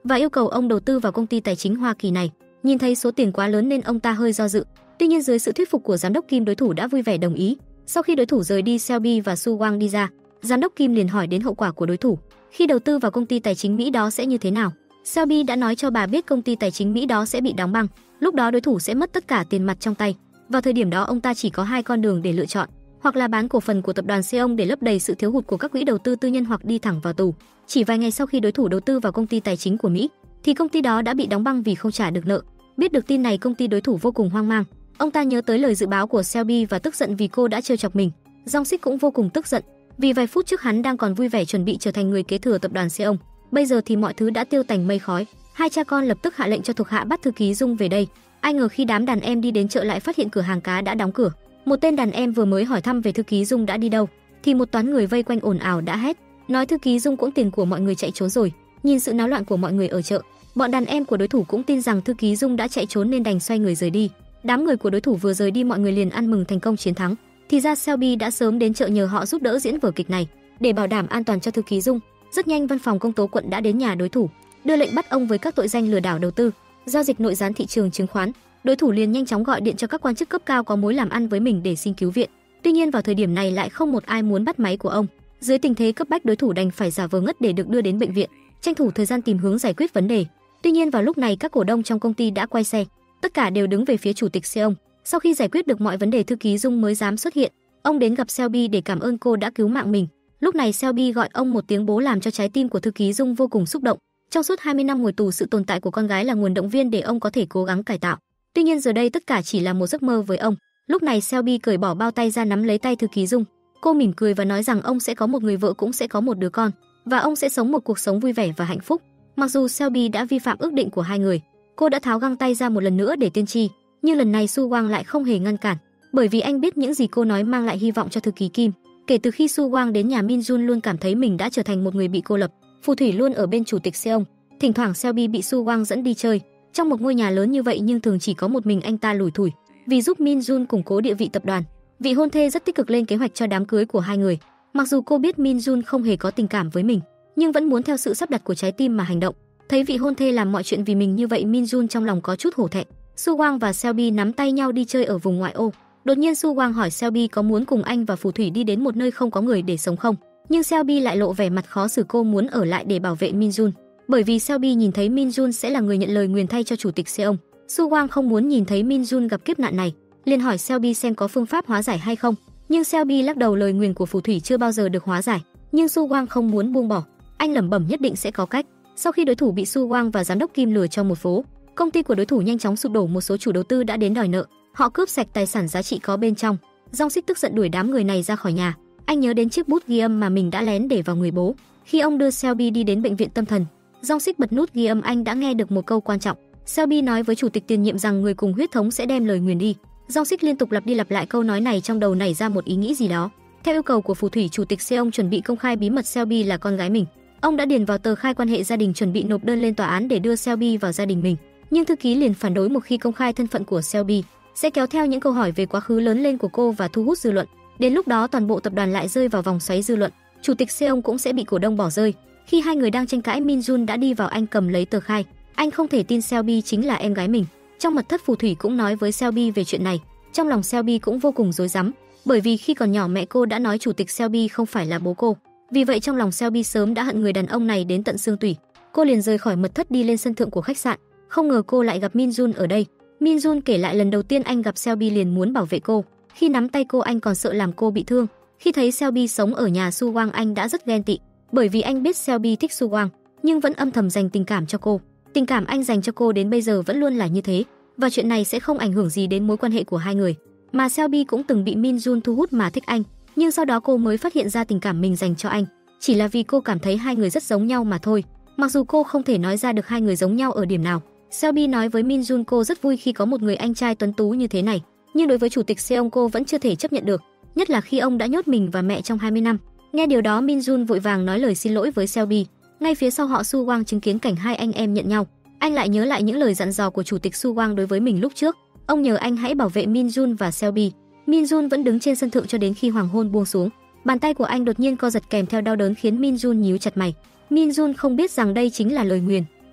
và yêu cầu ông đầu tư vào công ty tài chính Hoa Kỳ này. Nhìn thấy số tiền quá lớn nên ông ta hơi do dự. Tuy nhiên dưới sự thuyết phục của giám đốc Kim, đối thủ đã vui vẻ đồng ý. Sau khi đối thủ rời đi, Selby và Su Wang đi ra, giám đốc Kim liền hỏi đến hậu quả của đối thủ khi đầu tư vào công ty tài chính Mỹ đó sẽ như thế nào. Selby đã nói cho bà biết công ty tài chính Mỹ đó sẽ bị đóng băng, lúc đó đối thủ sẽ mất tất cả tiền mặt trong tay. Vào thời điểm đó ông ta chỉ có hai con đường để lựa chọn, hoặc là bán cổ phần của tập đoàn Seong để lấp đầy sự thiếu hụt của các quỹ đầu tư tư nhân, hoặc đi thẳng vào tù. Chỉ vài ngày sau khi đối thủ đầu tư vào công ty tài chính của Mỹ thì công ty đó đã bị đóng băng vì không trả được nợ. Biết được tin này, công ty đối thủ vô cùng hoang mang. Ông ta nhớ tới lời dự báo của Selby và tức giận vì cô đã trêu chọc mình. Jong Sik cũng vô cùng tức giận, vì vài phút trước hắn đang còn vui vẻ chuẩn bị trở thành người kế thừa tập đoàn Seong, bây giờ thì mọi thứ đã tiêu tành mây khói. Hai cha con lập tức hạ lệnh cho thuộc hạ bắt thư ký Dung về đây. Ai ngờ khi đám đàn em đi đến chợ lại phát hiện cửa hàng cá đã đóng cửa. Một tên đàn em vừa mới hỏi thăm về thư ký Dung đã đi đâu, thì một toán người vây quanh ồn ào đã hét, nói thư ký Dung cũng tiền của mọi người chạy trốn rồi. Nhìn sự náo loạn của mọi người ở chợ, bọn đàn em của đối thủ cũng tin rằng thư ký Dung đã chạy trốn nên đành xoay người rời đi. Đám người của đối thủ vừa rời đi, mọi người liền ăn mừng thành công chiến thắng. Thì ra Selby đã sớm đến chợ nhờ họ giúp đỡ diễn vở kịch này. Để bảo đảm an toàn cho thư ký Dung, rất nhanh văn phòng công tố quận đã đến nhà đối thủ, đưa lệnh bắt ông với các tội danh lừa đảo đầu tư, giao dịch nội gián thị trường chứng khoán. Đối thủ liền nhanh chóng gọi điện cho các quan chức cấp cao có mối làm ăn với mình để xin cứu viện. Tuy nhiên vào thời điểm này lại không một ai muốn bắt máy của ông. Dưới tình thế cấp bách, đối thủ đành phải giả vờ ngất để được đưa đến bệnh viện, tranh thủ thời gian tìm hướng giải quyết vấn đề. Tuy nhiên vào lúc này các cổ đông trong công ty đã quay xe, tất cả đều đứng về phía chủ tịch Seong. Sau khi giải quyết được mọi vấn đề, thư ký Dung mới dám xuất hiện. Ông đến gặp Selby để cảm ơn cô đã cứu mạng mình. Lúc này Selby gọi ông một tiếng bố làm cho trái tim của thư ký Dung vô cùng xúc động. Trong suốt 20 năm ngồi tù, sự tồn tại của con gái là nguồn động viên để ông có thể cố gắng cải tạo. Tuy nhiên giờ đây tất cả chỉ là một giấc mơ với ông. Lúc này Selby cởi bỏ bao tay ra, nắm lấy tay thư ký Dung. Cô mỉm cười và nói rằng ông sẽ có một người vợ, cũng sẽ có một đứa con, và ông sẽ sống một cuộc sống vui vẻ và hạnh phúc. Mặc dù Selby đã vi phạm ước định của hai người, cô đã tháo găng tay ra một lần nữa để tiên tri, nhưng lần này Su Wang lại không hề ngăn cản, bởi vì anh biết những gì cô nói mang lại hy vọng cho thư ký Kim. Kể từ khi Su Wang đến nhà, Min Jun luôn cảm thấy mình đã trở thành một người bị cô lập. Phù thủy luôn ở bên chủ tịch Seong. Thỉnh thoảng Selby bị Su Wang dẫn đi chơi trong một ngôi nhà lớn như vậy, nhưng thường chỉ có một mình anh ta lủi thủi. Vì giúp Min Jun củng cố địa vị tập đoàn, vị hôn thê rất tích cực lên kế hoạch cho đám cưới của hai người. Mặc dù cô biết Min Jun không hề có tình cảm với mình, nhưng vẫn muốn theo sự sắp đặt của trái tim mà hành động. Thấy vị hôn thê làm mọi chuyện vì mình như vậy, Min Jun trong lòng có chút hổ thẹn. Su Wang và Selby nắm tay nhau đi chơi ở vùng ngoại ô. Đột nhiên Su Wang hỏi Selby có muốn cùng anh và phù thủy đi đến một nơi không có người để sống không, nhưng Selby lại lộ vẻ mặt khó xử. Cô muốn ở lại để bảo vệ Min Jun, bởi vì Selby nhìn thấy Min Jun sẽ là người nhận lời nguyền thay cho chủ tịch Seong. Su Wang không muốn nhìn thấy Min Jun gặp kiếp nạn này, liền hỏi Selby xem có phương pháp hóa giải hay không, nhưng Selby lắc đầu, lời nguyền của phù thủy chưa bao giờ được hóa giải. Nhưng Su Wang không muốn buông bỏ, anh lẩm bẩm nhất định sẽ có cách. Sau khi đối thủ bị Su Wang và giám đốc Kim lừa cho một phố, công ty của đối thủ nhanh chóng sụp đổ. Một số chủ đầu tư đã đến đòi nợ, họ cướp sạch tài sản giá trị có bên trong. Jong Sik tức giận đuổi đám người này ra khỏi nhà. Anh nhớ đến chiếc bút ghi âm mà mình đã lén để vào người bố khi ông đưa Selby đi đến bệnh viện tâm thần. Jong Sik bật nút ghi âm, anh đã nghe được một câu quan trọng. Selby nói với chủ tịch tiền nhiệm rằng người cùng huyết thống sẽ đem lời nguyền đi. Jong Sik liên tục lặp đi lặp lại câu nói này, trong đầu nảy ra một ý nghĩ gì đó. Theo yêu cầu của phù thủy, chủ tịch Seong chuẩn bị công khai bí mật Selby là con gái mình. Ông đã điền vào tờ khai quan hệ gia đình, chuẩn bị nộp đơn lên tòa án để đưa Selby vào gia đình mình. Nhưng thư ký liền phản đối, một khi công khai thân phận của Selby sẽ kéo theo những câu hỏi về quá khứ lớn lên của cô và thu hút dư luận. Đến lúc đó toàn bộ tập đoàn lại rơi vào vòng xoáy dư luận, chủ tịch Seong cũng sẽ bị cổ đông bỏ rơi. Khi hai người đang tranh cãi, Min Jun đã đi vào, anh cầm lấy tờ khai. Anh không thể tin Selby chính là em gái mình. Trong mật thất, phù thủy cũng nói với Selby về chuyện này. Trong lòng Selby cũng vô cùng rối rắm, bởi vì khi còn nhỏ mẹ cô đã nói chủ tịch Selby không phải là bố cô. Vì vậy trong lòng Selby sớm đã hận người đàn ông này đến tận xương tủy. Cô liền rời khỏi mật thất đi lên sân thượng của khách sạn. Không ngờ cô lại gặp Min Jun ở đây. Min Jun kể lại lần đầu tiên anh gặp Selby liền muốn bảo vệ cô. Khi nắm tay cô, anh còn sợ làm cô bị thương. Khi thấy Selby sống ở nhà Su Wang, anh đã rất ghen tị, bởi vì anh biết Selby thích Su Wang, nhưng vẫn âm thầm dành tình cảm cho cô. Tình cảm anh dành cho cô đến bây giờ vẫn luôn là như thế, và chuyện này sẽ không ảnh hưởng gì đến mối quan hệ của hai người. Mà Selby cũng từng bị Min Jun thu hút mà thích anh, nhưng sau đó cô mới phát hiện ra tình cảm mình dành cho anh chỉ là vì cô cảm thấy hai người rất giống nhau mà thôi. Mặc dù cô không thể nói ra được hai người giống nhau ở điểm nào. Selby nói với Min Jun cô rất vui khi có một người anh trai tuấn tú như thế này, nhưng đối với chủ tịch Seong cô vẫn chưa thể chấp nhận được, nhất là khi ông đã nhốt mình và mẹ trong 20 năm. Nghe điều đó, Min Jun vội vàng nói lời xin lỗi với Selby. Ngay phía sau họ, Su Wang chứng kiến cảnh hai anh em nhận nhau. Anh lại nhớ lại những lời dặn dò của chủ tịch Su Wang đối với mình lúc trước. Ông nhờ anh hãy bảo vệ Min Jun và Selby. Min Jun vẫn đứng trên sân thượng cho đến khi hoàng hôn buông xuống. Bàn tay của anh đột nhiên co giật kèm theo đau đớn khiến Min Jun nhíu chặt mày. Min Jun không biết rằng đây chính là lời nguyền.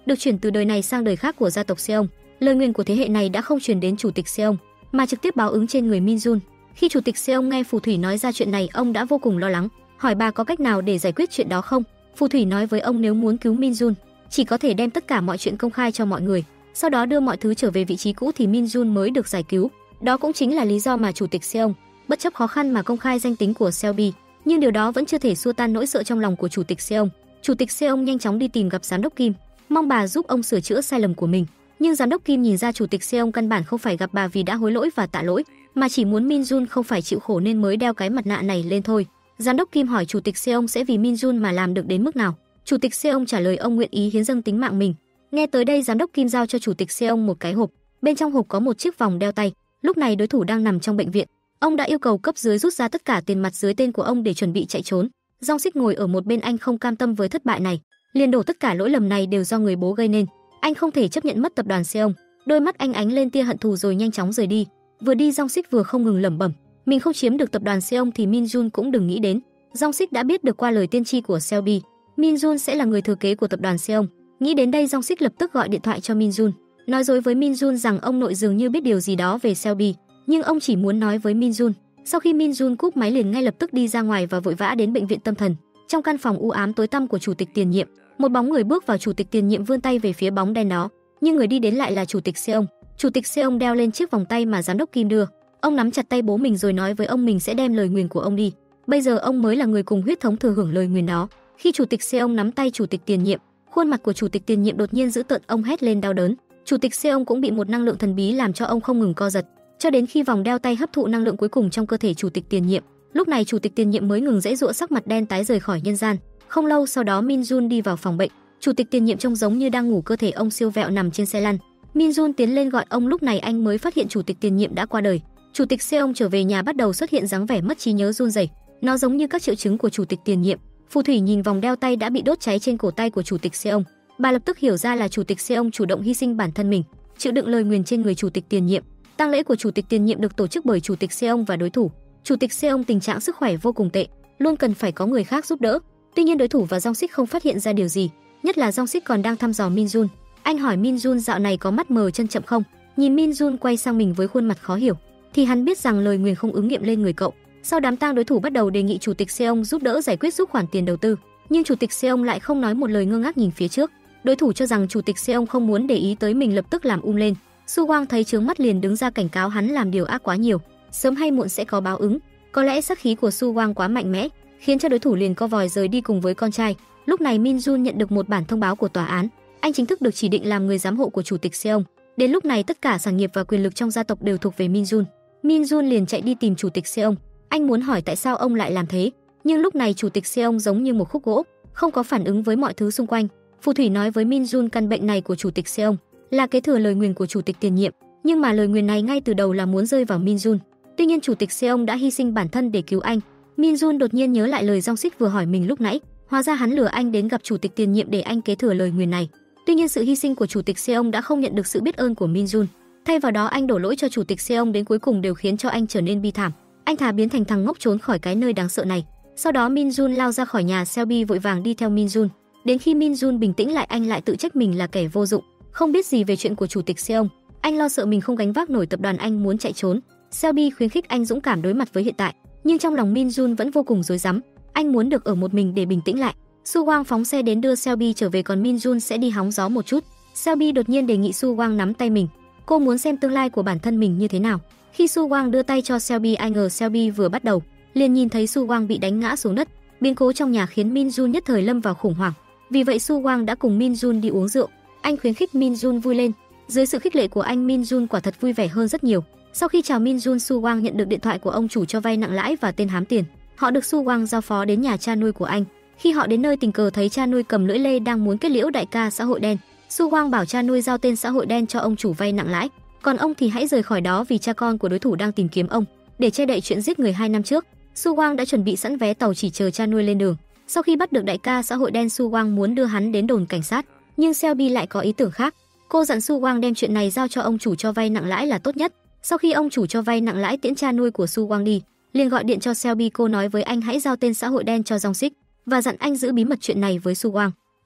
được chuyển từ đời này sang đời khác của gia tộc Seong. Lời nguyền của thế hệ này đã không truyền đến chủ tịch Seong, mà trực tiếp báo ứng trên người Min Jun. Khi chủ tịch Seong nghe phù thủy nói ra chuyện này, ông đã vô cùng lo lắng, hỏi bà có cách nào để giải quyết chuyện đó không. Phù thủy nói với ông nếu muốn cứu Min Jun, chỉ có thể đem tất cả mọi chuyện công khai cho mọi người, sau đó đưa mọi thứ trở về vị trí cũ thì Min Jun mới được giải cứu. Đó cũng chính là lý do mà chủ tịch Seong bất chấp khó khăn mà công khai danh tính của Selby, nhưng điều đó vẫn chưa thể xua tan nỗi sợ trong lòng của chủ tịch Seong. Chủ tịch Seong nhanh chóng đi tìm gặp giám đốc Kim, mong bà giúp ông sửa chữa sai lầm của mình. Nhưng giám đốc Kim nhìn ra chủ tịch Seong căn bản không phải gặp bà vì đã hối lỗi và tạ lỗi, mà chỉ muốn Min Jun không phải chịu khổ nên mới đeo cái mặt nạ này lên thôi. Giám đốc Kim hỏi chủ tịch Seong sẽ vì Min Jun mà làm được đến mức nào. Chủ tịch Seong trả lời ông nguyện ý hiến dâng tính mạng mình. Nghe tới đây, giám đốc Kim giao cho chủ tịch Seong một cái hộp, bên trong hộp có một chiếc vòng đeo tay. Lúc này đối thủ đang nằm trong bệnh viện. Ông đã yêu cầu cấp dưới rút ra tất cả tiền mặt dưới tên của ông để chuẩn bị chạy trốn. Dong Sik ngồi ở một bên, anh không cam tâm với thất bại này, liền đổ tất cả lỗi lầm này đều do người bố gây nên. Anh không thể chấp nhận mất tập đoàn Seong. Đôi mắt anh ánh lên tia hận thù rồi nhanh chóng rời đi. Vừa đi, Dong Sik vừa không ngừng lẩm bẩm, mình không chiếm được tập đoàn Seong thì Min Jun cũng đừng nghĩ đến. Dong Sik đã biết được qua lời tiên tri của Selby, Min Jun sẽ là người thừa kế của tập đoàn Seong. Nghĩ đến đây, Dong Sik lập tức gọi điện thoại cho Min Jun, nói dối với Min Jun rằng ông nội dường như biết điều gì đó về Selby, nhưng ông chỉ muốn nói với Min Jun. Sau khi Min Jun cúp máy, liền ngay lập tức đi ra ngoài và vội vã đến bệnh viện tâm thần. Trong căn phòng u ám tối tăm của chủ tịch tiền nhiệm, một bóng người bước vào. Chủ tịch tiền nhiệm vươn tay về phía bóng đen đó, nhưng người đi đến lại là chủ tịch Seong. Chủ tịch Seong đeo lên chiếc vòng tay mà giám đốc Kim đưa. Ông nắm chặt tay bố mình rồi nói với ông mình sẽ đem lời nguyền của ông đi. Bây giờ ông mới là người cùng huyết thống thừa hưởng lời nguyền đó. Khi chủ tịch Seong nắm tay chủ tịch tiền nhiệm, khuôn mặt của chủ tịch tiền nhiệm đột nhiên dữ tợn, ông hét lên đau đớn. Chủ tịch Seong cũng bị một năng lượng thần bí làm cho ông không ngừng co giật, cho đến khi vòng đeo tay hấp thụ năng lượng cuối cùng trong cơ thể chủ tịch tiền nhiệm. Lúc này chủ tịch tiền nhiệm mới ngừng giãy giụa, sắc mặt đen tái rời khỏi nhân gian. Không lâu sau đó, Min Jun đi vào phòng bệnh. Chủ tịch tiền nhiệm trông giống như đang ngủ, cơ thể ông siêu vẹo nằm trên xe lăn. Min Jun tiến lên gọi ông, lúc này anh mới phát hiện chủ tịch tiền nhiệm đã qua đời. Chủ tịch Seong trở về nhà bắt đầu xuất hiện dáng vẻ mất trí nhớ, run rẩy. Nó giống như các triệu chứng của chủ tịch tiền nhiệm. Phù thủy nhìn vòng đeo tay đã bị đốt cháy trên cổ tay của chủ tịch Seong, bà lập tức hiểu ra là chủ tịch Seong chủ động hy sinh bản thân mình, chịu đựng lời nguyền trên người chủ tịch tiền nhiệm. Tang lễ của chủ tịch tiền nhiệm được tổ chức bởi chủ tịch Seong và đối thủ. Chủ tịch Seong tình trạng sức khỏe vô cùng tệ, luôn cần phải có người khác giúp đỡ. Tuy nhiên đối thủ và Dong Sik không phát hiện ra điều gì, nhất là Dong Sik còn đang thăm dò Min Jun. Anh hỏi Min Jun dạo này có mắt mờ chân chậm không? Nhìn Min Jun quay sang mình với khuôn mặt khó hiểu, thì hắn biết rằng lời nguyền không ứng nghiệm lên người cậu. Sau đám tang, đối thủ bắt đầu đề nghị chủ tịch Seong giúp đỡ giải quyết giúp khoản tiền đầu tư, nhưng chủ tịch Seong lại không nói một lời, ngơ ngác nhìn phía trước. Đối thủ cho rằng chủ tịch Seong không muốn để ý tới mình, lập tức làm lên. Su Wang thấy chướng mắt liền đứng ra cảnh cáo hắn làm điều ác quá nhiều, sớm hay muộn sẽ có báo ứng. Có lẽ sát khí của Su Wang quá mạnh mẽ, khiến cho đối thủ liền co vòi rời đi cùng với con trai. Lúc này Min Jun nhận được một bản thông báo của tòa án, anh chính thức được chỉ định làm người giám hộ của chủ tịch Seong. Đến lúc này tất cả sản nghiệp và quyền lực trong gia tộc đều thuộc về Min Jun. Min Jun liền chạy đi tìm chủ tịch Seong, anh muốn hỏi tại sao ông lại làm thế. Nhưng lúc này chủ tịch Seong giống như một khúc gỗ, không có phản ứng với mọi thứ xung quanh. Phù thủy nói với Min Jun căn bệnh này của chủ tịch Seong là kế thừa lời nguyền của chủ tịch tiền nhiệm, nhưng mà lời nguyền này ngay từ đầu là muốn rơi vào Min Jun. Tuy nhiên chủ tịch Seong đã hy sinh bản thân để cứu anh. Min Jun đột nhiên nhớ lại lời Dong Sik vừa hỏi mình lúc nãy, hóa ra hắn lừa anh đến gặp chủ tịch tiền nhiệm để anh kế thừa lời nguyền này. Tuy nhiên sự hy sinh của chủ tịch Seong đã không nhận được sự biết ơn của Min Jun, thay vào đó anh đổ lỗi cho chủ tịch Seong, đến cuối cùng đều khiến cho anh trở nên bi thảm. Anh thà biến thành thằng ngốc trốn khỏi cái nơi đáng sợ này. Sau đó Min Jun lao ra khỏi nhà, Selby vội vàng đi theo Min Jun. Đến khi Min Jun bình tĩnh lại, anh lại tự trách mình là kẻ vô dụng, không biết gì về chuyện của chủ tịch Seong. Anh lo sợ mình không gánh vác nổi tập đoàn, anh muốn chạy trốn. Selby khuyến khích anh dũng cảm đối mặt với hiện tại, nhưng trong lòng Min Jun vẫn vô cùng rối rắm. Anh muốn được ở một mình để bình tĩnh lại. Su Wang phóng xe đến đưa Selby trở về, còn Min Jun sẽ đi hóng gió một chút. Selby đột nhiên đề nghị Su Wang nắm tay mình. Cô muốn xem tương lai của bản thân mình như thế nào. Khi Su Wang đưa tay cho Selby, ai ngờ Selby vừa bắt đầu liền nhìn thấy Su Wang bị đánh ngã xuống đất. Biến cố trong nhà khiến Min Jun nhất thời lâm vào khủng hoảng. Vì vậy Su Wang đã cùng Min Jun đi uống rượu. Anh khuyến khích Min Jun vui lên. Dưới sự khích lệ của anh, Min Jun quả thật vui vẻ hơn rất nhiều. Sau khi chào Min Jun, Su Wang nhận được điện thoại của ông chủ cho vay nặng lãi và tên hám tiền. Họ được Su Wang giao phó đến nhà cha nuôi của anh. Khi họ đến nơi, tình cờ thấy cha nuôi cầm lưỡi lê đang muốn kết liễu đại ca xã hội đen. Su Wang bảo cha nuôi giao tên xã hội đen cho ông chủ vay nặng lãi, còn ông thì hãy rời khỏi đó vì cha con của đối thủ đang tìm kiếm ông. Để che đậy chuyện giết người 2 năm trước, Su Wang đã chuẩn bị sẵn vé tàu chỉ chờ cha nuôi lên đường. Sau khi bắt được đại ca xã hội đen, Su Wang muốn đưa hắn đến đồn cảnh sát, nhưng Selby lại có ý tưởng khác. Cô dặn Su Wang đem chuyện này giao cho ông chủ cho vay nặng lãi là tốt nhất. Sau khi ông chủ cho vay nặng lãi tiễn cha nuôi của Su Wang đi, liền gọi điện cho Selby, cô nói với anh hãy giao tên xã hội đen cho Dong Sik và dặn anh giữ bí mật chuyện này với Su Wang.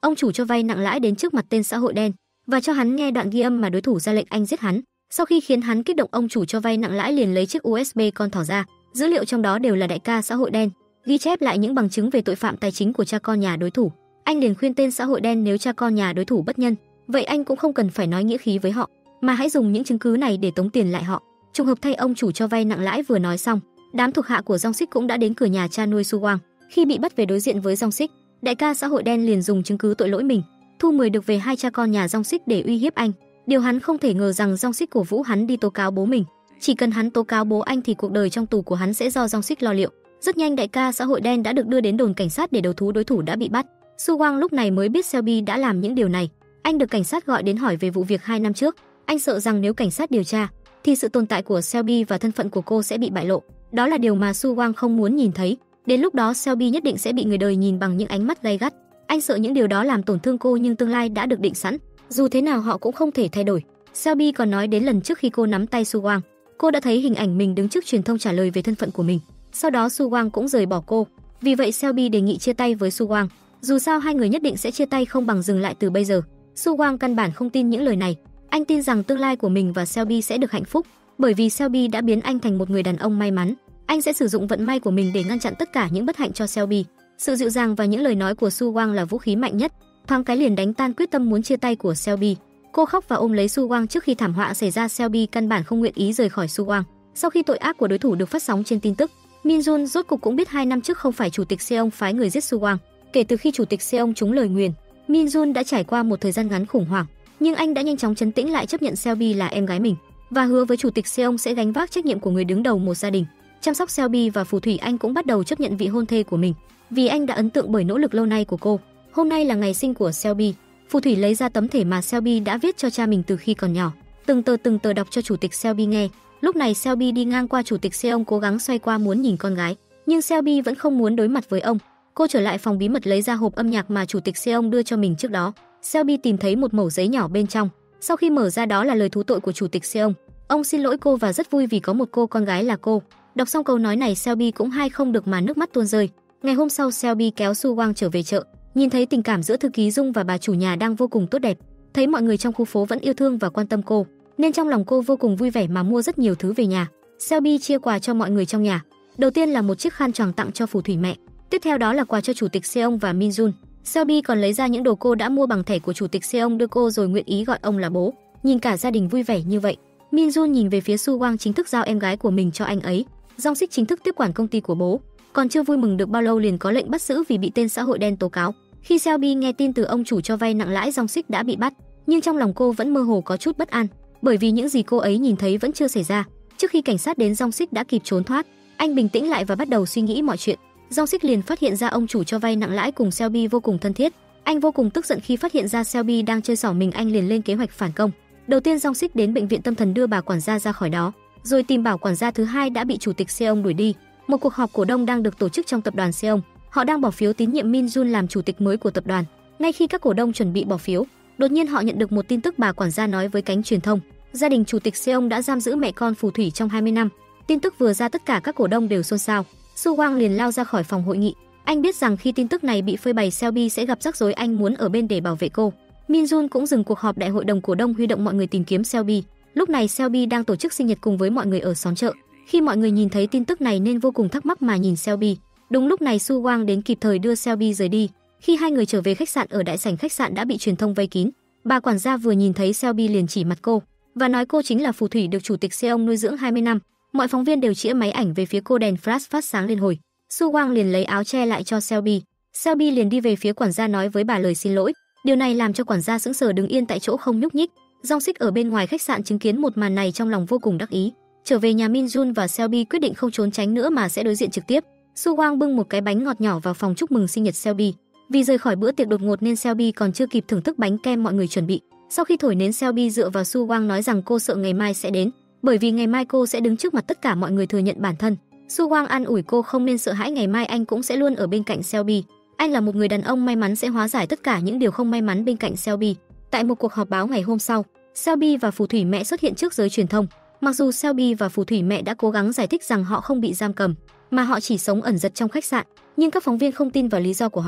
Ông chủ cho vay nặng lãi đến trước mặt tên xã hội đen và cho hắn nghe đoạn ghi âm mà đối thủ ra lệnh anh giết hắn. Sau khi khiến hắn kích động, ông chủ cho vay nặng lãi liền lấy chiếc USB con thỏ ra, dữ liệu trong đó đều là đại ca xã hội đen, ghi chép lại những bằng chứng về tội phạm tài chính của cha con nhà đối thủ. Anh liền khuyên tên xã hội đen nếu cha con nhà đối thủ bất nhân, vậy anh cũng không cần phải nói nghĩa khí với họ, mà hãy dùng những chứng cứ này để tống tiền lại họ. Trùng hợp thay, ông chủ cho vay nặng lãi vừa nói xong, đám thuộc hạ của Dong Sik cũng đã đến cửa nhà cha nuôi Su Wang. Khi bị bắt về đối diện với Dong Sik, đại ca xã hội đen liền dùng chứng cứ tội lỗi mình, thu 10 được về hai cha con nhà Dong Sik để uy hiếp anh. Điều hắn không thể ngờ rằng Dong Sik cổ vũ hắn đi tố cáo bố mình. Chỉ cần hắn tố cáo bố anh thì cuộc đời trong tù của hắn sẽ do Dong Sik lo liệu. Rất nhanh đại ca xã hội đen đã được đưa đến đồn cảnh sát để đầu thú đối thủ đã bị bắt. Su Wang lúc này mới biết Selby đã làm những điều này. Anh được cảnh sát gọi đến hỏi về vụ việc 2 năm trước. Anh sợ rằng nếu cảnh sát điều tra thì sự tồn tại của Selby và thân phận của cô sẽ bị bại lộ. Đó là điều mà Su Wang không muốn nhìn thấy. Đến lúc đó Selby nhất định sẽ bị người đời nhìn bằng những ánh mắt gay gắt. Anh sợ những điều đó làm tổn thương cô, nhưng tương lai đã được định sẵn, dù thế nào họ cũng không thể thay đổi. Selby còn nói đến lần trước khi cô nắm tay Su Wang, cô đã thấy hình ảnh mình đứng trước truyền thông trả lời về thân phận của mình. Sau đó Su Wang cũng rời bỏ cô. Vì vậy Selby đề nghị chia tay với Su Wang. Dù sao hai người nhất định sẽ chia tay, không bằng dừng lại từ bây giờ. Su Wang căn bản không tin những lời này. Anh tin rằng tương lai của mình và Selby sẽ được hạnh phúc, bởi vì Selby đã biến anh thành một người đàn ông may mắn. Anh sẽ sử dụng vận may của mình để ngăn chặn tất cả những bất hạnh cho Selby. Sự dịu dàng và những lời nói của Su Wang là vũ khí mạnh nhất, thoáng cái liền đánh tan quyết tâm muốn chia tay của Selby. Cô khóc và ôm lấy Su Wang. Trước khi thảm họa xảy ra, Selby căn bản không nguyện ý rời khỏi Su Wang. Sau khi tội ác của đối thủ được phát sóng trên tin tức, Min Jun rốt cục cũng biết 2 năm trước không phải chủ tịch Seong phái người giết Su Wang. Kể từ khi chủ tịch Seong trúng lời nguyền, Min Jun đã trải qua một thời gian ngắn khủng hoảng, nhưng anh đã nhanh chóng trấn tĩnh lại, chấp nhận Selby là em gái mình và hứa với chủ tịch Seong sẽ gánh vác trách nhiệm của người đứng đầu một gia đình, chăm sóc Selby và phù thủy. Anh cũng bắt đầu chấp nhận vị hôn thê của mình, vì anh đã ấn tượng bởi nỗ lực lâu nay của cô. Hôm nay là ngày sinh của Selby. Phù thủy lấy ra tấm thể mà Selby đã viết cho cha mình từ khi còn nhỏ, từng tờ đọc cho chủ tịch Selby nghe. Lúc này Selby đi ngang qua chủ tịch Seong, cố gắng xoay qua muốn nhìn con gái, nhưng Selby vẫn không muốn đối mặt với ông. Cô trở lại phòng bí mật lấy ra hộp âm nhạc mà chủ tịch Seong đưa cho mình trước đó. Selby tìm thấy một mẩu giấy nhỏ bên trong. Sau khi mở ra, đó là lời thú tội của chủ tịch Seong. Ông xin lỗi cô và rất vui vì có một cô con gái là cô. Đọc xong câu nói này, Selby cũng hay không được mà nước mắt tuôn rơi. Ngày hôm sau, Selby kéo Su Wang trở về chợ, nhìn thấy tình cảm giữa thư ký Dung và bà chủ nhà đang vô cùng tốt đẹp. Thấy mọi người trong khu phố vẫn yêu thương và quan tâm cô, nên trong lòng cô vô cùng vui vẻ mà mua rất nhiều thứ về nhà. Selby chia quà cho mọi người trong nhà. Đầu tiên là một chiếc khăn choàng tặng cho phù thủy mẹ, tiếp theo đó là quà cho chủ tịch Seong và Min Jun. Selby còn lấy ra những đồ cô đã mua bằng thẻ của chủ tịch Seong đưa cô, rồi nguyện ý gọi ông là bố. Nhìn cả gia đình vui vẻ như vậy, Min Jun nhìn về phía Su Wang, chính thức giao em gái của mình cho anh ấy. Dong Sik chính thức tiếp quản công ty của bố. Còn chưa vui mừng được bao lâu liền có lệnh bắt giữ vì bị tên xã hội đen tố cáo. Khi Selby nghe tin từ ông chủ cho vay nặng lãi Dong Sik đã bị bắt, nhưng trong lòng cô vẫn mơ hồ có chút bất an, bởi vì những gì cô ấy nhìn thấy vẫn chưa xảy ra. Trước khi cảnh sát đến, Dong Sik đã kịp trốn thoát. Anh bình tĩnh lại và bắt đầu suy nghĩ mọi chuyện. Dong Sik liền phát hiện ra ông chủ cho vay nặng lãi cùng Selby vô cùng thân thiết. Anh vô cùng tức giận khi phát hiện ra Selby đang chơi xỏ mình. Anh liền lên kế hoạch phản công. Đầu tiên Dong Sik đến bệnh viện tâm thần đưa bà quản gia ra khỏi đó, rồi tìm bảo quản gia thứ hai đã bị chủ tịch Seong đuổi đi. Một cuộc họp cổ đông đang được tổ chức trong tập đoàn Seong. Họ đang bỏ phiếu tín nhiệm Min Jun làm chủ tịch mới của tập đoàn. Ngay khi các cổ đông chuẩn bị bỏ phiếu, đột nhiên họ nhận được một tin tức. Bà quản gia nói với cánh truyền thông, gia đình chủ tịch Seong đã giam giữ mẹ con phù thủy trong 20 năm. Tin tức vừa ra, tất cả các cổ đông đều xôn xao. Su Wang liền lao ra khỏi phòng hội nghị. Anh biết rằng khi tin tức này bị phơi bày, Selby sẽ gặp rắc rối. Anh muốn ở bên để bảo vệ cô. Min Jun cũng dừng cuộc họp đại hội đồng cổ đông, huy động mọi người tìm kiếm Selby. Lúc này Selby đang tổ chức sinh nhật cùng với mọi người ở xóm chợ. Khi mọi người nhìn thấy tin tức này nên vô cùng thắc mắc mà nhìn Selby. Đúng lúc này Su Wang đến kịp thời đưa Selby rời đi. Khi hai người trở về khách sạn, ở đại sảnh khách sạn đã bị truyền thông vây kín. Bà quản gia vừa nhìn thấy Selby liền chỉ mặt cô và nói cô chính là phù thủy được chủ tịch Seong nuôi dưỡng 20 năm. Mọi phóng viên đều chĩa máy ảnh về phía cô, đèn flash phát sáng lên hồi. Su Wang liền lấy áo che lại cho Selby. Selby liền đi về phía quản gia nói với bà lời xin lỗi. Điều này làm cho quản gia sững sờ đứng yên tại chỗ không nhúc nhích. Dong Sik ở bên ngoài khách sạn chứng kiến một màn này trong lòng vô cùng đắc ý. Trở về nhà, Min Jun và Selby quyết định không trốn tránh nữa mà sẽ đối diện trực tiếp. Su Wang bưng một cái bánh ngọt nhỏ vào phòng chúc mừng sinh nhật Selby. Vì rời khỏi bữa tiệc đột ngột nên Selby còn chưa kịp thưởng thức bánh kem mọi người chuẩn bị. Sau khi thổi nến, Selby dựa vào Su Wang nói rằng cô sợ ngày mai sẽ đến, bởi vì ngày mai cô sẽ đứng trước mặt tất cả mọi người thừa nhận bản thân. Su Wang an ủi cô không nên sợ hãi, ngày mai anh cũng sẽ luôn ở bên cạnh Selby. Anh là một người đàn ông may mắn sẽ hóa giải tất cả những điều không may mắn bên cạnh Selby. Tại một cuộc họp báo ngày hôm sau, Selby và phù thủy mẹ xuất hiện trước giới truyền thông. Mặc dù Selby và phù thủy mẹ đã cố gắng giải thích rằng họ không bị giam cầm, mà họ chỉ sống ẩn giật trong khách sạn, nhưng các phóng viên không tin vào lý do của họ.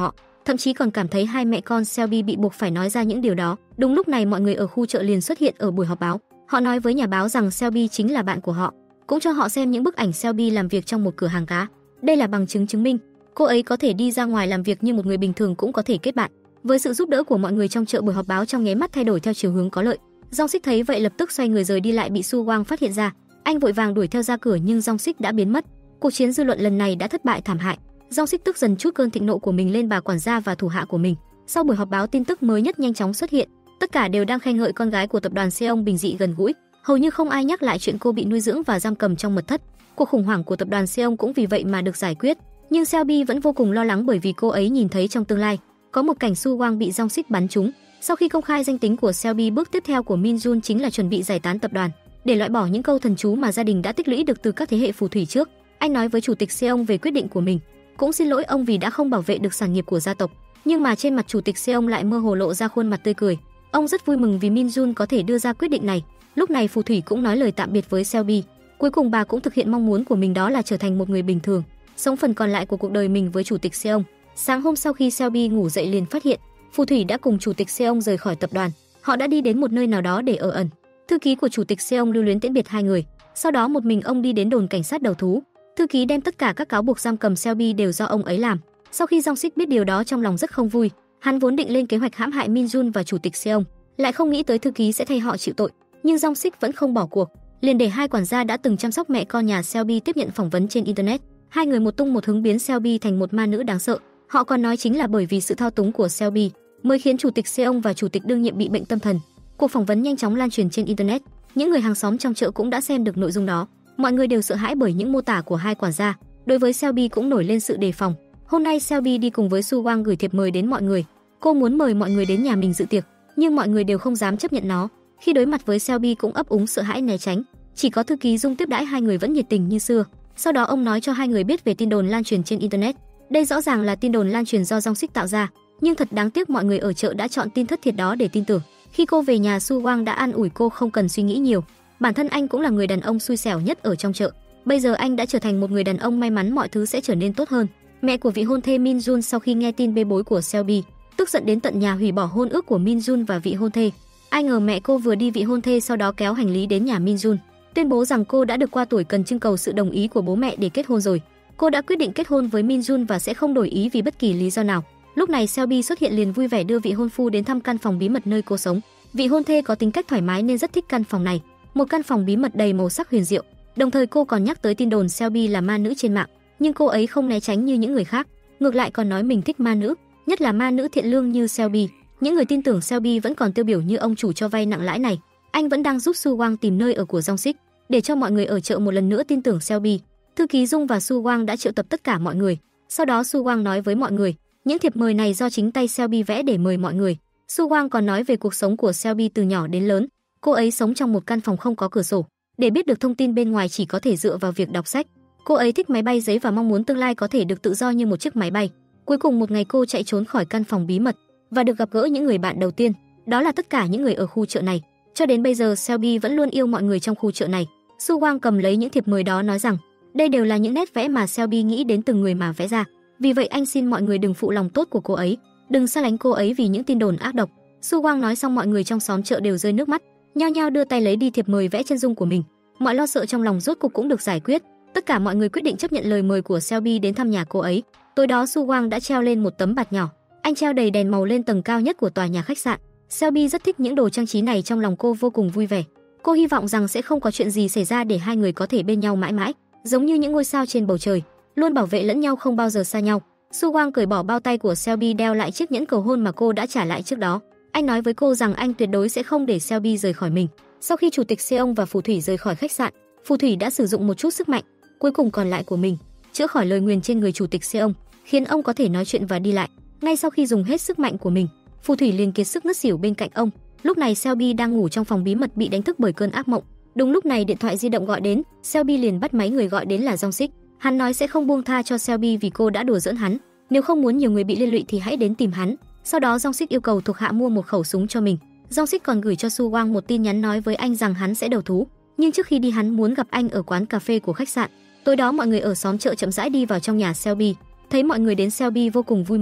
thậm chí còn cảm thấy hai mẹ con Shelby bị buộc phải nói ra những điều đó. Đúng lúc này mọi người ở khu chợ liền xuất hiện ở buổi họp báo. Họ nói với nhà báo rằng Shelby chính là bạn của họ, cũng cho họ xem những bức ảnh Shelby làm việc trong một cửa hàng cá. Đây là bằng chứng chứng minh cô ấy có thể đi ra ngoài làm việc như một người bình thường cũng có thể kết bạn. Với sự giúp đỡ của mọi người trong chợ, buổi họp báo trong nháy mắt thay đổi theo chiều hướng có lợi. Jong Sik thấy vậy lập tức xoay người rời đi, lại bị Su Wang phát hiện ra. Anh vội vàng đuổi theo ra cửa nhưng Jong Sik đã biến mất. Cuộc chiến dư luận lần này đã thất bại thảm hại. Jong Sik tức dần trút cơn thịnh nộ của mình lên bà quản gia và thủ hạ của mình. Sau buổi họp báo, tin tức mới nhất nhanh chóng xuất hiện. Tất cả đều đang khen ngợi con gái của tập đoàn Seong bình dị gần gũi, hầu như không ai nhắc lại chuyện cô bị nuôi dưỡng và giam cầm trong mật thất. Cuộc khủng hoảng của tập đoàn Seong cũng vì vậy mà được giải quyết. Nhưng Shelby vẫn vô cùng lo lắng bởi vì cô ấy nhìn thấy trong tương lai có một cảnh Su Wang bị Jong Sik bắn trúng. Sau khi công khai danh tính của Shelby, bước tiếp theo của Min Jun chính là chuẩn bị giải tán tập đoàn để loại bỏ những câu thần chú mà gia đình đã tích lũy được từ các thế hệ phù thủy trước. Anh nói với chủ tịch Seong về quyết định của mình, cũng xin lỗi ông vì đã không bảo vệ được sản nghiệp của gia tộc. Nhưng mà trên mặt chủ tịch Seong lại mơ hồ lộ ra khuôn mặt tươi cười. Ông rất vui mừng vì Min Jun có thể đưa ra quyết định này. Lúc này phù thủy cũng nói lời tạm biệt với Shelby. Cuối cùng bà cũng thực hiện mong muốn của mình, đó là trở thành một người bình thường, sống phần còn lại của cuộc đời mình với chủ tịch Seong. Sáng hôm sau khi Shelby ngủ dậy liền phát hiện phù thủy đã cùng chủ tịch Seong rời khỏi tập đoàn. Họ đã đi đến một nơi nào đó để ở ẩn. Thư ký của chủ tịch Seong lưu luyến tiễn biệt hai người. Sau đó một mình ông đi đến đồn cảnh sát đầu thú. Thư ký đem tất cả các cáo buộc giam cầm Shelby đều do ông ấy làm. Sau khi Jong Sik biết điều đó, trong lòng rất không vui. Hắn vốn định lên kế hoạch hãm hại Min Jun và chủ tịch Seong, lại không nghĩ tới thư ký sẽ thay họ chịu tội. Nhưng Jong Sik vẫn không bỏ cuộc, liền để hai quản gia đã từng chăm sóc mẹ con nhà Shelby tiếp nhận phỏng vấn trên internet. Hai người một tung một hứng biến Shelby thành một ma nữ đáng sợ. Họ còn nói chính là bởi vì sự thao túng của Shelby mới khiến chủ tịch Seong và chủ tịch đương nhiệm bị bệnh tâm thần. Cuộc phỏng vấn nhanh chóng lan truyền trên internet. Những người hàng xóm trong chợ cũng đã xem được nội dung đó. Mọi người đều sợ hãi bởi những mô tả của hai quản gia. Đối với Shelby cũng nổi lên sự đề phòng. Hôm nay Shelby đi cùng với Su Wang gửi thiệp mời đến mọi người. Cô muốn mời mọi người đến nhà mình dự tiệc, nhưng mọi người đều không dám chấp nhận nó. Khi đối mặt với Shelby cũng ấp úng sợ hãi né tránh. Chỉ có thư ký Dung tiếp đãi hai người vẫn nhiệt tình như xưa. Sau đó ông nói cho hai người biết về tin đồn lan truyền trên internet. Đây rõ ràng là tin đồn lan truyền do Jong Sik tạo ra, nhưng thật đáng tiếc mọi người ở chợ đã chọn tin thất thiệt đó để tin tưởng. Khi cô về nhà, Su Wang đã an ủi cô không cần suy nghĩ nhiều. Bản thân anh cũng là người đàn ông xui xẻo nhất ở trong chợ. Bây giờ anh đã trở thành một người đàn ông may mắn, mọi thứ sẽ trở nên tốt hơn. Mẹ của vị hôn thê Min Jun sau khi nghe tin bê bối của Shelby, tức giận đến tận nhà hủy bỏ hôn ước của Min Jun và vị hôn thê. Ai ngờ mẹ cô vừa đi vị hôn thê sau đó kéo hành lý đến nhà Min Jun, tuyên bố rằng cô đã được qua tuổi cần trưng cầu sự đồng ý của bố mẹ để kết hôn rồi. Cô đã quyết định kết hôn với Min Jun và sẽ không đổi ý vì bất kỳ lý do nào. Lúc này Shelby xuất hiện liền vui vẻ đưa vị hôn phu đến thăm căn phòng bí mật nơi cô sống. Vị hôn thê có tính cách thoải mái nên rất thích căn phòng này, một căn phòng bí mật đầy màu sắc huyền diệu. Đồng thời cô còn nhắc tới tin đồn Shelby là ma nữ trên mạng, nhưng cô ấy không né tránh như những người khác, ngược lại còn nói mình thích ma nữ, nhất là ma nữ thiện lương như Shelby. Những người tin tưởng Shelby vẫn còn tiêu biểu như ông chủ cho vay nặng lãi này. Anh vẫn đang giúp Su Wang tìm nơi ở của Jong Sik để cho mọi người ở chợ một lần nữa tin tưởng Shelby. Thư ký Dung và Su Wang đã triệu tập tất cả mọi người. Sau đó Su Wang nói với mọi người, những thiệp mời này do chính tay Shelby vẽ để mời mọi người. Su Wang còn nói về cuộc sống của Shelby từ nhỏ đến lớn. Cô ấy sống trong một căn phòng không có cửa sổ, để biết được thông tin bên ngoài chỉ có thể dựa vào việc đọc sách. Cô ấy thích máy bay giấy và mong muốn tương lai có thể được tự do như một chiếc máy bay. Cuối cùng một ngày cô chạy trốn khỏi căn phòng bí mật và được gặp gỡ những người bạn đầu tiên, đó là tất cả những người ở khu chợ này. Cho đến bây giờ Shelby vẫn luôn yêu mọi người trong khu chợ này. Su Wang cầm lấy những thiệp mời đó nói rằng đây đều là những nét vẽ mà Shelby nghĩ đến từng người mà vẽ ra. Vì vậy anh xin mọi người đừng phụ lòng tốt của cô ấy, đừng xa lánh cô ấy vì những tin đồn ác độc. Su Wang nói xong mọi người trong xóm chợ đều rơi nước mắt, nhao nhao đưa tay lấy đi thiệp mời vẽ chân dung của mình. Mọi lo sợ trong lòng rốt cục cũng được giải quyết. Tất cả mọi người quyết định chấp nhận lời mời của Shelby đến thăm nhà cô ấy. Tối đó Su Wang đã treo lên một tấm bạt nhỏ. Anh treo đầy đèn màu lên tầng cao nhất của tòa nhà khách sạn. Shelby rất thích những đồ trang trí này, trong lòng cô vô cùng vui vẻ. Cô hy vọng rằng sẽ không có chuyện gì xảy ra để hai người có thể bên nhau mãi mãi, giống như những ngôi sao trên bầu trời, luôn bảo vệ lẫn nhau không bao giờ xa nhau. Su Wang cởi bỏ bao tay của Shelby, đeo lại chiếc nhẫn cầu hôn mà cô đã trả lại trước đó. Anh nói với cô rằng anh tuyệt đối sẽ không để Shelby rời khỏi mình. Sau khi chủ tịch Seong và phù thủy rời khỏi khách sạn, phù thủy đã sử dụng một chút sức mạnh cuối cùng còn lại của mình, chữa khỏi lời nguyền trên người chủ tịch Seong, khiến ông có thể nói chuyện và đi lại. Ngay sau khi dùng hết sức mạnh của mình, phù thủy liền kiệt sức ngất xỉu bên cạnh ông. Lúc này Shelby đang ngủ trong phòng bí mật bị đánh thức bởi cơn ác mộng. Đúng lúc này điện thoại di động gọi đến, Shelby liền bắt máy, người gọi đến là Jong Sik. Hắn nói sẽ không buông tha cho Shelby vì cô đã đùa giỡn hắn, nếu không muốn nhiều người bị liên lụy thì hãy đến tìm hắn. Sau đó Jong Sik yêu cầu thuộc hạ mua một khẩu súng cho mình. Jong Sik còn gửi cho Su Wang một tin nhắn nói với anh rằng hắn sẽ đầu thú, nhưng trước khi đi hắn muốn gặp anh ở quán cà phê của khách sạn. Tối đó mọi người ở xóm chợ chậm rãi đi vào trong nhà Shelby. Thấy mọi người đến, Shelby vô cùng vui mừng.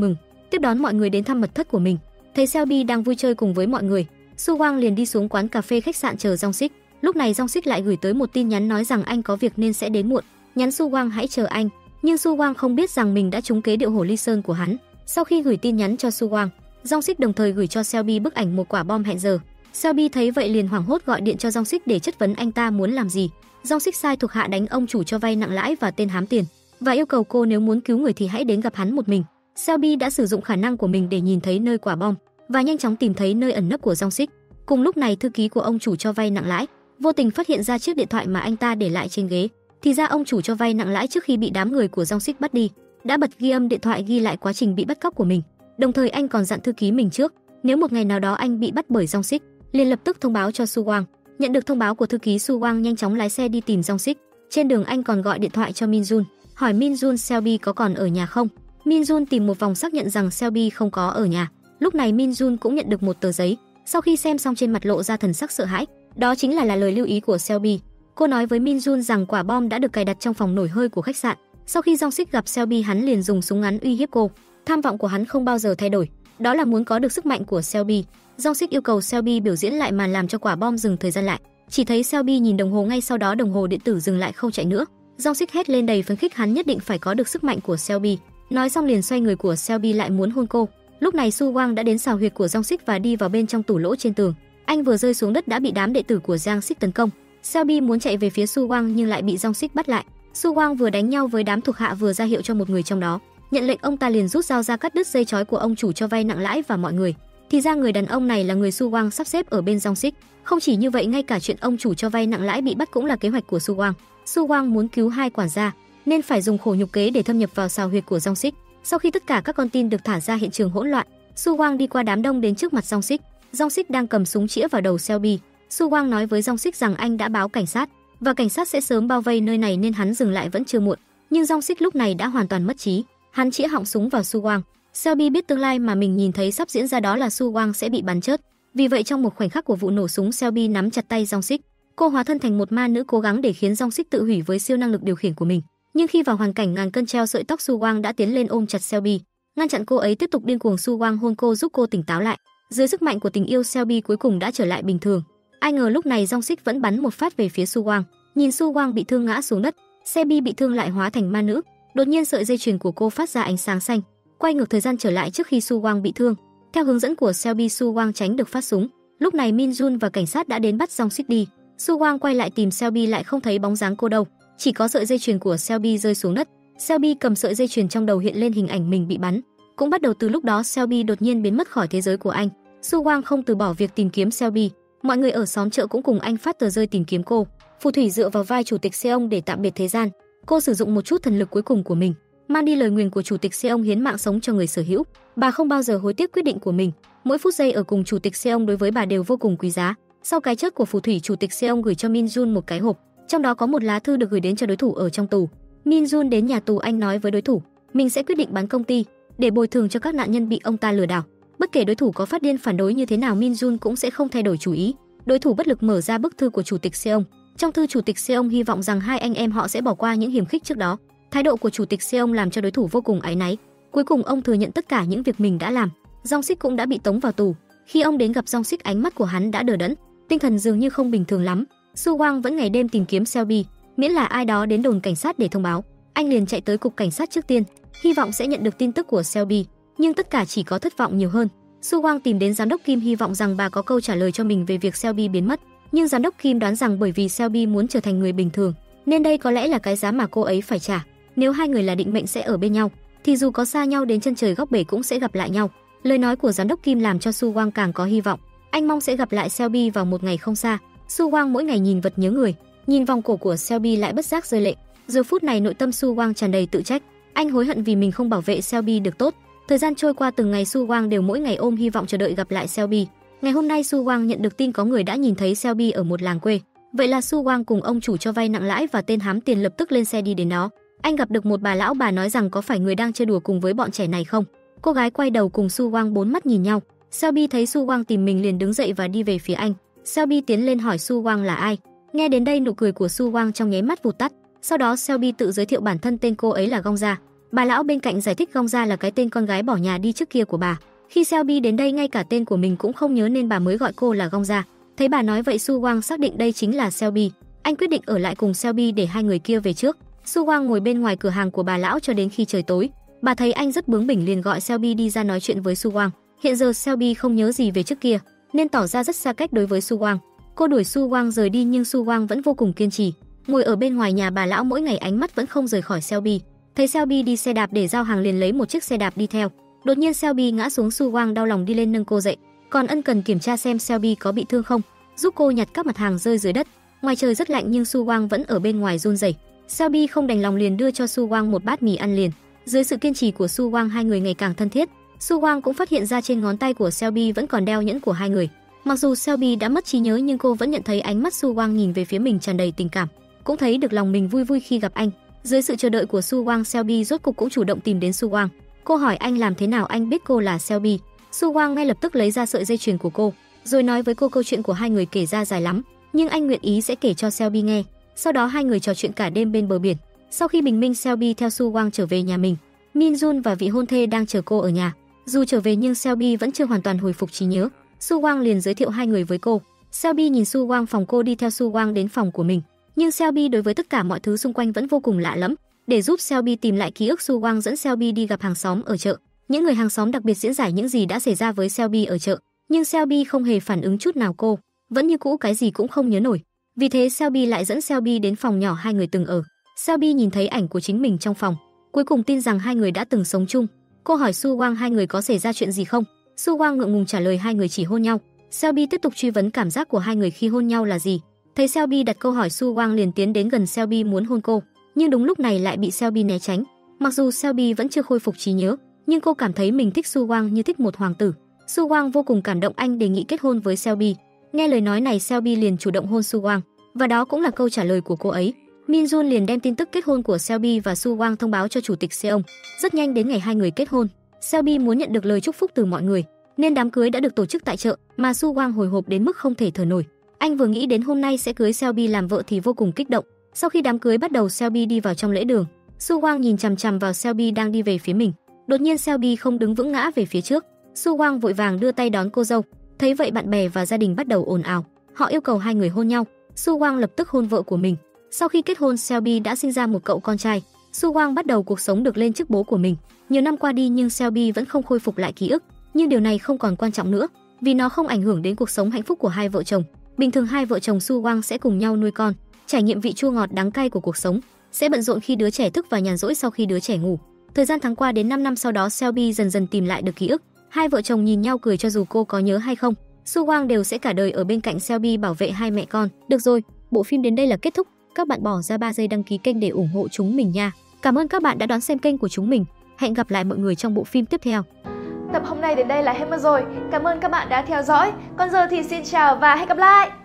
tiếp đón mọi người đến thăm mật thất của mình. Thấy Selby đang vui chơi cùng với mọi người, Su Wang liền đi xuống quán cà phê khách sạn chờ Jong Sik. Lúc này Jong Sik lại gửi tới một tin nhắn nói rằng anh có việc nên sẽ đến muộn, nhắn Su Wang hãy chờ anh. Nhưng Su Wang không biết rằng mình đã trúng kế điệu hổ ly sơn của hắn. Sau khi gửi tin nhắn cho Su Wang, Jong Sik đồng thời gửi cho Selby bức ảnh một quả bom hẹn giờ. Selby thấy vậy liền hoảng hốt gọi điện cho Jong Sik để chất vấn anh ta muốn làm gì. Jong Sik sai thuộc hạ đánh ông chủ cho vay nặng lãi và tên hám tiền và yêu cầu cô nếu muốn cứu người thì hãy đến gặp hắn một mình. Selby đã sử dụng khả năng của mình để nhìn thấy nơi quả bom và nhanh chóng tìm thấy nơi ẩn nấp của Jong Sik. Cùng lúc này thư ký của ông chủ cho vay nặng lãi vô tình phát hiện ra chiếc điện thoại mà anh ta để lại trên ghế. Thì ra ông chủ cho vay nặng lãi trước khi bị đám người của Jong Sik bắt đi đã bật ghi âm điện thoại ghi lại quá trình bị bắt cóc của mình. Đồng thời anh còn dặn thư ký mình trước, nếu một ngày nào đó anh bị bắt bởi Jong Sik, liền lập tức thông báo cho Su Wang. Nhận được thông báo của thư ký, Su Wang nhanh chóng lái xe đi tìm Jong Sik. Trên đường anh còn gọi điện thoại cho Min Jun, hỏi Min Jun Selby có còn ở nhà không. Min Jun tìm một vòng xác nhận rằng Selby không có ở nhà. Lúc này Min Jun cũng nhận được một tờ giấy. Sau khi xem xong trên mặt lộ ra thần sắc sợ hãi. Đó chính là lời lưu ý của Selby. Cô nói với Min Jun rằng quả bom đã được cài đặt trong phòng nổi hơi của khách sạn. Sau khi Jong Sik gặp Selby, hắn liền dùng súng ngắn uy hiếp cô. Tham vọng của hắn không bao giờ thay đổi, đó là muốn có được sức mạnh của Selby. Jong Sik yêu cầu Selby biểu diễn lại màn làm cho quả bom dừng thời gian lại. Chỉ thấy Selby nhìn đồng hồ, ngay sau đó đồng hồ điện tử dừng lại không chạy nữa. Jong Sik hét lên đầy phấn khích, hắn nhất định phải có được sức mạnh của Selby. Nói xong liền xoay người của Selby lại muốn hôn cô. Lúc này Su Wang đã đến xào huyệt của Jong Sik và đi vào bên trong tủ lỗ trên tường. Anh vừa rơi xuống đất đã bị đám đệ tử của Jang Sik tấn công. Selby muốn chạy về phía Su Wang nhưng lại bị Jong Sik bắt lại. Su Wang vừa đánh nhau với đám thuộc hạ vừa ra hiệu cho một người trong đó. Nhận lệnh, ông ta liền rút dao ra cắt đứt dây chói của ông chủ cho vay nặng lãi và mọi người. Thì ra người đàn ông này là người Su Wang sắp xếp ở bên Jong Sik. Không chỉ như vậy, ngay cả chuyện ông chủ cho vay nặng lãi bị bắt cũng là kế hoạch của Su Wang. Su Wang muốn cứu hai quản gia nên phải dùng khổ nhục kế để thâm nhập vào xào huyệt của Jong Sik. Sau khi tất cả các con tin được thả ra, hiện trường hỗn loạn. Su Wang đi qua đám đông đến trước mặt Jong Sik. Jong Sik đang cầm súng chĩa vào đầu Selby. Su Wang nói với Jong Sik rằng anh đã báo cảnh sát và cảnh sát sẽ sớm bao vây nơi này nên hắn dừng lại vẫn chưa muộn. Nhưng Jong Sik lúc này đã hoàn toàn mất trí. Hắn chĩa họng súng vào Su Wang. Selby biết tương lai mà mình nhìn thấy sắp diễn ra, đó là Su Wang sẽ bị bắn chết. Vì vậy trong một khoảnh khắc của vụ nổ súng, Selby nắm chặt tay Jong Sik. Cô hóa thân thành một ma nữ cố gắng để khiến Jong Sik tự hủy với siêu năng lực điều khiển của mình. Nhưng khi vào hoàn cảnh ngàn cân treo sợi tóc, Su Wang đã tiến lên ôm chặt Selby, ngăn chặn cô ấy tiếp tục điên cuồng. Su Wang hôn cô giúp cô tỉnh táo lại. Dưới sức mạnh của tình yêu, Selby cuối cùng đã trở lại bình thường. Ai ngờ lúc này Jong Sik vẫn bắn một phát về phía Su Wang. Nhìn Su Wang bị thương ngã xuống đất, Selby bị thương lại hóa thành ma nữ. Đột nhiên sợi dây chuyền của cô phát ra ánh sáng xanh, quay ngược thời gian trở lại trước khi Su Wang bị thương. Theo hướng dẫn của Selby, Su Wang tránh được phát súng. Lúc này Min Jun và cảnh sát đã đến bắt Jong Sik đi. Su Wang quay lại tìm Selby lại không thấy bóng dáng cô đâu, chỉ có sợi dây chuyền của Selby rơi xuống đất. Selby cầm sợi dây chuyền, trong đầu hiện lên hình ảnh mình bị bắn. Cũng bắt đầu từ lúc đó, Selby đột nhiên biến mất khỏi thế giới của anh. Su Wang không từ bỏ việc tìm kiếm Selby. Mọi người ở xóm chợ cũng cùng anh phát tờ rơi tìm kiếm cô. Phù thủy dựa vào vai chủ tịch Seong để tạm biệt thế gian. Cô sử dụng một chút thần lực cuối cùng của mình, mang đi lời nguyền của chủ tịch Seong hiến mạng sống cho người sở hữu. Bà không bao giờ hối tiếc quyết định của mình. Mỗi phút giây ở cùng chủ tịch Seong đối với bà đều vô cùng quý giá. Sau cái chết của phù thủy, chủ tịch Seong gửi cho Min Jun một cái hộp, trong đó có một lá thư được gửi đến cho đối thủ ở trong tù. Min Jun đến nhà tù, anh nói với đối thủ mình sẽ quyết định bán công ty để bồi thường cho các nạn nhân bị ông ta lừa đảo. Bất kể đối thủ có phát điên phản đối như thế nào, Min Jun cũng sẽ không thay đổi chủ ý. Đối thủ bất lực mở ra bức thư của chủ tịch Seong. Trong thư, chủ tịch Seong hy vọng rằng hai anh em họ sẽ bỏ qua những hiềm khích trước đó. Thái độ của chủ tịch Seong làm cho đối thủ vô cùng áy náy. Cuối cùng ông thừa nhận tất cả những việc mình đã làm. Jong Sik cũng đã bị tống vào tù. Khi ông đến gặp Jong Sik, ánh mắt của hắn đã đờ đẫn, tinh thần dường như không bình thường lắm. Su Wang vẫn ngày đêm tìm kiếm Selby, miễn là ai đó đến đồn cảnh sát để thông báo, anh liền chạy tới cục cảnh sát trước tiên, hy vọng sẽ nhận được tin tức của Selby. Nhưng tất cả chỉ có thất vọng nhiều hơn. Su Wang tìm đến giám đốc Kim, hy vọng rằng bà có câu trả lời cho mình về việc Selby biến mất. Nhưng giám đốc Kim đoán rằng bởi vì Selby muốn trở thành người bình thường, nên đây có lẽ là cái giá mà cô ấy phải trả. Nếu hai người là định mệnh sẽ ở bên nhau, thì dù có xa nhau đến chân trời góc bể cũng sẽ gặp lại nhau. Lời nói của giám đốc Kim làm cho Su Wang càng có hy vọng. Anh mong sẽ gặp lại Selby vào một ngày không xa. Su Wang mỗi ngày nhìn vật nhớ người, nhìn vòng cổ của Selby lại bất giác rơi lệ. Giờ phút này nội tâm Su Wang tràn đầy tự trách. Anh hối hận vì mình không bảo vệ Selby được tốt. Thời gian trôi qua từng ngày, Su Wang đều mỗi ngày ôm hy vọng chờ đợi gặp lại Selby. Ngày hôm nay Su Wang nhận được tin có người đã nhìn thấy Selby ở một làng quê. Vậy là Su Wang cùng ông chủ cho vay nặng lãi và tên hám tiền lập tức lên xe đi đến đó. Anh gặp được một bà lão, bà nói rằng có phải người đang chơi đùa cùng với bọn trẻ này không? Cô gái quay đầu cùng Su Wang bốn mắt nhìn nhau. Selby thấy Su Wang tìm mình liền đứng dậy và đi về phía anh. Selby tiến lên hỏi Su Wang là ai. Nghe đến đây nụ cười của Su Wang trong nháy mắt vụt tắt. Sau đó Selby tự giới thiệu bản thân, tên cô ấy là Gong Gia. Bà lão bên cạnh giải thích Gong Gia là cái tên con gái bỏ nhà đi trước kia của bà. Khi Selby đến đây ngay cả tên của mình cũng không nhớ nên bà mới gọi cô là Gong Gia. Thấy bà nói vậy, Su Wang xác định đây chính là Selby. Anh quyết định ở lại cùng Selby để hai người kia về trước. Su Wang ngồi bên ngoài cửa hàng của bà lão cho đến khi trời tối. Bà thấy anh rất bướng bỉnh liền gọi Selby đi ra nói chuyện với Su Wang. Hiện giờ Selby không nhớ gì về trước kia nên tỏ ra rất xa cách đối với Su Wang. Cô đuổi Su Wang rời đi nhưng Su Wang vẫn vô cùng kiên trì. Ngồi ở bên ngoài nhà bà lão mỗi ngày ánh mắt vẫn không rời khỏi Selby. Thấy Selby đi xe đạp để giao hàng liền lấy một chiếc xe đạp đi theo. Đột nhiên Selby ngã xuống, Su Wang đau lòng đi lên nâng cô dậy, còn ân cần kiểm tra xem Selby có bị thương không, giúp cô nhặt các mặt hàng rơi dưới đất. Ngoài trời rất lạnh nhưng Su Wang vẫn ở bên ngoài run rẩy. Selby không đành lòng liền đưa cho Su Wang một bát mì ăn liền. Dưới sự kiên trì của Su Wang, hai người ngày càng thân thiết. Su Wang cũng phát hiện ra trên ngón tay của Selby vẫn còn đeo nhẫn của hai người. Mặc dù Selby đã mất trí nhớ nhưng cô vẫn nhận thấy ánh mắt Su Wang nhìn về phía mình tràn đầy tình cảm, cũng thấy được lòng mình vui vui khi gặp anh. Dưới sự chờ đợi của Su Wang, Selby rốt cục cũng chủ động tìm đến Su Wang. Cô hỏi anh làm thế nào anh biết cô là Selby. Su Wang ngay lập tức lấy ra sợi dây chuyền của cô, rồi nói với cô câu chuyện của hai người kể ra dài lắm, nhưng anh nguyện ý sẽ kể cho Selby nghe. Sau đó hai người trò chuyện cả đêm bên bờ biển. Sau khi bình minh, Selby theo Su Wang trở về nhà mình. Min Jun và vị hôn thê đang chờ cô ở nhà. Dù trở về nhưng Selby vẫn chưa hoàn toàn hồi phục trí nhớ. Su Wang liền giới thiệu hai người với cô. Selby nhìn Su Wang phòng cô đi theo Su Wang đến phòng của mình, nhưng Selby đối với tất cả mọi thứ xung quanh vẫn vô cùng lạ lẫm. Để giúp Selby tìm lại ký ức, Su Wang dẫn Selby đi gặp hàng xóm ở chợ. Những người hàng xóm đặc biệt diễn giải những gì đã xảy ra với Selby ở chợ, nhưng Selby không hề phản ứng chút nào, cô vẫn như cũ cái gì cũng không nhớ nổi. Vì thế Selby lại dẫn Selby đến phòng nhỏ hai người từng ở. Selby nhìn thấy ảnh của chính mình trong phòng, cuối cùng tin rằng hai người đã từng sống chung. Cô hỏi Su Wang hai người có xảy ra chuyện gì không. Su Wang ngượng ngùng trả lời hai người chỉ hôn nhau. Selby tiếp tục truy vấn cảm giác của hai người khi hôn nhau là gì. Thấy Selby đặt câu hỏi, Su Wang liền tiến đến gần Selby muốn hôn cô, nhưng đúng lúc này lại bị Selby né tránh. Mặc dù Selby vẫn chưa khôi phục trí nhớ, nhưng cô cảm thấy mình thích Su Wang như thích một hoàng tử. Su Wang vô cùng cảm động, anh đề nghị kết hôn với Selby. Nghe lời nói này, Selby liền chủ động hôn Su Wang, và đó cũng là câu trả lời của cô ấy. Min Jun liền đem tin tức kết hôn của Selby và Su Wang thông báo cho chủ tịch Seong. Rất nhanh đến ngày hai người kết hôn. Selby muốn nhận được lời chúc phúc từ mọi người, nên đám cưới đã được tổ chức tại chợ, mà Su Wang hồi hộp đến mức không thể thở nổi. Anh vừa nghĩ đến hôm nay sẽ cưới Selby làm vợ thì vô cùng kích động. Sau khi đám cưới bắt đầu, Selby đi vào trong lễ đường. Su Wang nhìn chằm chằm vào Selby đang đi về phía mình. Đột nhiên Selby không đứng vững, ngã về phía trước. Su Wang vội vàng đưa tay đón cô dâu. Thấy vậy, bạn bè và gia đình bắt đầu ồn ào. Họ yêu cầu hai người hôn nhau. Su Wang lập tức hôn vợ của mình. Sau khi kết hôn, Selby đã sinh ra một cậu con trai. Su Wang bắt đầu cuộc sống được lên chức bố của mình. Nhiều năm qua đi nhưng Selby vẫn không khôi phục lại ký ức. Nhưng điều này không còn quan trọng nữa, vì nó không ảnh hưởng đến cuộc sống hạnh phúc của hai vợ chồng. Bình thường hai vợ chồng Su Wang sẽ cùng nhau nuôi con, trải nghiệm vị chua ngọt đắng cay của cuộc sống, sẽ bận rộn khi đứa trẻ thức và nhàn rỗi sau khi đứa trẻ ngủ. Thời gian tháng qua, đến 5 năm sau đó, Selby dần dần tìm lại được ký ức. Hai vợ chồng nhìn nhau cười, cho dù cô có nhớ hay không, Su Wang đều sẽ cả đời ở bên cạnh Selby bảo vệ hai mẹ con. Được rồi, bộ phim đến đây là kết thúc. Các bạn bỏ ra 3 giây đăng ký kênh để ủng hộ chúng mình nha. Cảm ơn các bạn đã đón xem kênh của chúng mình. Hẹn gặp lại mọi người trong bộ phim tiếp theo. Tập hôm nay đến đây là hết mất rồi. Cảm ơn các bạn đã theo dõi. Còn giờ thì xin chào và hẹn gặp lại.